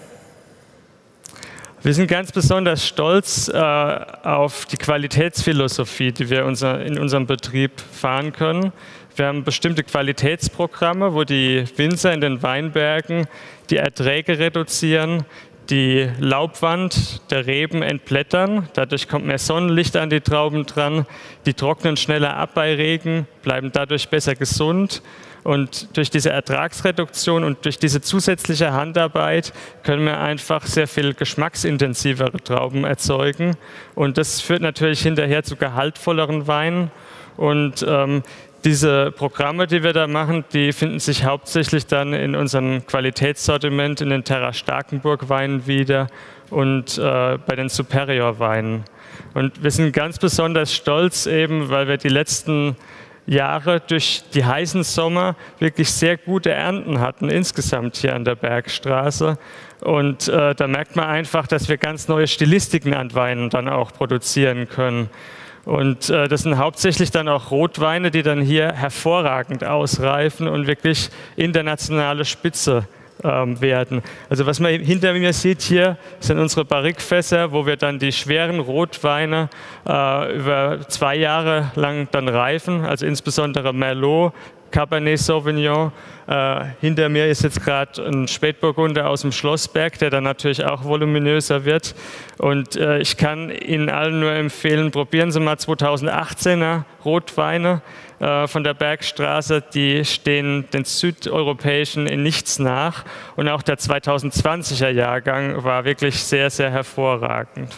S10: Wir sind ganz besonders stolz äh, auf die Qualitätsphilosophie, die wir unser, in unserem Betrieb fahren können. Wir haben bestimmte Qualitätsprogramme, wo die Winzer in den Weinbergen die Erträge reduzieren, die Laubwand der Reben entblättern. Dadurch kommt mehr Sonnenlicht an die Trauben dran. Die trocknen schneller ab bei Regen, bleiben dadurch besser gesund. Und durch diese Ertragsreduktion und durch diese zusätzliche Handarbeit können wir einfach sehr viel geschmacksintensivere Trauben erzeugen. Und das führt natürlich hinterher zu gehaltvolleren Weinen. Und ähm, diese Programme, die wir da machen, die finden sich hauptsächlich dann in unserem Qualitätssortiment, in den Terra Starkenburg Weinen wieder und äh, bei den Superior Weinen. Und wir sind ganz besonders stolz eben, weil wir die letzten Jahre durch die heißen Sommer wirklich sehr gute Ernten hatten, insgesamt hier an der Bergstraße. Und äh, da merkt man einfach, dass wir ganz neue Stilistiken an Weinen dann auch produzieren können. Und äh, das sind hauptsächlich dann auch Rotweine, die dann hier hervorragend ausreifen und wirklich internationale Spitze ähm, werden. Also was man hinter mir sieht hier, sind unsere Barrique-Fässer, wo wir dann die schweren Rotweine äh, über zwei Jahre lang dann reifen, also insbesondere Merlot, Cabernet Sauvignon. Äh, hinter mir ist jetzt gerade ein Spätburgunder aus dem Schlossberg, der dann natürlich auch voluminöser wird. Und äh, ich kann Ihnen allen nur empfehlen, probieren Sie mal zweitausendachtzehner Rotweine äh, von der Bergstraße. Die stehen den südeuropäischen in nichts nach. Und auch der zweitausendzwanziger Jahrgang war wirklich sehr, sehr hervorragend.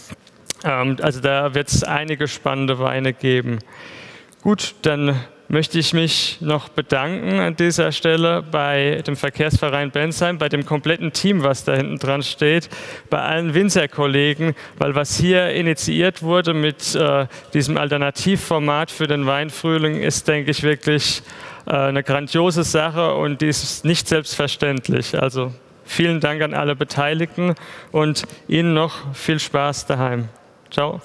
S10: Ähm, also da wird es einige spannende Weine geben. Gut, dann möchte ich mich noch bedanken an dieser Stelle bei dem Verkehrsverein Bensheim, bei dem kompletten Team, was da hinten dran steht, bei allen Winzerkollegen, weil was hier initiiert wurde mit äh, diesem Alternativformat für den Weinfrühling ist, denke ich, wirklich äh, eine grandiose Sache und die ist nicht selbstverständlich. Also vielen Dank an alle Beteiligten und Ihnen noch viel Spaß daheim. Ciao.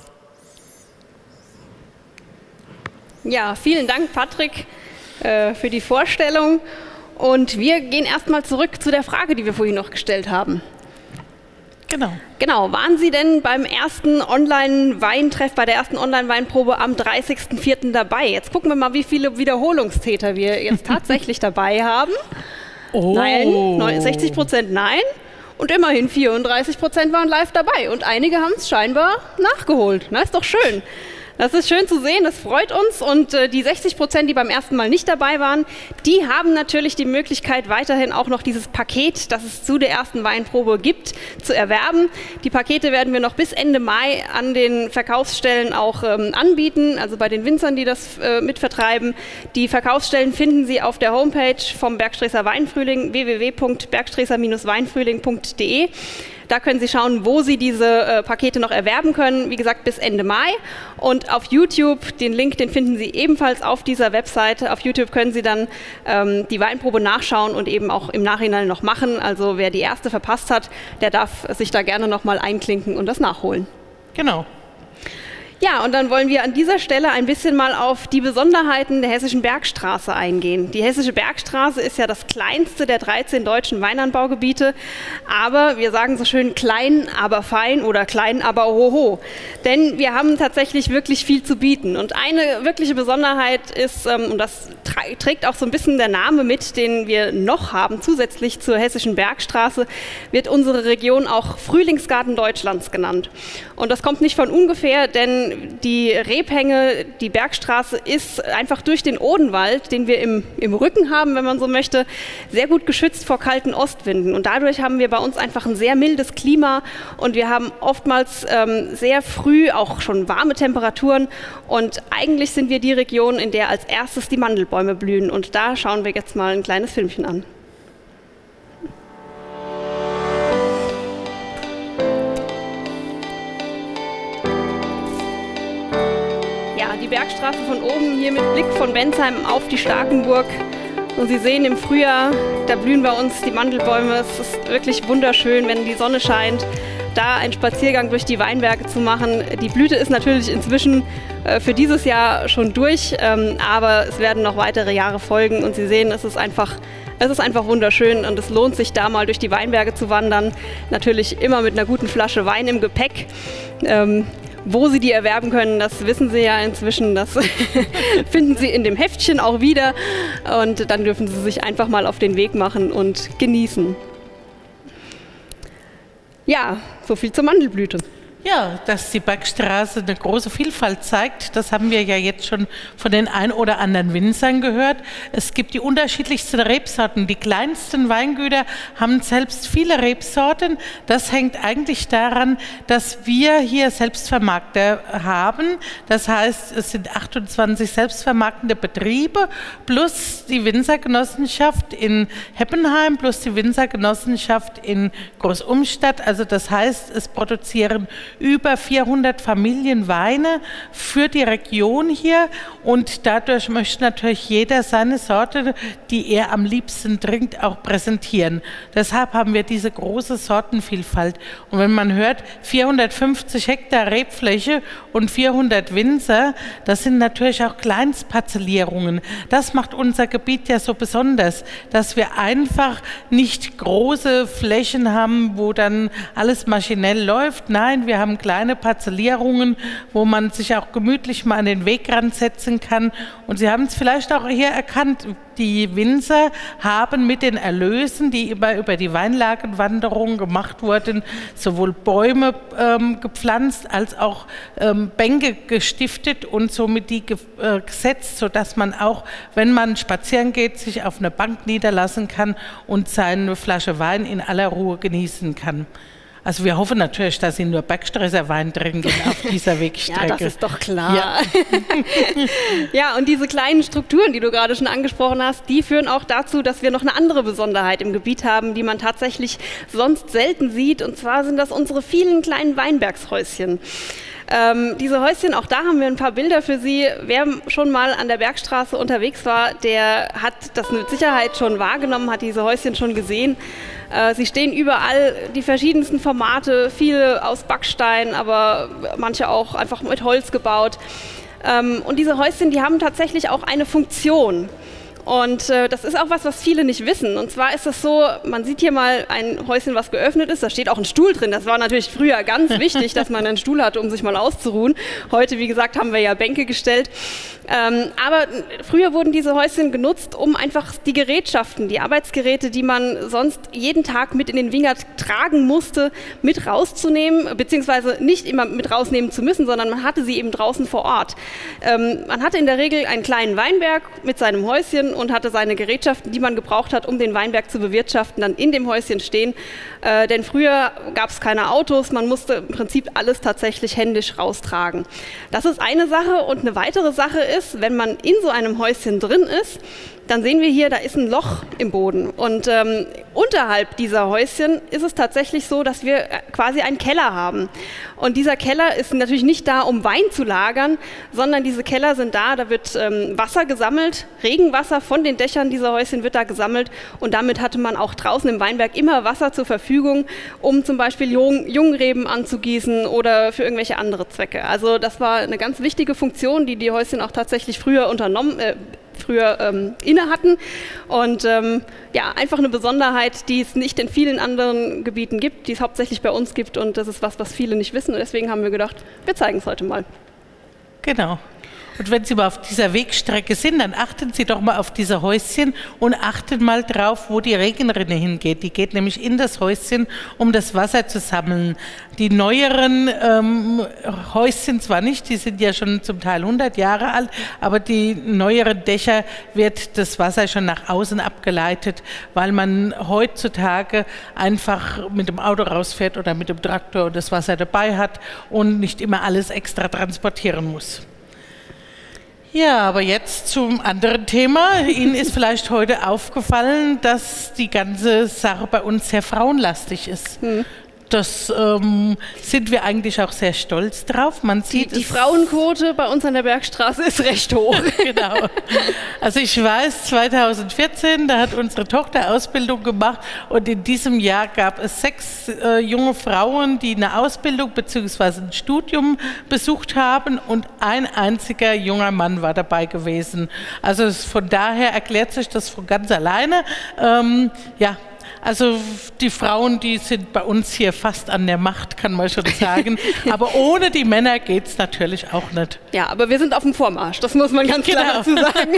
S1: Ja, vielen Dank, Patrick, äh, für die Vorstellung. Und wir gehen erstmal zurück zu der Frage, die wir vorhin noch gestellt haben.
S2: Genau.
S1: Genau, waren Sie denn beim ersten Online-Weintreff, bei der ersten Online-Weinprobe am dreißigsten vierten dabei? Jetzt gucken wir mal, wie viele Wiederholungstäter wir jetzt tatsächlich dabei haben.
S2: Oh.
S1: Nein, sechzig Prozent nein. Und immerhin vierunddreißig Prozent waren live dabei. Und einige haben es scheinbar nachgeholt. Na, ist doch schön. Das ist schön zu sehen, das freut uns und äh, die sechzig Prozent, die beim ersten Mal nicht dabei waren, die haben natürlich die Möglichkeit, weiterhin auch noch dieses Paket, das es zu der ersten Weinprobe gibt, zu erwerben. Die Pakete werden wir noch bis Ende Mai an den Verkaufsstellen auch ähm, anbieten, also bei den Winzern, die das äh, mitvertreiben. Die Verkaufsstellen finden Sie auf der Homepage vom Bergstreßer Weinfrühling, w w w punkt bergstreßer Bindestrich weinfrühling punkt de. Da können Sie schauen, wo Sie diese äh, Pakete noch erwerben können, wie gesagt bis Ende Mai. Und auf YouTube, den Link, den finden Sie ebenfalls auf dieser Webseite. Auf YouTube können Sie dann ähm, die Weinprobe nachschauen und eben auch im Nachhinein noch machen. Also wer die erste verpasst hat, der darf sich da gerne nochmal einklinken und das nachholen.
S2: Genau.
S1: Ja, und dann wollen wir an dieser Stelle ein bisschen mal auf die Besonderheiten der Hessischen Bergstraße eingehen. Die Hessische Bergstraße ist ja das kleinste der dreizehn deutschen Weinanbaugebiete, aber wir sagen so schön klein, aber fein oder klein, aber hoho. Denn wir haben tatsächlich wirklich viel zu bieten. Und eine wirkliche Besonderheit ist, und das trägt auch so ein bisschen der Name mit, den wir noch haben, zusätzlich zur Hessischen Bergstraße, wird unsere Region auch Frühlingsgarten Deutschlands genannt. Und das kommt nicht von ungefähr, denn die Rebhänge, die Bergstraße ist einfach durch den Odenwald, den wir im, im Rücken haben, wenn man so möchte, sehr gut geschützt vor kalten Ostwinden. Und dadurch haben wir bei uns einfach ein sehr mildes Klima und wir haben oftmals ähm, sehr früh auch schon warme Temperaturen. Und eigentlich sind wir die Region, in der als erstes die Mandelbäume blühen. Und da schauen wir jetzt mal ein kleines Filmchen an. Die Bergstraße von oben hier mit Blick von Bensheim auf die Starkenburg. Und Sie sehen im Frühjahr, da blühen bei uns die Mandelbäume. Es ist wirklich wunderschön, wenn die Sonne scheint, da einen Spaziergang durch die Weinberge zu machen. Die Blüte ist natürlich inzwischen äh, für dieses Jahr schon durch, ähm, aber es werden noch weitere Jahre folgen. Und Sie sehen, es ist einfach, es ist einfach wunderschön und es lohnt sich, da mal durch die Weinberge zu wandern. Natürlich immer mit einer guten Flasche Wein im Gepäck. Ähm, Wo Sie die erwerben können, das wissen Sie ja inzwischen, das finden Sie in dem Heftchen auch wieder und dann dürfen Sie sich einfach mal auf den Weg machen und genießen. Ja, so viel zur Mandelblüte.
S2: Ja, dass die Bergstraße eine große Vielfalt zeigt, das haben wir ja jetzt schon von den ein oder anderen Winzern gehört. Es gibt die unterschiedlichsten Rebsorten. Die kleinsten Weingüter haben selbst viele Rebsorten. Das hängt eigentlich daran, dass wir hier Selbstvermarkter haben. Das heißt, es sind achtundzwanzig selbstvermarktende Betriebe plus die Winzergenossenschaft in Heppenheim plus die Winzergenossenschaft in Großumstadt. Also das heißt, es produzieren über vierhundert Familien Weine für die Region hier und dadurch möchte natürlich jeder seine Sorte, die er am liebsten trinkt, auch präsentieren. Deshalb haben wir diese große Sortenvielfalt. Und wenn man hört, vierhundertfünfzig Hektar Rebfläche und vierhundert Winzer, das sind natürlich auch Kleinstparzellierungen. Das macht unser Gebiet ja so besonders, dass wir einfach nicht große Flächen haben, wo dann alles maschinell läuft. Nein, wir haben kleine Parzellierungen, wo man sich auch gemütlich mal an den Wegrand setzen kann. Und Sie haben es vielleicht auch hier erkannt, die Winzer haben mit den Erlösen, die immer über die Weinlagenwanderung gemacht wurden, sowohl Bäume ähm, gepflanzt als auch ähm, Bänke gestiftet und somit die ge äh, gesetzt, sodass man auch, wenn man spazieren geht, sich auf einer Bank niederlassen kann und seine Flasche Wein in aller Ruhe genießen kann. Also wir hoffen natürlich, dass Sie nur Bergstreßer Wein trinken auf dieser Wegstrecke.
S1: Ja, das ist doch klar.
S2: Ja.
S1: Ja, und diese kleinen Strukturen, die du gerade schon angesprochen hast, die führen auch dazu, dass wir noch eine andere Besonderheit im Gebiet haben, die man tatsächlich sonst selten sieht. Und zwar sind das unsere vielen kleinen Weinbergshäuschen. Ähm, diese Häuschen, auch da haben wir ein paar Bilder für Sie. Wer schon mal an der Bergstraße unterwegs war, der hat das mit Sicherheit schon wahrgenommen, hat diese Häuschen schon gesehen. Äh, sie stehen überall, die verschiedensten Formate, viele aus Backstein, aber manche auch einfach mit Holz gebaut. Ähm, und diese Häuschen, die haben tatsächlich auch eine Funktion. Und äh, das ist auch was, was viele nicht wissen. Und zwar ist es so, man sieht hier mal ein Häuschen, was geöffnet ist. Da steht auch ein Stuhl drin. Das war natürlich früher ganz wichtig, dass man einen Stuhl hatte, um sich mal auszuruhen. Heute, wie gesagt, haben wir ja Bänke gestellt. Ähm, aber früher wurden diese Häuschen genutzt, um einfach die Gerätschaften, die Arbeitsgeräte, die man sonst jeden Tag mit in den Wingert tragen musste, mit rauszunehmen, beziehungsweise nicht immer mit rausnehmen zu müssen, sondern man hatte sie eben draußen vor Ort. Ähm, man hatte in der Regel einen kleinen Weinberg mit seinem Häuschen und hatte seine Gerätschaften, die man gebraucht hat, um den Weinberg zu bewirtschaften, dann in dem Häuschen stehen. Äh, denn früher gab es keine Autos, man musste im Prinzip alles tatsächlich händisch raustragen. Das ist eine Sache, und eine weitere Sache ist, wenn man in so einem Häuschen drin ist, dann sehen wir hier, da ist ein Loch im Boden. Und ähm, unterhalb dieser Häuschen ist es tatsächlich so, dass wir quasi einen Keller haben. Und dieser Keller ist natürlich nicht da, um Wein zu lagern, sondern diese Keller sind da, da wird ähm, Wasser gesammelt, Regenwasser von den Dächern dieser Häuschen wird da gesammelt. Und damit hatte man auch draußen im Weinberg immer Wasser zur Verfügung, um zum Beispiel Jung, Jungreben anzugießen oder für irgendwelche andere Zwecke. Also das war eine ganz wichtige Funktion, die die Häuschen auch tatsächlich früher unternommen äh, früher ähm, inne hatten. Und ähm, ja, einfach eine Besonderheit, die es nicht in vielen anderen Gebieten gibt, die es hauptsächlich bei uns gibt. Und das ist was, was viele nicht wissen. Und deswegen haben wir gedacht, wir zeigen es heute mal.
S2: Genau. Und wenn Sie mal auf dieser Wegstrecke sind, dann achten Sie doch mal auf diese Häuschen und achten mal drauf, wo die Regenrinne hingeht. Die geht nämlich in das Häuschen, um das Wasser zu sammeln. Die neueren ähm, Häuschen zwar nicht, die sind ja schon zum Teil hundert Jahre alt, aber die neueren Dächer wird das Wasser schon nach außen abgeleitet, weil man heutzutage einfach mit dem Auto rausfährt oder mit dem Traktor und das Wasser dabei hat und nicht immer alles extra transportieren muss. Ja, aber jetzt zum anderen Thema. Ihnen ist vielleicht heute aufgefallen, dass die ganze Sache bei uns sehr frauenlastig ist. Hm. Das ähm, sind wir eigentlich auch sehr stolz drauf. Man sieht
S1: die, die Frauenquote bei uns an der Bergstraße ist recht hoch.
S2: Genau. Also ich weiß, zweitausendvierzehn, da hat unsere Tochter Ausbildung gemacht und in diesem Jahr gab es sechs äh, junge Frauen, die eine Ausbildung bzw. ein Studium besucht haben, und ein einziger junger Mann war dabei gewesen. Also von daher erklärt sich das von ganz alleine. Ähm, ja. Also die Frauen, die sind bei uns hier fast an der Macht, kann man schon sagen. Aber ohne die Männer geht es natürlich auch nicht.
S1: Ja, aber wir sind auf dem Vormarsch, das muss man ganz klar dazu sagen.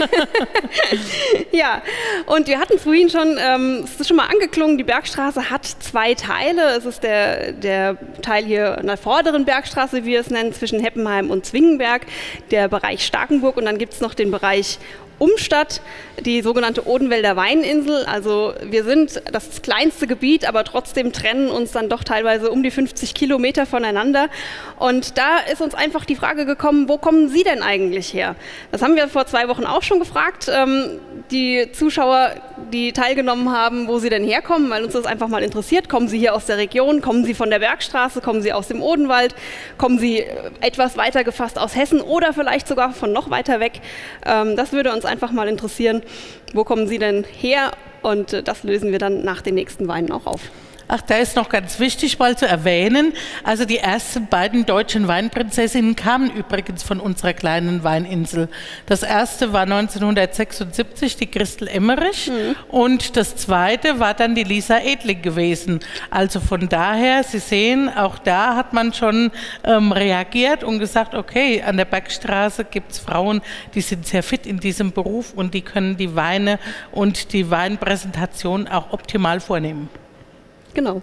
S1: Ja, und wir hatten vorhin schon, ähm, es ist schon mal angeklungen, die Bergstraße hat zwei Teile. Es ist der, der Teil hier an der vorderen Bergstraße, wie wir es nennen, zwischen Heppenheim und Zwingenberg, der Bereich Starkenburg, und dann gibt es noch den Bereich Umstadt, die sogenannte Odenwälder Weininsel. Also wir sind das kleinste Gebiet, aber trotzdem trennen uns dann doch teilweise um die fünfzig Kilometer voneinander. Und da ist uns einfach die Frage gekommen, wo kommen Sie denn eigentlich her? Das haben wir vor zwei Wochen auch schon gefragt, ähm, die Zuschauer, die teilgenommen haben, wo sie denn herkommen, weil uns das einfach mal interessiert. Kommen Sie hier aus der Region? Kommen Sie von der Bergstraße? Kommen Sie aus dem Odenwald? Kommen Sie etwas weiter gefasst aus Hessen oder vielleicht sogar von noch weiter weg? Ähm, das würde uns einfach mal interessieren, wo kommen Sie denn her? Und das lösen wir dann nach den nächsten Weinen auch auf.
S2: Ach, da ist noch ganz wichtig mal zu erwähnen, also die ersten beiden deutschen Weinprinzessinnen kamen übrigens von unserer kleinen Weininsel. Das erste war neunzehnhundertsechsundsiebzig die Christel Emmerich, mhm. und das zweite war dann die Lisa Edling gewesen. Also von daher, Sie sehen, auch da hat man schon ähm, reagiert und gesagt, okay, an der Bergstraße gibt es Frauen, die sind sehr fit in diesem Beruf und die können die Weine und die Weinpräsentation auch optimal vornehmen.
S1: Genau.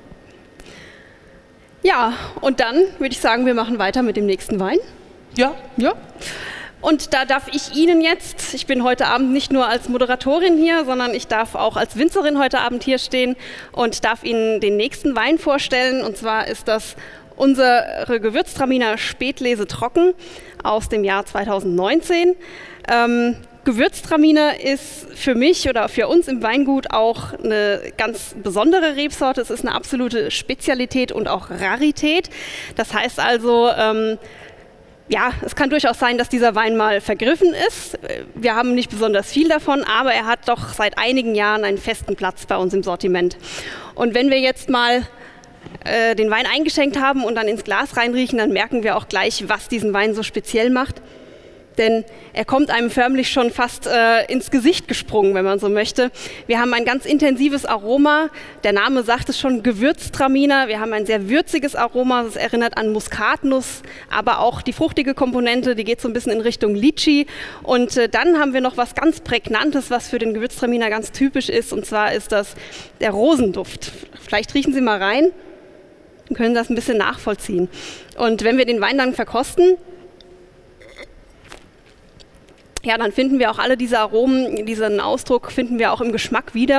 S1: Ja, und dann würde ich sagen, wir machen weiter mit dem nächsten Wein.
S2: Ja.
S1: Ja. Und da darf ich Ihnen jetzt, ich bin heute Abend nicht nur als Moderatorin hier, sondern ich darf auch als Winzerin heute Abend hier stehen und darf Ihnen den nächsten Wein vorstellen. Und zwar ist das unsere Gewürztraminer Spätlese Trocken aus dem Jahr zweitausendneunzehn. Ähm, Gewürztraminer ist für mich oder für uns im Weingut auch eine ganz besondere Rebsorte. Es ist eine absolute Spezialität und auch Rarität. Das heißt also, ähm, ja, es kann durchaus sein, dass dieser Wein mal vergriffen ist. Wir haben nicht besonders viel davon, aber er hat doch seit einigen Jahren einen festen Platz bei uns im Sortiment. Und wenn wir jetzt mal äh, den Wein eingeschenkt haben und dann ins Glas reinriechen, dann merken wir auch gleich, was diesen Wein so speziell macht. denn er kommt einem förmlich schon fast äh, ins Gesicht gesprungen, wenn man so möchte. Wir haben ein ganz intensives Aroma, der Name sagt es schon, Gewürztraminer. Wir haben ein sehr würziges Aroma, das erinnert an Muskatnuss, aber auch die fruchtige Komponente, die geht so ein bisschen in Richtung Litchi. Und äh, dann haben wir noch was ganz Prägnantes, was für den Gewürztraminer ganz typisch ist, und zwar ist das der Rosenduft. Vielleicht riechen Sie mal rein und können das ein bisschen nachvollziehen. Und wenn wir den Wein dann verkosten, ja, dann finden wir auch alle diese Aromen, diesen Ausdruck finden wir auch im Geschmack wieder.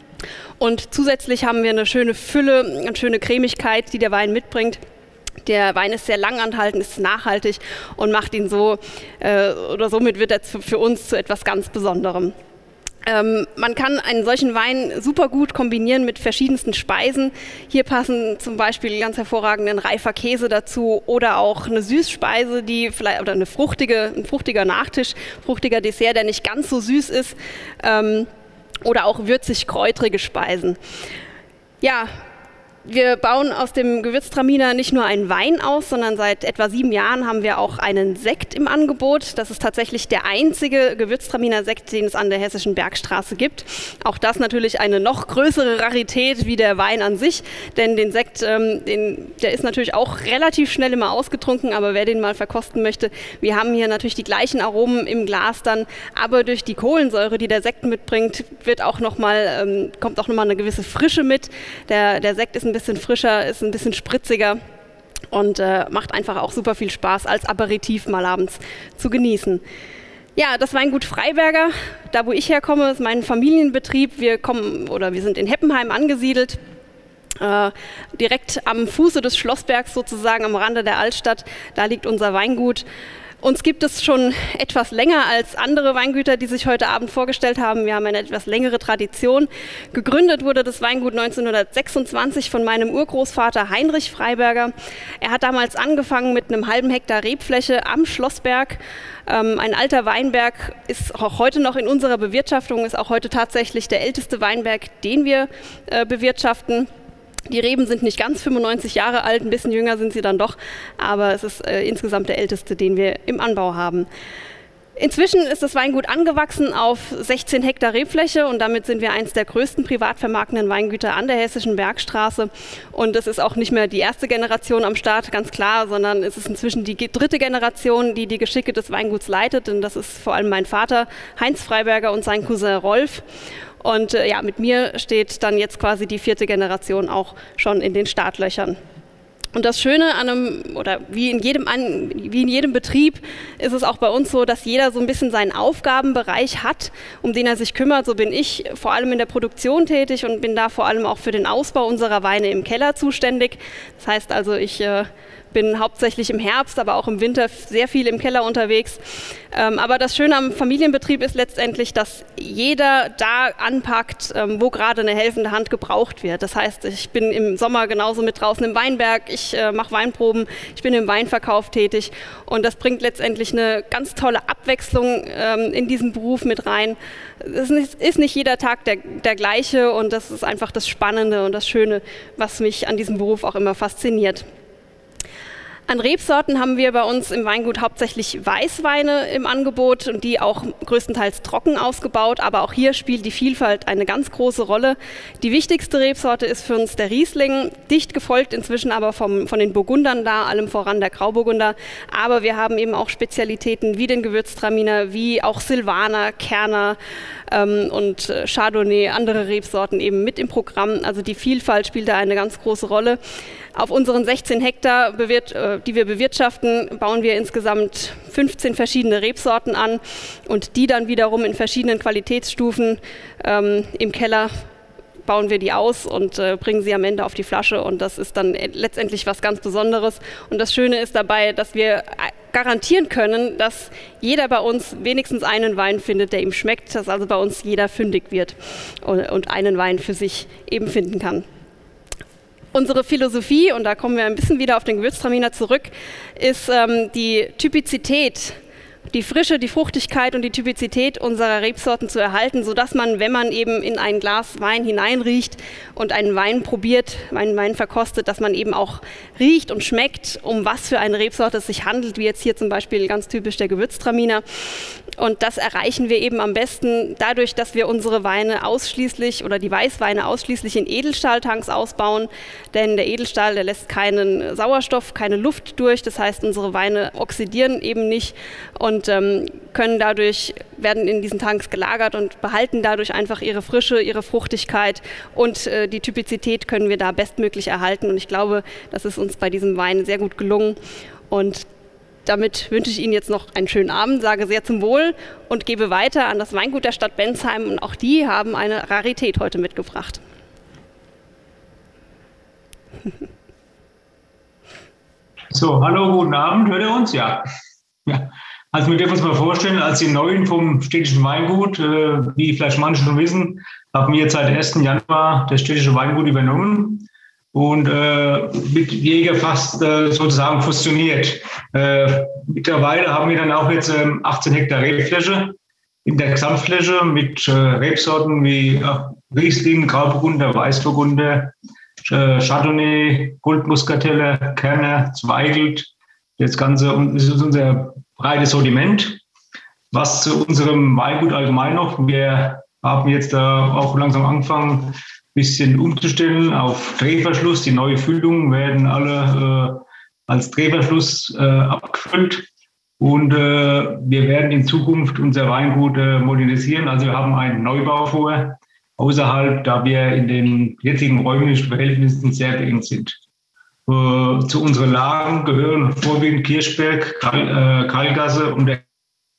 S1: Und zusätzlich haben wir eine schöne Fülle, eine schöne Cremigkeit, die der Wein mitbringt. Der Wein ist sehr langanhaltend, ist nachhaltig und macht ihn so, äh, oder somit wird er für uns zu etwas ganz Besonderem. Ähm, man kann einen solchen Wein super gut kombinieren mit verschiedensten Speisen. Hier passen zum Beispiel ganz hervorragend ein reifer Käse dazu oder auch eine Süßspeise, die vielleicht, oder eine fruchtige, ein fruchtiger Nachtisch, fruchtiger Dessert, der nicht ganz so süß ist, ähm, oder auch würzig-kräutrige Speisen. Ja, wir bauen aus dem Gewürztraminer nicht nur einen Wein aus, sondern seit etwa sieben Jahren haben wir auch einen Sekt im Angebot. Das ist tatsächlich der einzige Gewürztraminer-Sekt, den es an der Hessischen Bergstraße gibt. Auch das natürlich eine noch größere Rarität wie der Wein an sich, denn den Sekt, ähm, den, der ist natürlich auch relativ schnell immer ausgetrunken, aber wer den mal verkosten möchte, wir haben hier natürlich die gleichen Aromen im Glas dann, aber durch die Kohlensäure, die der Sekt mitbringt, wird auch noch mal, ähm, kommt auch nochmal eine gewisse Frische mit. Der, der Sekt ist ein bisschen frischer, ist ein bisschen spritziger und äh, macht einfach auch super viel Spaß als Aperitif mal abends zu genießen. Ja, das Weingut Freiberger, da wo ich herkomme, ist mein Familienbetrieb. Wir kommen oder wir sind in Heppenheim angesiedelt, äh, direkt am Fuße des Schlossbergs sozusagen, am Rande der Altstadt. Da liegt unser Weingut. Uns gibt es schon etwas länger als andere Weingüter, die sich heute Abend vorgestellt haben. Wir haben eine etwas längere Tradition. Gegründet wurde das Weingut neunzehnhundertsechsundzwanzig von meinem Urgroßvater Heinrich Freiberger. Er hat damals angefangen mit einem halben Hektar Rebfläche am Schlossberg. Ähm, ein alter Weinberg ist auch heute noch in unserer Bewirtschaftung, ist auch heute tatsächlich der älteste Weinberg, den wir äh, bewirtschaften. Die Reben sind nicht ganz fünfundneunzig Jahre alt, ein bisschen jünger sind sie dann doch, aber es ist äh, insgesamt der älteste, den wir im Anbau haben. Inzwischen ist das Weingut angewachsen auf sechzehn Hektar Rebfläche und damit sind wir eines der größten privat vermarktenden Weingüter an der Hessischen Bergstraße. Und es ist auch nicht mehr die erste Generation am Start, ganz klar, sondern es ist inzwischen die dritte Generation, die die Geschicke des Weinguts leitet. Und das ist vor allem mein Vater Heinz Freiberger und sein Cousin Rolf. Und äh, ja, mit mir steht dann jetzt quasi die vierte Generation auch schon in den Startlöchern. Und das Schöne an einem, oder wie in jedem, wie in jedem Betrieb, ist es auch bei uns so, dass jeder so ein bisschen seinen Aufgabenbereich hat, um den er sich kümmert. So bin ich vor allem in der Produktion tätig und bin da vor allem auch für den Ausbau unserer Weine im Keller zuständig. Das heißt also, ich äh, bin hauptsächlich im Herbst, aber auch im Winter sehr viel im Keller unterwegs. Ähm, aber das Schöne am Familienbetrieb ist letztendlich, dass jeder da anpackt, ähm, wo gerade eine helfende Hand gebraucht wird. Das heißt, ich bin im Sommer genauso mit draußen im Weinberg, ich äh, mache Weinproben, ich bin im Weinverkauf tätig und das bringt letztendlich eine ganz tolle Abwechslung ähm, in diesen Beruf mit rein. Es ist, ist nicht jeder Tag der, der gleiche und das ist einfach das Spannende und das Schöne, was mich an diesem Beruf auch immer fasziniert. An Rebsorten haben wir bei uns im Weingut hauptsächlich Weißweine im Angebot und die auch größtenteils trocken ausgebaut, aber auch hier spielt die Vielfalt eine ganz große Rolle. Die wichtigste Rebsorte ist für uns der Riesling, dicht gefolgt inzwischen aber vom, von den Burgundern da, allem voran der Grauburgunder, aber wir haben eben auch Spezialitäten wie den Gewürztraminer, wie auch Silvaner, Kerner ähm, und Chardonnay, andere Rebsorten eben mit im Programm, also die Vielfalt spielt da eine ganz große Rolle. Auf unseren sechzehn Hektar, die wir bewirtschaften, bauen wir insgesamt fünfzehn verschiedene Rebsorten an und die dann wiederum in verschiedenen Qualitätsstufen ähm, im Keller bauen wir die aus und äh, bringen sie am Ende auf die Flasche und das ist dann letztendlich was ganz Besonderes. Und das Schöne ist dabei, dass wir garantieren können, dass jeder bei uns wenigstens einen Wein findet, der ihm schmeckt, dass also bei uns jeder fündig wird und, und einen Wein für sich eben finden kann. Unsere Philosophie, und da kommen wir ein bisschen wieder auf den Gewürztraminer zurück, ist ähm, die Typizität die Frische, die Fruchtigkeit und die Typizität unserer Rebsorten zu erhalten, sodass man, wenn man eben in ein Glas Wein hineinriecht und einen Wein probiert, einen Wein verkostet, dass man eben auch riecht und schmeckt, um was für eine Rebsorte es sich handelt, wie jetzt hier zum Beispiel ganz typisch der Gewürztraminer. Und das erreichen wir eben am besten dadurch, dass wir unsere Weine ausschließlich oder die Weißweine ausschließlich in Edelstahltanks ausbauen, denn der Edelstahl, der lässt keinen Sauerstoff, keine Luft durch, das heißt, unsere Weine oxidieren eben nicht und ähm, können dadurch, werden in diesen Tanks gelagert und behalten dadurch einfach ihre Frische, ihre Fruchtigkeit und äh, die Typizität können wir da bestmöglich erhalten und ich glaube, das ist uns bei diesem Wein sehr gut gelungen und damit wünsche ich Ihnen jetzt noch einen schönen Abend, sage sehr zum Wohl und gebe weiter an das Weingut der Stadt Bensheim und auch die haben eine Rarität heute mitgebracht.
S11: So, hallo, guten Abend, hört ihr uns? Ja. Ja. Also wir dürfen uns mal vorstellen, als die Neuen vom städtischen Weingut, äh, wie vielleicht manche schon wissen, haben wir jetzt seit ersten Januar das städtische Weingut übernommen und äh, mit Jäger fast äh, sozusagen fusioniert. Äh, mittlerweile haben wir dann auch jetzt äh, achtzehn Hektar Rebfläche in der Gesamtfläche mit äh, Rebsorten wie äh, Riesling, Grauburgunder, Weißburgunder, äh, Chardonnay, Goldmuskatelle, Kerner, Zweigelt. Das Ganze das ist unser breites Sortiment. Was zu unserem Weingut allgemein noch, wir haben jetzt da auch langsam angefangen, ein bisschen umzustellen auf Drehverschluss. Die neue Füllungen werden alle äh, als Drehverschluss äh, abgefüllt. Und äh, wir werden in Zukunft unser Weingut äh, modernisieren. Also wir haben einen Neubau vor, außerhalb, da wir in den jetzigen räumlichen Verhältnissen sehr beengt sind. Äh, zu unseren Lagen gehören vorwiegend Kirchberg, Karl, äh, Karlgasse und der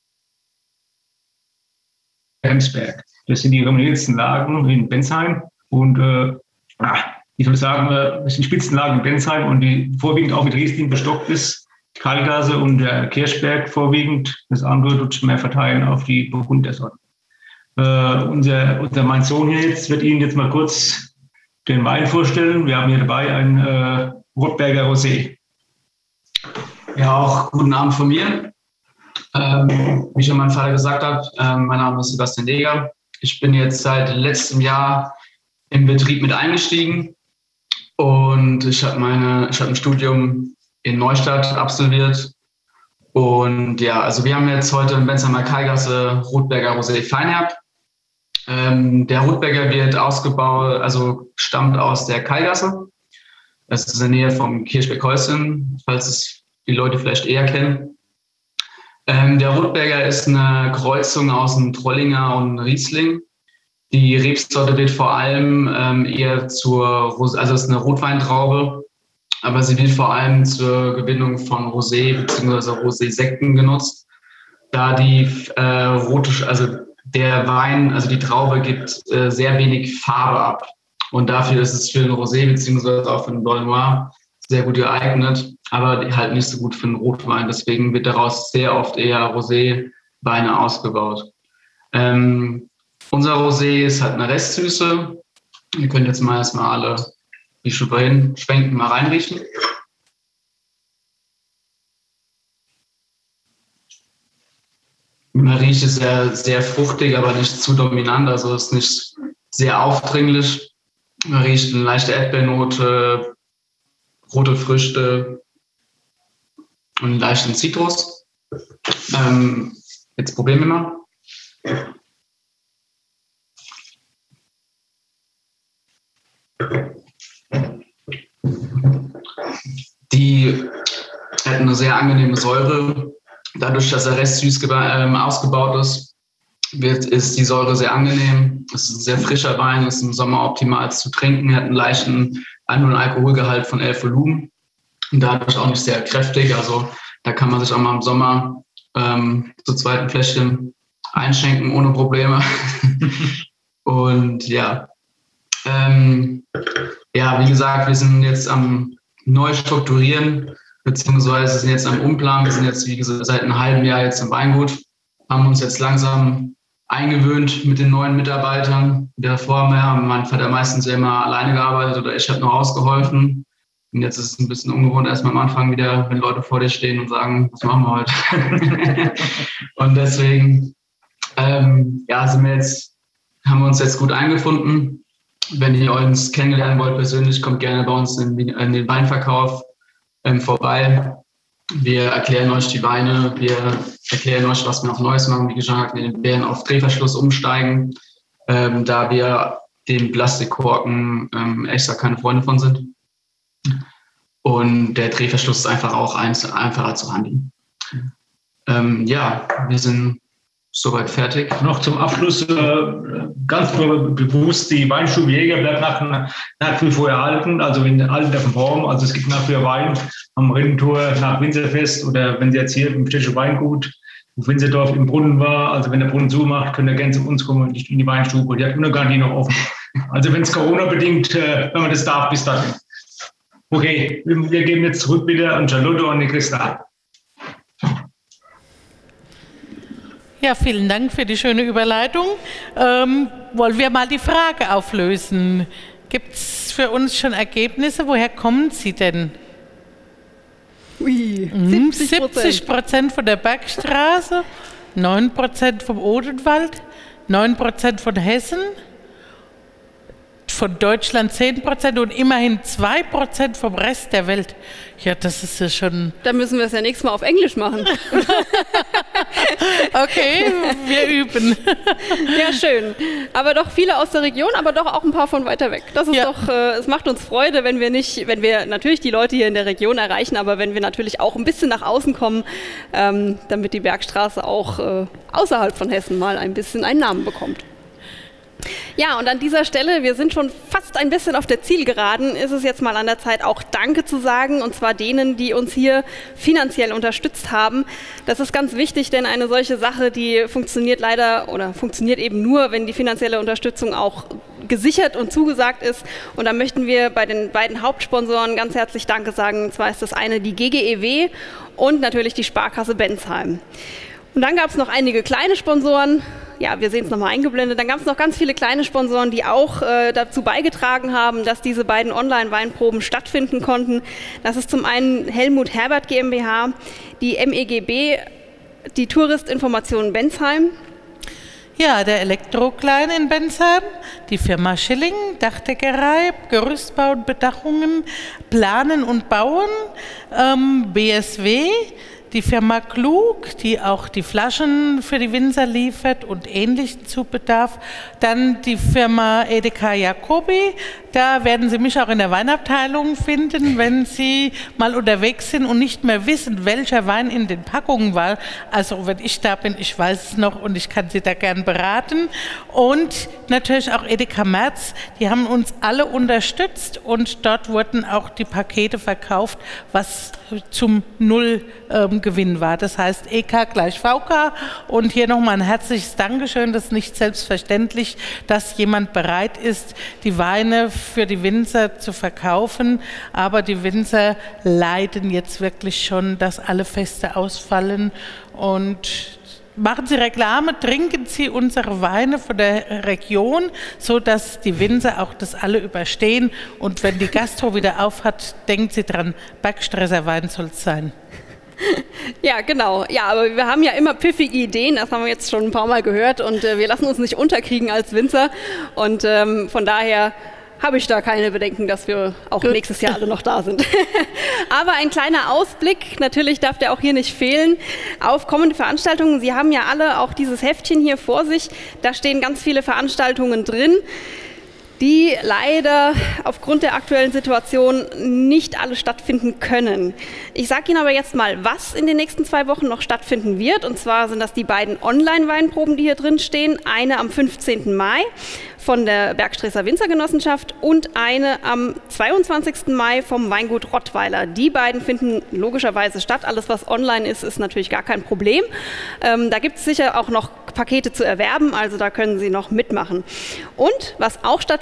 S11: Hemsberg. Das sind die renommiertesten Lagen in Bensheim. Und äh, ich würde sagen, das sind Spitzenlagen in Bensheim und die vorwiegend auch mit Riesling bestockt ist. Karlgasse und der Kirchberg vorwiegend. Das andere tut sich mehr verteilen auf die Burgundersorten. Äh, unser, unser mein Sohn hier jetzt wird Ihnen jetzt mal kurz den Wein vorstellen. Wir haben hier dabei einen äh, Rotberger Rosé.
S12: Ja, auch guten Abend von mir. Ähm, wie schon mein Vater gesagt hat, äh, mein Name ist Sebastian Deger. Ich bin jetzt seit letztem Jahr im Betrieb mit eingestiegen und ich habe meine, ich habe ein Studium in Neustadt absolviert und ja, also wir haben jetzt heute in Bensheimer Karlgasse Rotberger Rosé Feinherb. Ähm, der Rotberger wird ausgebaut, also stammt aus der Karlgasse. Das ist in der Nähe vom Kirchberg-Häuschen, falls es die Leute vielleicht eher kennen. Ähm, der Rotberger ist eine Kreuzung aus einem Trollinger und Riesling. Die Rebsorte wird vor allem ähm, eher zur, also es ist eine Rotweintraube, aber sie wird vor allem zur Gewinnung von Rosé bzw. Rosé-Sekten genutzt, da die äh, rote, also der Wein, also die Traube gibt äh, sehr wenig Farbe ab und dafür ist es für den Rosé bzw. auch für den Blanc Noir sehr gut geeignet, aber halt nicht so gut für den Rotwein. Deswegen wird daraus sehr oft eher Rosé-Weine ausgebaut. Ähm, Unser Rosé ist halt eine Restsüße. Ihr könnt jetzt mal erstmal alle, wie schon vorhin, schwenken, mal reinriechen. Man riecht es sehr, sehr fruchtig, aber nicht zu dominant, also ist nicht sehr aufdringlich. Man riecht eine leichte Erdbeernote, rote Früchte und einen leichten Zitrus. Ähm, jetzt probieren wir mal. Die hat eine sehr angenehme Säure. Dadurch, dass der Rest süß ähm, ausgebaut ist, wird, ist die Säure sehr angenehm. Es ist ein sehr frischer Wein, ist im Sommer optimal zu trinken. Er hat einen leichten Alkoholgehalt von elf Volumen und dadurch auch nicht sehr kräftig. Also da kann man sich auch mal im Sommer ähm, zu zweiten Fläschchen einschenken ohne Probleme. Und ja, ähm, ja, wie gesagt, wir sind jetzt am neu strukturieren, beziehungsweise sind jetzt am Umplanen. Wir sind jetzt, wie gesagt, seit einem halben Jahr jetzt im Weingut, haben uns jetzt langsam eingewöhnt mit den neuen Mitarbeitern. Davor haben mein Vater meistens immer alleine gearbeitet oder ich habe noch ausgeholfen. Und jetzt ist es ein bisschen ungewohnt, erstmal am Anfang wieder, wenn Leute vor dir stehen und sagen, was machen wir heute? Und deswegen ähm, ja, sind wir jetzt, haben wir uns jetzt gut eingefunden. Wenn ihr uns kennenlernen wollt persönlich, kommt gerne bei uns in, in den Weinverkauf ähm, vorbei. Wir erklären euch die Weine, wir erklären euch, was wir noch Neues machen. Wie gesagt, wir werden auf Drehverschluss umsteigen, ähm, da wir den Plastikkorken ähm, extra keine Freunde von sind. Und der Drehverschluss ist einfach auch eins, einfacher zu handeln. Ähm, ja, wir sind soweit fertig.
S11: Noch zum Abschluss äh, ganz bewusst, die Weinstube Jäger bleibt nach, nach wie vor erhalten, also in allen der Form. Also es gibt nach wie vor Wein am Rindentor nach Winzerfest oder wenn Sie jetzt hier im Städtischen Weingut auf Winzerdorf im Brunnen war, also wenn der Brunnen zumacht, können Sie gerne zu uns kommen und nicht in die Weinstube. Die hat immer gar nicht noch offen. Also wenn es Corona-bedingt, äh, wenn man das darf, bis dahin. Okay, wir, wir geben jetzt zurück wieder an Charlotte und die Christa.
S2: Ja, vielen Dank für die schöne Überleitung. Ähm, wollen wir mal die Frage auflösen? Gibt es für uns schon Ergebnisse? Woher kommen sie denn?
S1: Ui,
S2: siebzig Prozent von der Bergstraße, neun Prozent vom Odenwald, neun Prozent von Hessen, von Deutschland zehn Prozent und immerhin zwei Prozent vom Rest der Welt. Ja, das ist ja schon...
S1: Da müssen wir es ja nächstes Mal auf Englisch machen.
S2: Okay, wir üben.
S1: Ja, schön. Aber doch viele aus der Region, aber doch auch ein paar von weiter weg. Das ist ja. doch, äh, es macht uns Freude, wenn wir nicht, wenn wir natürlich die Leute hier in der Region erreichen, aber wenn wir natürlich auch ein bisschen nach außen kommen, ähm, damit die Bergstraße auch äh, außerhalb von Hessen mal ein bisschen einen Namen bekommt. Ja, und an dieser Stelle, wir sind schon fast ein bisschen auf der Zielgeraden, ist es jetzt mal an der Zeit, auch Danke zu sagen, und zwar denen, die uns hier finanziell unterstützt haben. Das ist ganz wichtig, denn eine solche Sache, die funktioniert leider oder funktioniert eben nur, wenn die finanzielle Unterstützung auch gesichert und zugesagt ist. Und da möchten wir bei den beiden Hauptsponsoren ganz herzlich Danke sagen. Und zwar ist das eine die G G E W und natürlich die Sparkasse Bensheim. Und dann gab es noch einige kleine Sponsoren. Ja, wir sehen es nochmal eingeblendet. Dann gab es noch ganz viele kleine Sponsoren, die auch äh, dazu beigetragen haben, dass diese beiden Online-Weinproben stattfinden konnten. Das ist zum einen Helmut Herbert GmbH, die M E G B, die Touristinformation Bensheim.
S2: Ja, der Elektroklein in Bensheim, die Firma Schilling, Dachdeckerei, Gerüstbau und Bedachungen, Planen und Bauen, ähm, B S W, die Firma Klug, die auch die Flaschen für die Winzer liefert und ähnlichen Zubbedarf. Dann die Firma Edeka Jacobi. Da werden Sie mich auch in der Weinabteilung finden, wenn Sie mal unterwegs sind und nicht mehr wissen, welcher Wein in den Packungen war. Also wenn ich da bin, ich weiß es noch und ich kann Sie da gern beraten. Und natürlich auch Edeka Merz, die haben uns alle unterstützt und dort wurden auch die Pakete verkauft, was zum Null ähm, Gewinn war. Das heißt E K gleich V K und hier nochmal ein herzliches Dankeschön. Das ist nicht selbstverständlich, dass jemand bereit ist, die Weine für die Winzer zu verkaufen, aber die Winzer leiden jetzt wirklich schon, dass alle Feste ausfallen und machen Sie Reklame, trinken Sie unsere Weine von der Region, sodass die Winzer auch das alle überstehen und wenn die Gastro wieder auf hat, denken Sie dran, Bergstresser Wein soll es sein.
S1: Ja, genau. Ja, aber wir haben ja immer pfiffige Ideen, das haben wir jetzt schon ein paar Mal gehört und äh, wir lassen uns nicht unterkriegen als Winzer und ähm, von daher habe ich da keine Bedenken, dass wir auch Gut. nächstes Jahr alle noch da sind. Aber ein kleiner Ausblick, natürlich darf der auch hier nicht fehlen, auf kommende Veranstaltungen. Sie haben ja alle auch dieses Heftchen hier vor sich, da stehen ganz viele Veranstaltungen drin, die leider aufgrund der aktuellen Situation nicht alle stattfinden können. Ich sage Ihnen aber jetzt mal, was in den nächsten zwei Wochen noch stattfinden wird. Und zwar sind das die beiden Online-Weinproben, die hier drin stehen. Eine am fünfzehnten Mai von der Bergstresser Winzergenossenschaft und eine am zweiundzwanzigsten Mai vom Weingut Rottweiler. Die beiden finden logischerweise statt. Alles, was online ist, ist natürlich gar kein Problem. Ähm, da gibt es sicher auch noch Pakete zu erwerben, also da können Sie noch mitmachen. Und was auch stattfindet,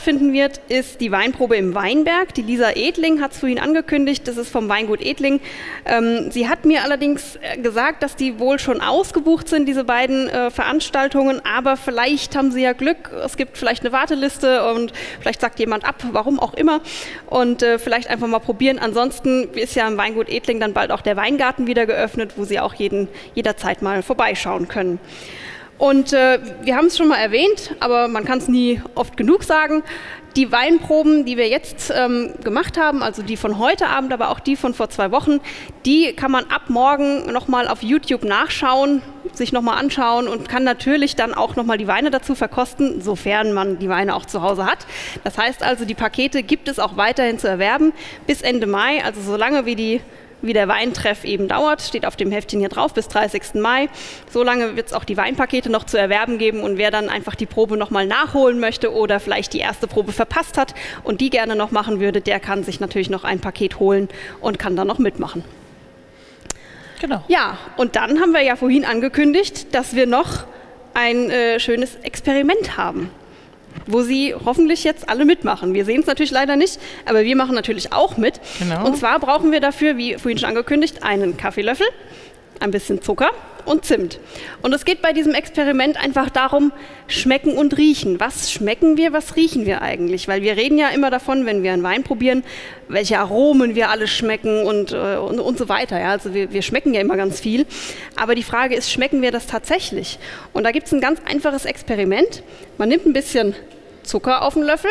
S1: stattfinden wird, ist die Weinprobe im Weinberg. Die Lisa Edling hat es vorhin angekündigt, das ist vom Weingut Edling. Ähm, sie hat mir allerdings gesagt, dass die wohl schon ausgebucht sind, diese beiden äh, Veranstaltungen, aber vielleicht haben sie ja Glück, es gibt vielleicht eine Warteliste und vielleicht sagt jemand ab, warum auch immer, und äh, vielleicht einfach mal probieren. Ansonsten ist ja im Weingut Edling dann bald auch der Weingarten wieder geöffnet, wo Sie auch jeden, jederzeit mal vorbeischauen können. Und äh, wir haben es schon mal erwähnt, aber man kann es nie oft genug sagen, die Weinproben, die wir jetzt ähm, gemacht haben, also die von heute Abend, aber auch die von vor zwei Wochen, die kann man ab morgen nochmal auf YouTube nachschauen, sich nochmal anschauen und kann natürlich dann auch nochmal die Weine dazu verkosten, sofern man die Weine auch zu Hause hat. Das heißt also, die Pakete gibt es auch weiterhin zu erwerben bis Ende Mai, also solange wie die wie der Weintreff eben dauert, steht auf dem Heftchen hier drauf, bis dreißigsten Mai. So lange wird es auch die Weinpakete noch zu erwerben geben und wer dann einfach die Probe nochmal nachholen möchte oder vielleicht die erste Probe verpasst hat und die gerne noch machen würde, der kann sich natürlich noch ein Paket holen und kann dann noch mitmachen.
S2: Genau.
S1: Ja, und dann haben wir ja vorhin angekündigt, dass wir noch ein äh, schönes Experiment haben, wo Sie hoffentlich jetzt alle mitmachen. Wir sehen es natürlich leider nicht, aber wir machen natürlich auch mit.
S2: Genau.
S1: Und zwar brauchen wir dafür, wie vorhin schon angekündigt, einen Kaffeelöffel, ein bisschen Zucker und Zimt. Und es geht bei diesem Experiment einfach darum, schmecken und riechen. Was schmecken wir, was riechen wir eigentlich? Weil wir reden ja immer davon, wenn wir einen Wein probieren, welche Aromen wir alle schmecken und, äh, und, und so weiter. Ja? Also wir, wir schmecken ja immer ganz viel. Aber die Frage ist, schmecken wir das tatsächlich? Und da gibt es ein ganz einfaches Experiment. Man nimmt ein bisschen Zucker auf den Löffel,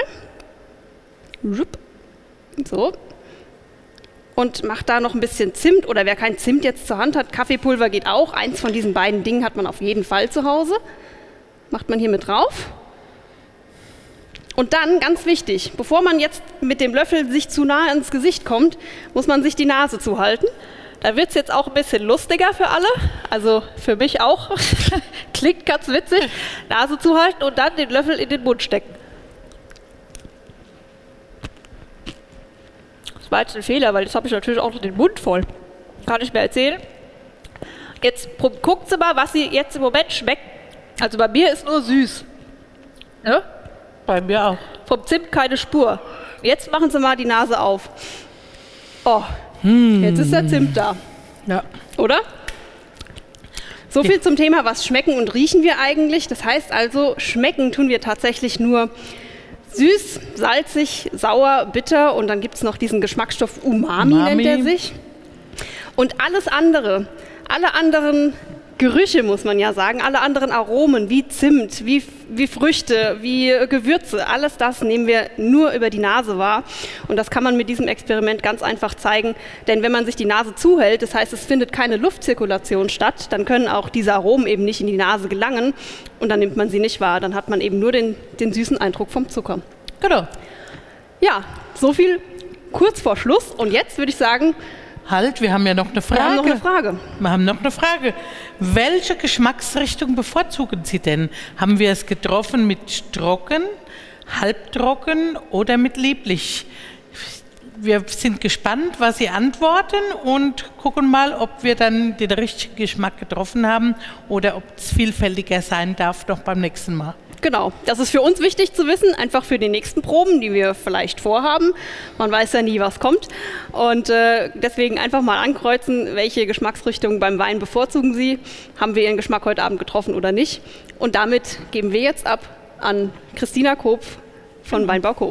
S1: so, und macht da noch ein bisschen Zimt, oder wer kein Zimt jetzt zur Hand hat, Kaffeepulver geht auch, eins von diesen beiden Dingen hat man auf jeden Fall zu Hause, macht man hier mit drauf. Und dann, ganz wichtig, bevor man jetzt mit dem Löffel sich zu nah ins Gesicht kommt, muss man sich die Nase zuhalten. Da wird es jetzt auch ein bisschen lustiger für alle, also für mich auch, klingt ganz witzig, Nase zuhalten und dann den Löffel in den Mund stecken. Das war jetzt ein Fehler, weil jetzt habe ich natürlich auch noch den Mund voll. Kann ich mir erzählen. Jetzt guckt sie mal, was sie jetzt im Moment schmeckt. Also bei mir ist nur süß. Ja?
S2: Bei mir auch.
S1: Vom Zimt keine Spur. Jetzt machen Sie mal die Nase auf. Oh, hm. Jetzt ist der Zimt da.
S2: Ja.
S1: Oder? So viel zum Thema, was schmecken und riechen wir eigentlich. Das heißt also, schmecken tun wir tatsächlich nur süß, salzig, sauer, bitter und dann gibt es noch diesen Geschmacksstoff Umami,
S2: Umami,
S1: nennt er sich. Und alles andere, alle anderen Gerüche, muss man ja sagen, alle anderen Aromen wie Zimt, wie, wie Früchte, wie Gewürze, alles das nehmen wir nur über die Nase wahr. Und das kann man mit diesem Experiment ganz einfach zeigen, denn wenn man sich die Nase zuhält, das heißt, es findet keine Luftzirkulation statt, dann können auch diese Aromen eben nicht in die Nase gelangen und dann nimmt man sie nicht wahr. Dann hat man eben nur den, den süßen Eindruck vom Zucker.
S2: Genau.
S1: Ja, so viel kurz vor Schluss und jetzt würde ich sagen,
S2: Halt, wir haben ja noch eine Frage.
S1: Wir haben noch eine Frage.
S2: Wir haben noch eine Frage. Welche Geschmacksrichtung bevorzugen Sie denn? Haben wir es getroffen mit trocken, halbtrocken oder mit lieblich? Wir sind gespannt, was Sie antworten und gucken mal, ob wir dann den richtigen Geschmack getroffen haben oder ob es vielfältiger sein darf noch beim nächsten Mal.
S1: Genau, das ist für uns wichtig zu wissen, einfach für die nächsten Proben, die wir vielleicht vorhaben. Man weiß ja nie, was kommt. Und äh, deswegen einfach mal ankreuzen, welche Geschmacksrichtung beim Wein bevorzugen Sie. Haben wir Ihren Geschmack heute Abend getroffen oder nicht? Und damit geben wir jetzt ab an Christina Koop von Weinbau Koop.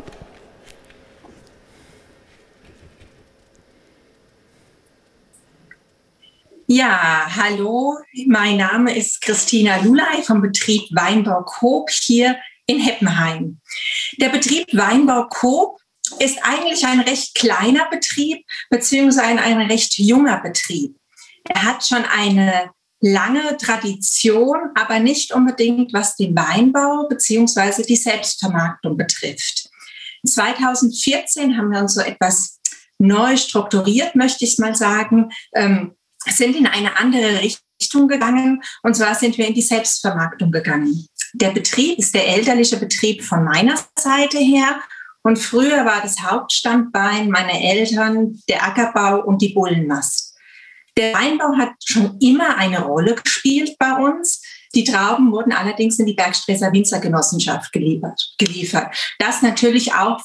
S13: Ja, hallo, mein Name ist Christina Lulay vom Betrieb Weinbau Koop hier in Heppenheim. Der Betrieb Weinbau Koop ist eigentlich ein recht kleiner Betrieb beziehungsweise ein recht junger Betrieb. Er hat schon eine lange Tradition, aber nicht unbedingt was den Weinbau beziehungsweise die Selbstvermarktung betrifft. zweitausendvierzehn haben wir uns so etwas neu strukturiert, möchte ich mal sagen, ähm, sind in eine andere Richtung gegangen und zwar sind wir in die Selbstvermarktung gegangen. Der Betrieb ist der elterliche Betrieb von meiner Seite her und früher war das Hauptstandbein meiner Eltern der Ackerbau und die Bullenmast. Der Weinbau hat schon immer eine Rolle gespielt bei uns. Die Trauben wurden allerdings in die Bergstresser Winzergenossenschaft geliefert. geliefert. Das natürlich auch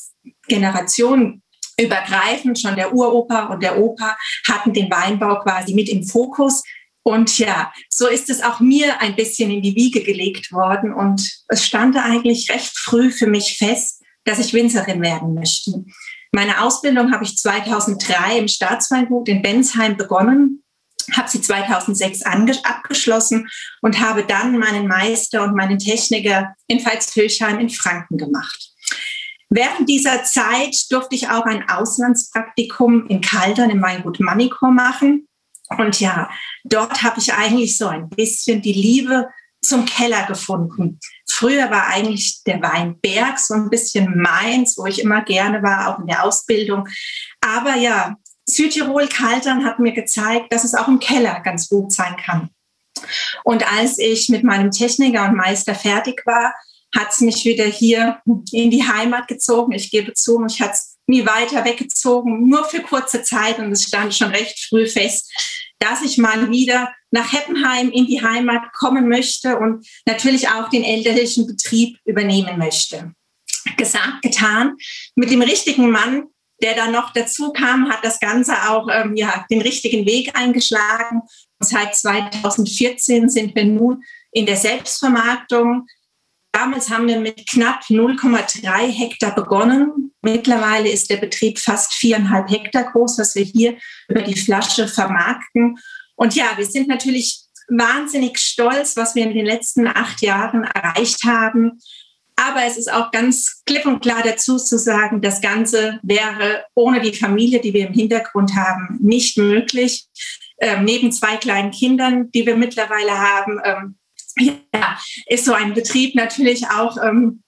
S13: generationenübergreifend, schon der Uropa und der Opa hatten den Weinbau quasi mit im Fokus. Und ja, so ist es auch mir ein bisschen in die Wiege gelegt worden. Und es stand eigentlich recht früh für mich fest, dass ich Winzerin werden möchte. Meine Ausbildung habe ich zweitausenddrei im Staatsweingut in Bensheim begonnen, habe sie zweitausendsechs abgeschlossen und habe dann meinen Meister und meinen Techniker in Veitshöchheim in Franken gemacht. Während dieser Zeit durfte ich auch ein Auslandspraktikum in Kaldern im Weingut Manico machen. Und ja, dort habe ich eigentlich so ein bisschen die Liebe zum Keller gefunden. Früher war eigentlich der Weinberg so ein bisschen meins, wo ich immer gerne war, auch in der Ausbildung. Aber ja, Südtirol, Kaldern hat mir gezeigt, dass es auch im Keller ganz gut sein kann. Und als ich mit meinem Techniker und Meister fertig war, hat es mich wieder hier in die Heimat gezogen. Ich gebe zu, mich hat es nie weiter weggezogen, nur für kurze Zeit. Und es stand schon recht früh fest, dass ich mal wieder nach Heppenheim in die Heimat kommen möchte und natürlich auch den elterlichen Betrieb übernehmen möchte. Gesagt, getan. Mit dem richtigen Mann, der dann noch dazu kam, hat das Ganze auch ähm, ja, den richtigen Weg eingeschlagen. Und seit zweitausendvierzehn sind wir nun in der Selbstvermarktung. Damals haben wir mit knapp null Komma drei Hektar begonnen. Mittlerweile ist der Betrieb fast viereinhalb Hektar groß, was wir hier über die Flasche vermarkten. Und ja, wir sind natürlich wahnsinnig stolz, was wir in den letzten acht Jahren erreicht haben. Aber es ist auch ganz klipp und klar dazu zu sagen, das Ganze wäre ohne die Familie, die wir im Hintergrund haben, nicht möglich. Ähm, neben zwei kleinen Kindern, die wir mittlerweile haben, ähm, ja, ist so ein Betrieb natürlich auch, ähm,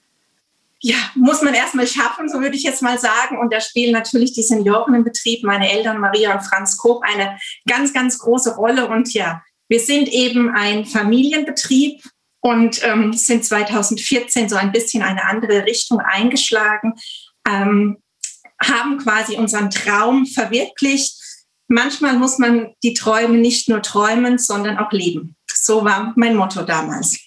S13: ja, muss man erstmal schaffen, so würde ich jetzt mal sagen. Und da spielen natürlich die Senioren im Betrieb, meine Eltern Maria und Franz Koch, eine ganz, ganz große Rolle. Und ja, wir sind eben ein Familienbetrieb und ähm, sind zweitausendvierzehn so ein bisschen eine andere Richtung eingeschlagen, ähm, haben quasi unseren Traum verwirklicht. Manchmal muss man die Träume nicht nur träumen, sondern auch leben. So war mein Motto damals.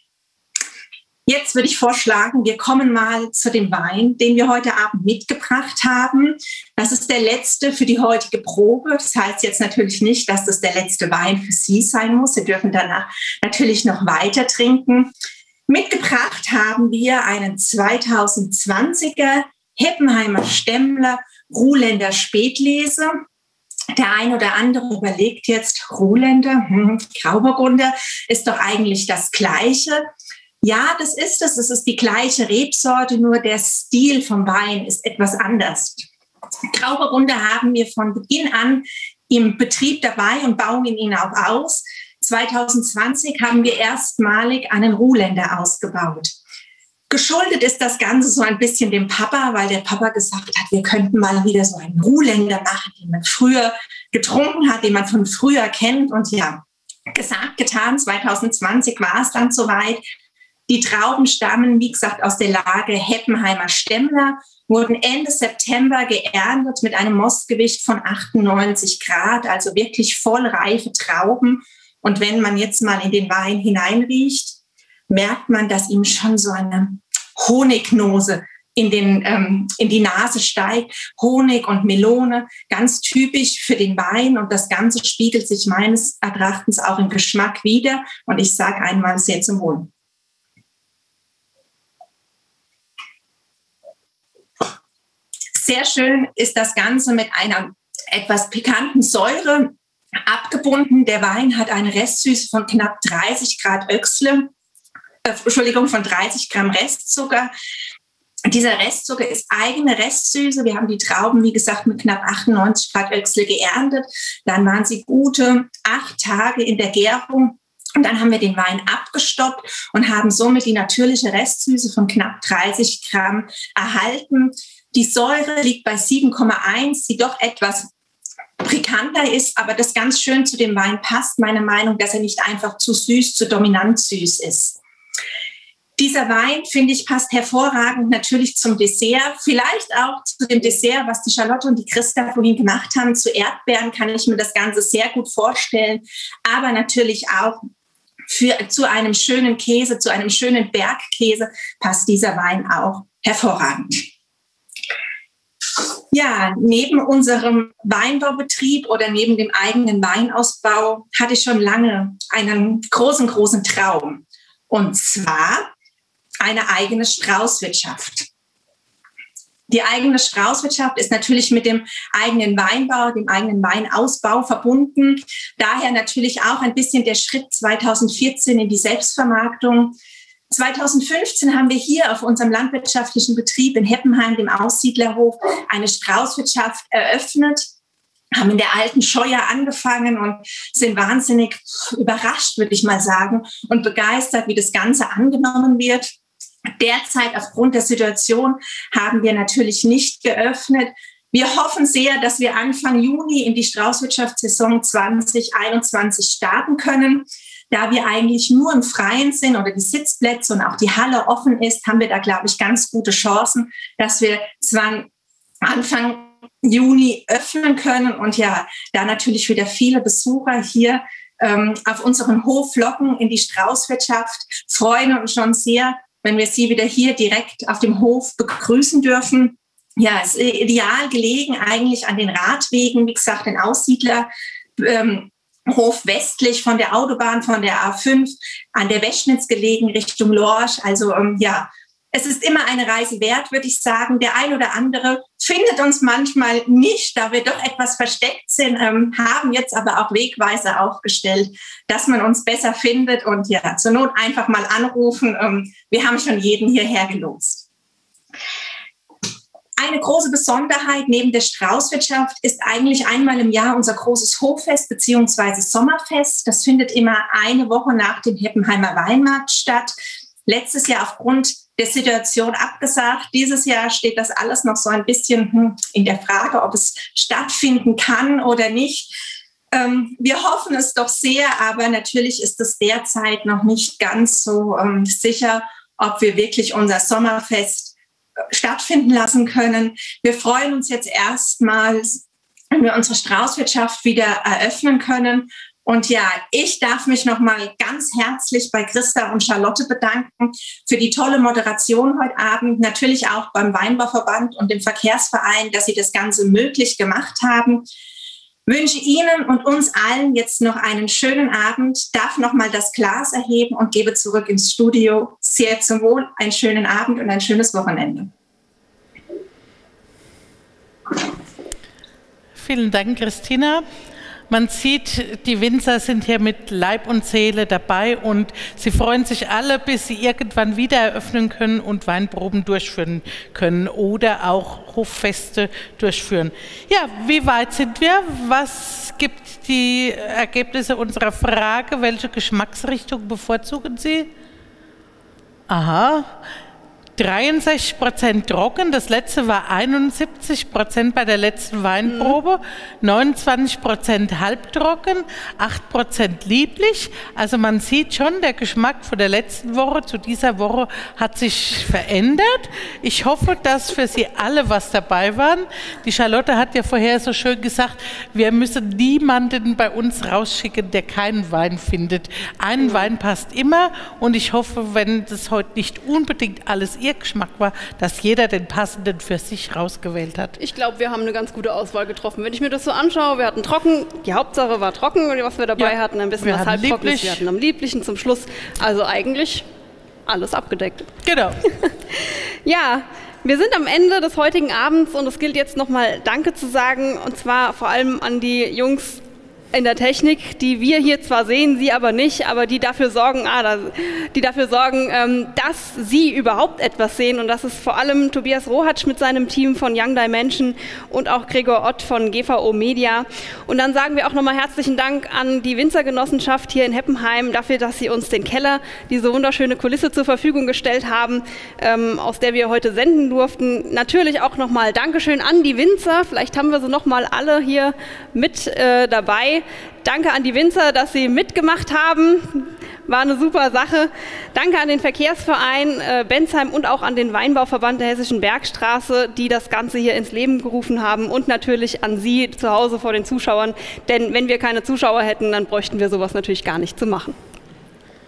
S13: Jetzt würde ich vorschlagen, wir kommen mal zu dem Wein, den wir heute Abend mitgebracht haben. Das ist der letzte für die heutige Probe. Das heißt jetzt natürlich nicht, dass das der letzte Wein für Sie sein muss. Sie dürfen danach natürlich noch weiter trinken. Mitgebracht haben wir einen zweitausendzwanziger Heppenheimer Stemmler Ruhländer Spätlese. Der ein oder andere überlegt jetzt, Ruhländer, hm, Grauburgunder ist doch eigentlich das Gleiche. Ja, das ist es. Es ist die gleiche Rebsorte, nur der Stil vom Wein ist etwas anders. Grauburgunder haben wir von Beginn an im Betrieb dabei und bauen ihn auch aus. zweitausendzwanzig haben wir erstmalig einen Ruhländer ausgebaut. Geschuldet ist das Ganze so ein bisschen dem Papa, weil der Papa gesagt hat, wir könnten mal wieder so einen Ruhländer machen, den man früher getrunken hat, den man von früher kennt. Und ja, gesagt, getan, zweitausendzwanzig war es dann soweit. Die Trauben stammen, wie gesagt, aus der Lage Heppenheimer Stemmler, wurden Ende September geerntet mit einem Mostgewicht von achtundneunzig Grad, also wirklich vollreife Trauben. Und wenn man jetzt mal in den Wein hineinriecht, merkt man, dass ihm schon so eine Honignose in, den, ähm, in die Nase steigt. Honig und Melone, ganz typisch für den Wein. Und das Ganze spiegelt sich meines Erachtens auch im Geschmack wider. Und ich sage einmal sehr zum Wohl. Sehr schön ist das Ganze mit einer etwas pikanten Säure abgebunden. Der Wein hat eine Restsüße von knapp dreißig Grad Öchsle. Entschuldigung, von dreißig Gramm Restzucker. Dieser Restzucker ist eigene Restsüße. Wir haben die Trauben, wie gesagt, mit knapp achtundneunzig Grad Öchsle geerntet. Dann waren sie gute acht Tage in der Gärung. Und dann haben wir den Wein abgestoppt und haben somit die natürliche Restsüße von knapp dreißig Gramm erhalten. Die Säure liegt bei sieben Komma eins, die doch etwas pikanter ist, aber das ganz schön zu dem Wein passt. Meine Meinung, dass er nicht einfach zu süß, zu dominant süß ist. Dieser Wein, finde ich, passt hervorragend natürlich zum Dessert. Vielleicht auch zu dem Dessert, was die Charlotte und die Christa vorhin gemacht haben. Zu Erdbeeren kann ich mir das Ganze sehr gut vorstellen. Aber natürlich auch für, zu einem schönen Käse, zu einem schönen Bergkäse passt dieser Wein auch hervorragend. Ja, neben unserem Weinbaubetrieb oder neben dem eigenen Weinausbau hatte ich schon lange einen großen, großen Traum. Und zwar eine eigene Straußwirtschaft. Die eigene Straußwirtschaft ist natürlich mit dem eigenen Weinbau, dem eigenen Weinausbau verbunden. Daher natürlich auch ein bisschen der Schritt zweitausendvierzehn in die Selbstvermarktung. zweitausendfünfzehn haben wir hier auf unserem landwirtschaftlichen Betrieb in Heppenheim, dem Aussiedlerhof, eine Straußwirtschaft eröffnet, haben in der alten Scheuer angefangen und sind wahnsinnig überrascht, würde ich mal sagen, und begeistert, wie das Ganze angenommen wird. Derzeit aufgrund der Situation haben wir natürlich nicht geöffnet. Wir hoffen sehr, dass wir Anfang Juni in die Straußwirtschaftssaison zwanzig einundzwanzig starten können. Da wir eigentlich nur im Freien sind oder die Sitzplätze und auch die Halle offen ist, haben wir da, glaube ich, ganz gute Chancen, dass wir zwar Anfang Juni öffnen können und ja, da natürlich wieder viele Besucher hier ähm, auf unseren Hof locken in die Straußwirtschaft, freuen uns schon sehr, wenn wir Sie wieder hier direkt auf dem Hof begrüßen dürfen. Ja, es ist ideal gelegen eigentlich an den Radwegen, wie gesagt, den Aussiedler, ähm, Hof westlich von der Autobahn, von der A fünf, an der Weschnitz gelegen, Richtung Lorsch. Also ähm, ja, es ist immer eine Reise wert, würde ich sagen. Der ein oder andere findet uns manchmal nicht, da wir doch etwas versteckt sind, ähm, haben jetzt aber auch Wegweiser aufgestellt, dass man uns besser findet und ja, zur Not einfach mal anrufen. Ähm, wir haben schon jeden hierher gelotst. Eine große Besonderheit neben der Straußwirtschaft ist eigentlich einmal im Jahr unser großes Hoffest bzw. Sommerfest. Das findet immer eine Woche nach dem Heppenheimer Weinmarkt statt. Letztes Jahr aufgrund der Situation abgesagt. Dieses Jahr steht das alles noch so ein bisschen in der Frage, ob es stattfinden kann oder nicht. Ähm, wir hoffen es doch sehr, aber natürlich ist es derzeit noch nicht ganz so ähm, sicher, ob wir wirklich unser Sommerfest stattfinden lassen können. Wir freuen uns jetzt erstmals, wenn wir unsere Straußwirtschaft wieder eröffnen können. Und ja, ich darf mich nochmal ganz herzlich bei Christa und Charlotte bedanken für die tolle Moderation heute Abend. Natürlich auch beim Weinbauverband und dem Verkehrsverein, dass sie das Ganze möglich gemacht haben. Wünsche Ihnen und uns allen jetzt noch einen schönen Abend, darf nochmal das Glas erheben und gebe zurück ins Studio. Sehr zum Wohl, einen schönen Abend und ein schönes Wochenende.
S2: Vielen Dank, Christina. Man sieht, die Winzer sind hier mit Leib und Seele dabei und sie freuen sich alle, bis sie irgendwann wieder eröffnen können und Weinproben durchführen können oder auch Hoffeste durchführen. Ja, wie weit sind wir? Was gibt die Ergebnisse unserer Frage? Welche Geschmacksrichtung bevorzugen Sie? Aha. dreiundsechzig Prozent trocken, das letzte war einundsiebzig Prozent bei der letzten Weinprobe, neunundzwanzig Prozent halbtrocken, acht Prozent lieblich. Also man sieht schon, der Geschmack von der letzten Woche zu dieser Woche hat sich verändert. Ich hoffe, dass für Sie alle was dabei waren. Die Charlotte hat ja vorher so schön gesagt, wir müssen niemanden bei uns rausschicken, der keinen Wein findet. Ein Wein passt immer und ich hoffe, wenn das heute nicht unbedingt alles ihr Geschmack war, dass jeder den passenden für sich rausgewählt hat.
S1: Ich glaube, wir haben eine ganz gute Auswahl getroffen. Wenn ich mir das so anschaue, wir hatten trocken, die Hauptsache war trocken, was wir dabei ja, hatten, ein bisschen was halbtrockenes, wir hatten am lieblichen zum Schluss. Also eigentlich alles abgedeckt.
S2: Genau.
S1: Ja, wir sind am Ende des heutigen Abends und es gilt jetzt nochmal Danke zu sagen und zwar vor allem an die Jungs in der Technik, die wir hier zwar sehen, sie aber nicht, aber die dafür sorgen, ah, die dafür sorgen, ähm, dass sie überhaupt etwas sehen und das ist vor allem Tobias Rohatsch mit seinem Team von Young Dimension und auch Gregor Ott von G V O Media. Und dann sagen wir auch nochmal herzlichen Dank an die Winzergenossenschaft hier in Heppenheim dafür, dass sie uns den Keller, diese wunderschöne Kulisse zur Verfügung gestellt haben, ähm, aus der wir heute senden durften. Natürlich auch nochmal Dankeschön an die Winzer, vielleicht haben wir sie nochmal alle hier mit äh, dabei. Danke an die Winzer, dass sie mitgemacht haben. War eine super Sache. Danke an den Verkehrsverein äh, Bensheim und auch an den Weinbauverband der Hessischen Bergstraße, die das Ganze hier ins Leben gerufen haben. Und natürlich an Sie zu Hause vor den Zuschauern. Denn wenn wir keine Zuschauer hätten, dann bräuchten wir sowas natürlich gar nicht zu machen.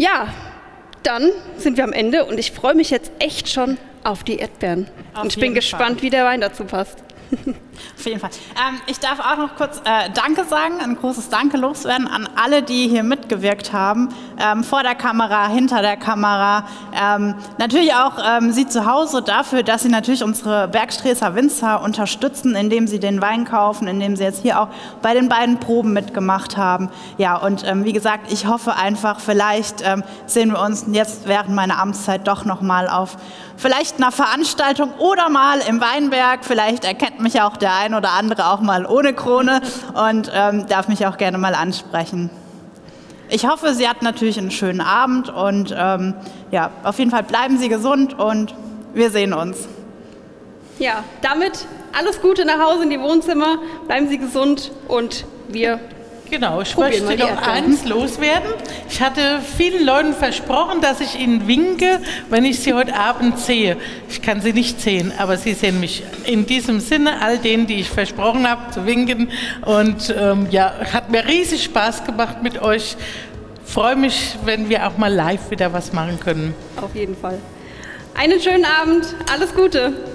S1: Ja, dann sind wir am Ende und ich freue mich jetzt echt schon auf die Erdbeeren.
S6: Auf
S1: und ich bin
S6: jeden
S1: gespannt,
S6: Fall.
S1: wie der Wein dazu passt.
S6: Auf jeden Fall. Ähm, ich darf auch noch kurz äh, Danke sagen, ein großes Danke loswerden an alle, die hier mitgewirkt haben, ähm, vor der Kamera, hinter der Kamera. Ähm, natürlich auch ähm, Sie zu Hause dafür, dass Sie natürlich unsere Bergstreßer Winzer unterstützen, indem Sie den Wein kaufen, indem Sie jetzt hier auch bei den beiden Proben mitgemacht haben. Ja, und ähm, wie gesagt, ich hoffe einfach, vielleicht ähm, sehen wir uns jetzt während meiner Amtszeit doch noch mal auf vielleicht einer Veranstaltung oder mal im Weinberg. Vielleicht erkennt mich auch der ein oder andere auch mal ohne Krone und ähm, darf mich auch gerne mal ansprechen. Ich hoffe, Sie hatten natürlich einen schönen Abend und ähm, ja, auf jeden Fall bleiben Sie gesund und wir sehen uns.
S1: Ja, damit alles Gute nach Hause in die Wohnzimmer, bleiben Sie gesund und wir
S2: Genau, ich
S1: probieren
S2: möchte noch eins loswerden. Ich hatte vielen Leuten versprochen, dass ich ihnen winke, wenn ich sie heute Abend sehe. Ich kann sie nicht sehen, aber sie sehen mich. In diesem Sinne, all denen, die ich versprochen habe, zu winken. Und ähm, ja, hat mir riesig Spaß gemacht mit euch. Freue mich, wenn wir auch mal live wieder was machen können.
S1: Auf jeden Fall. Einen schönen Abend, alles Gute.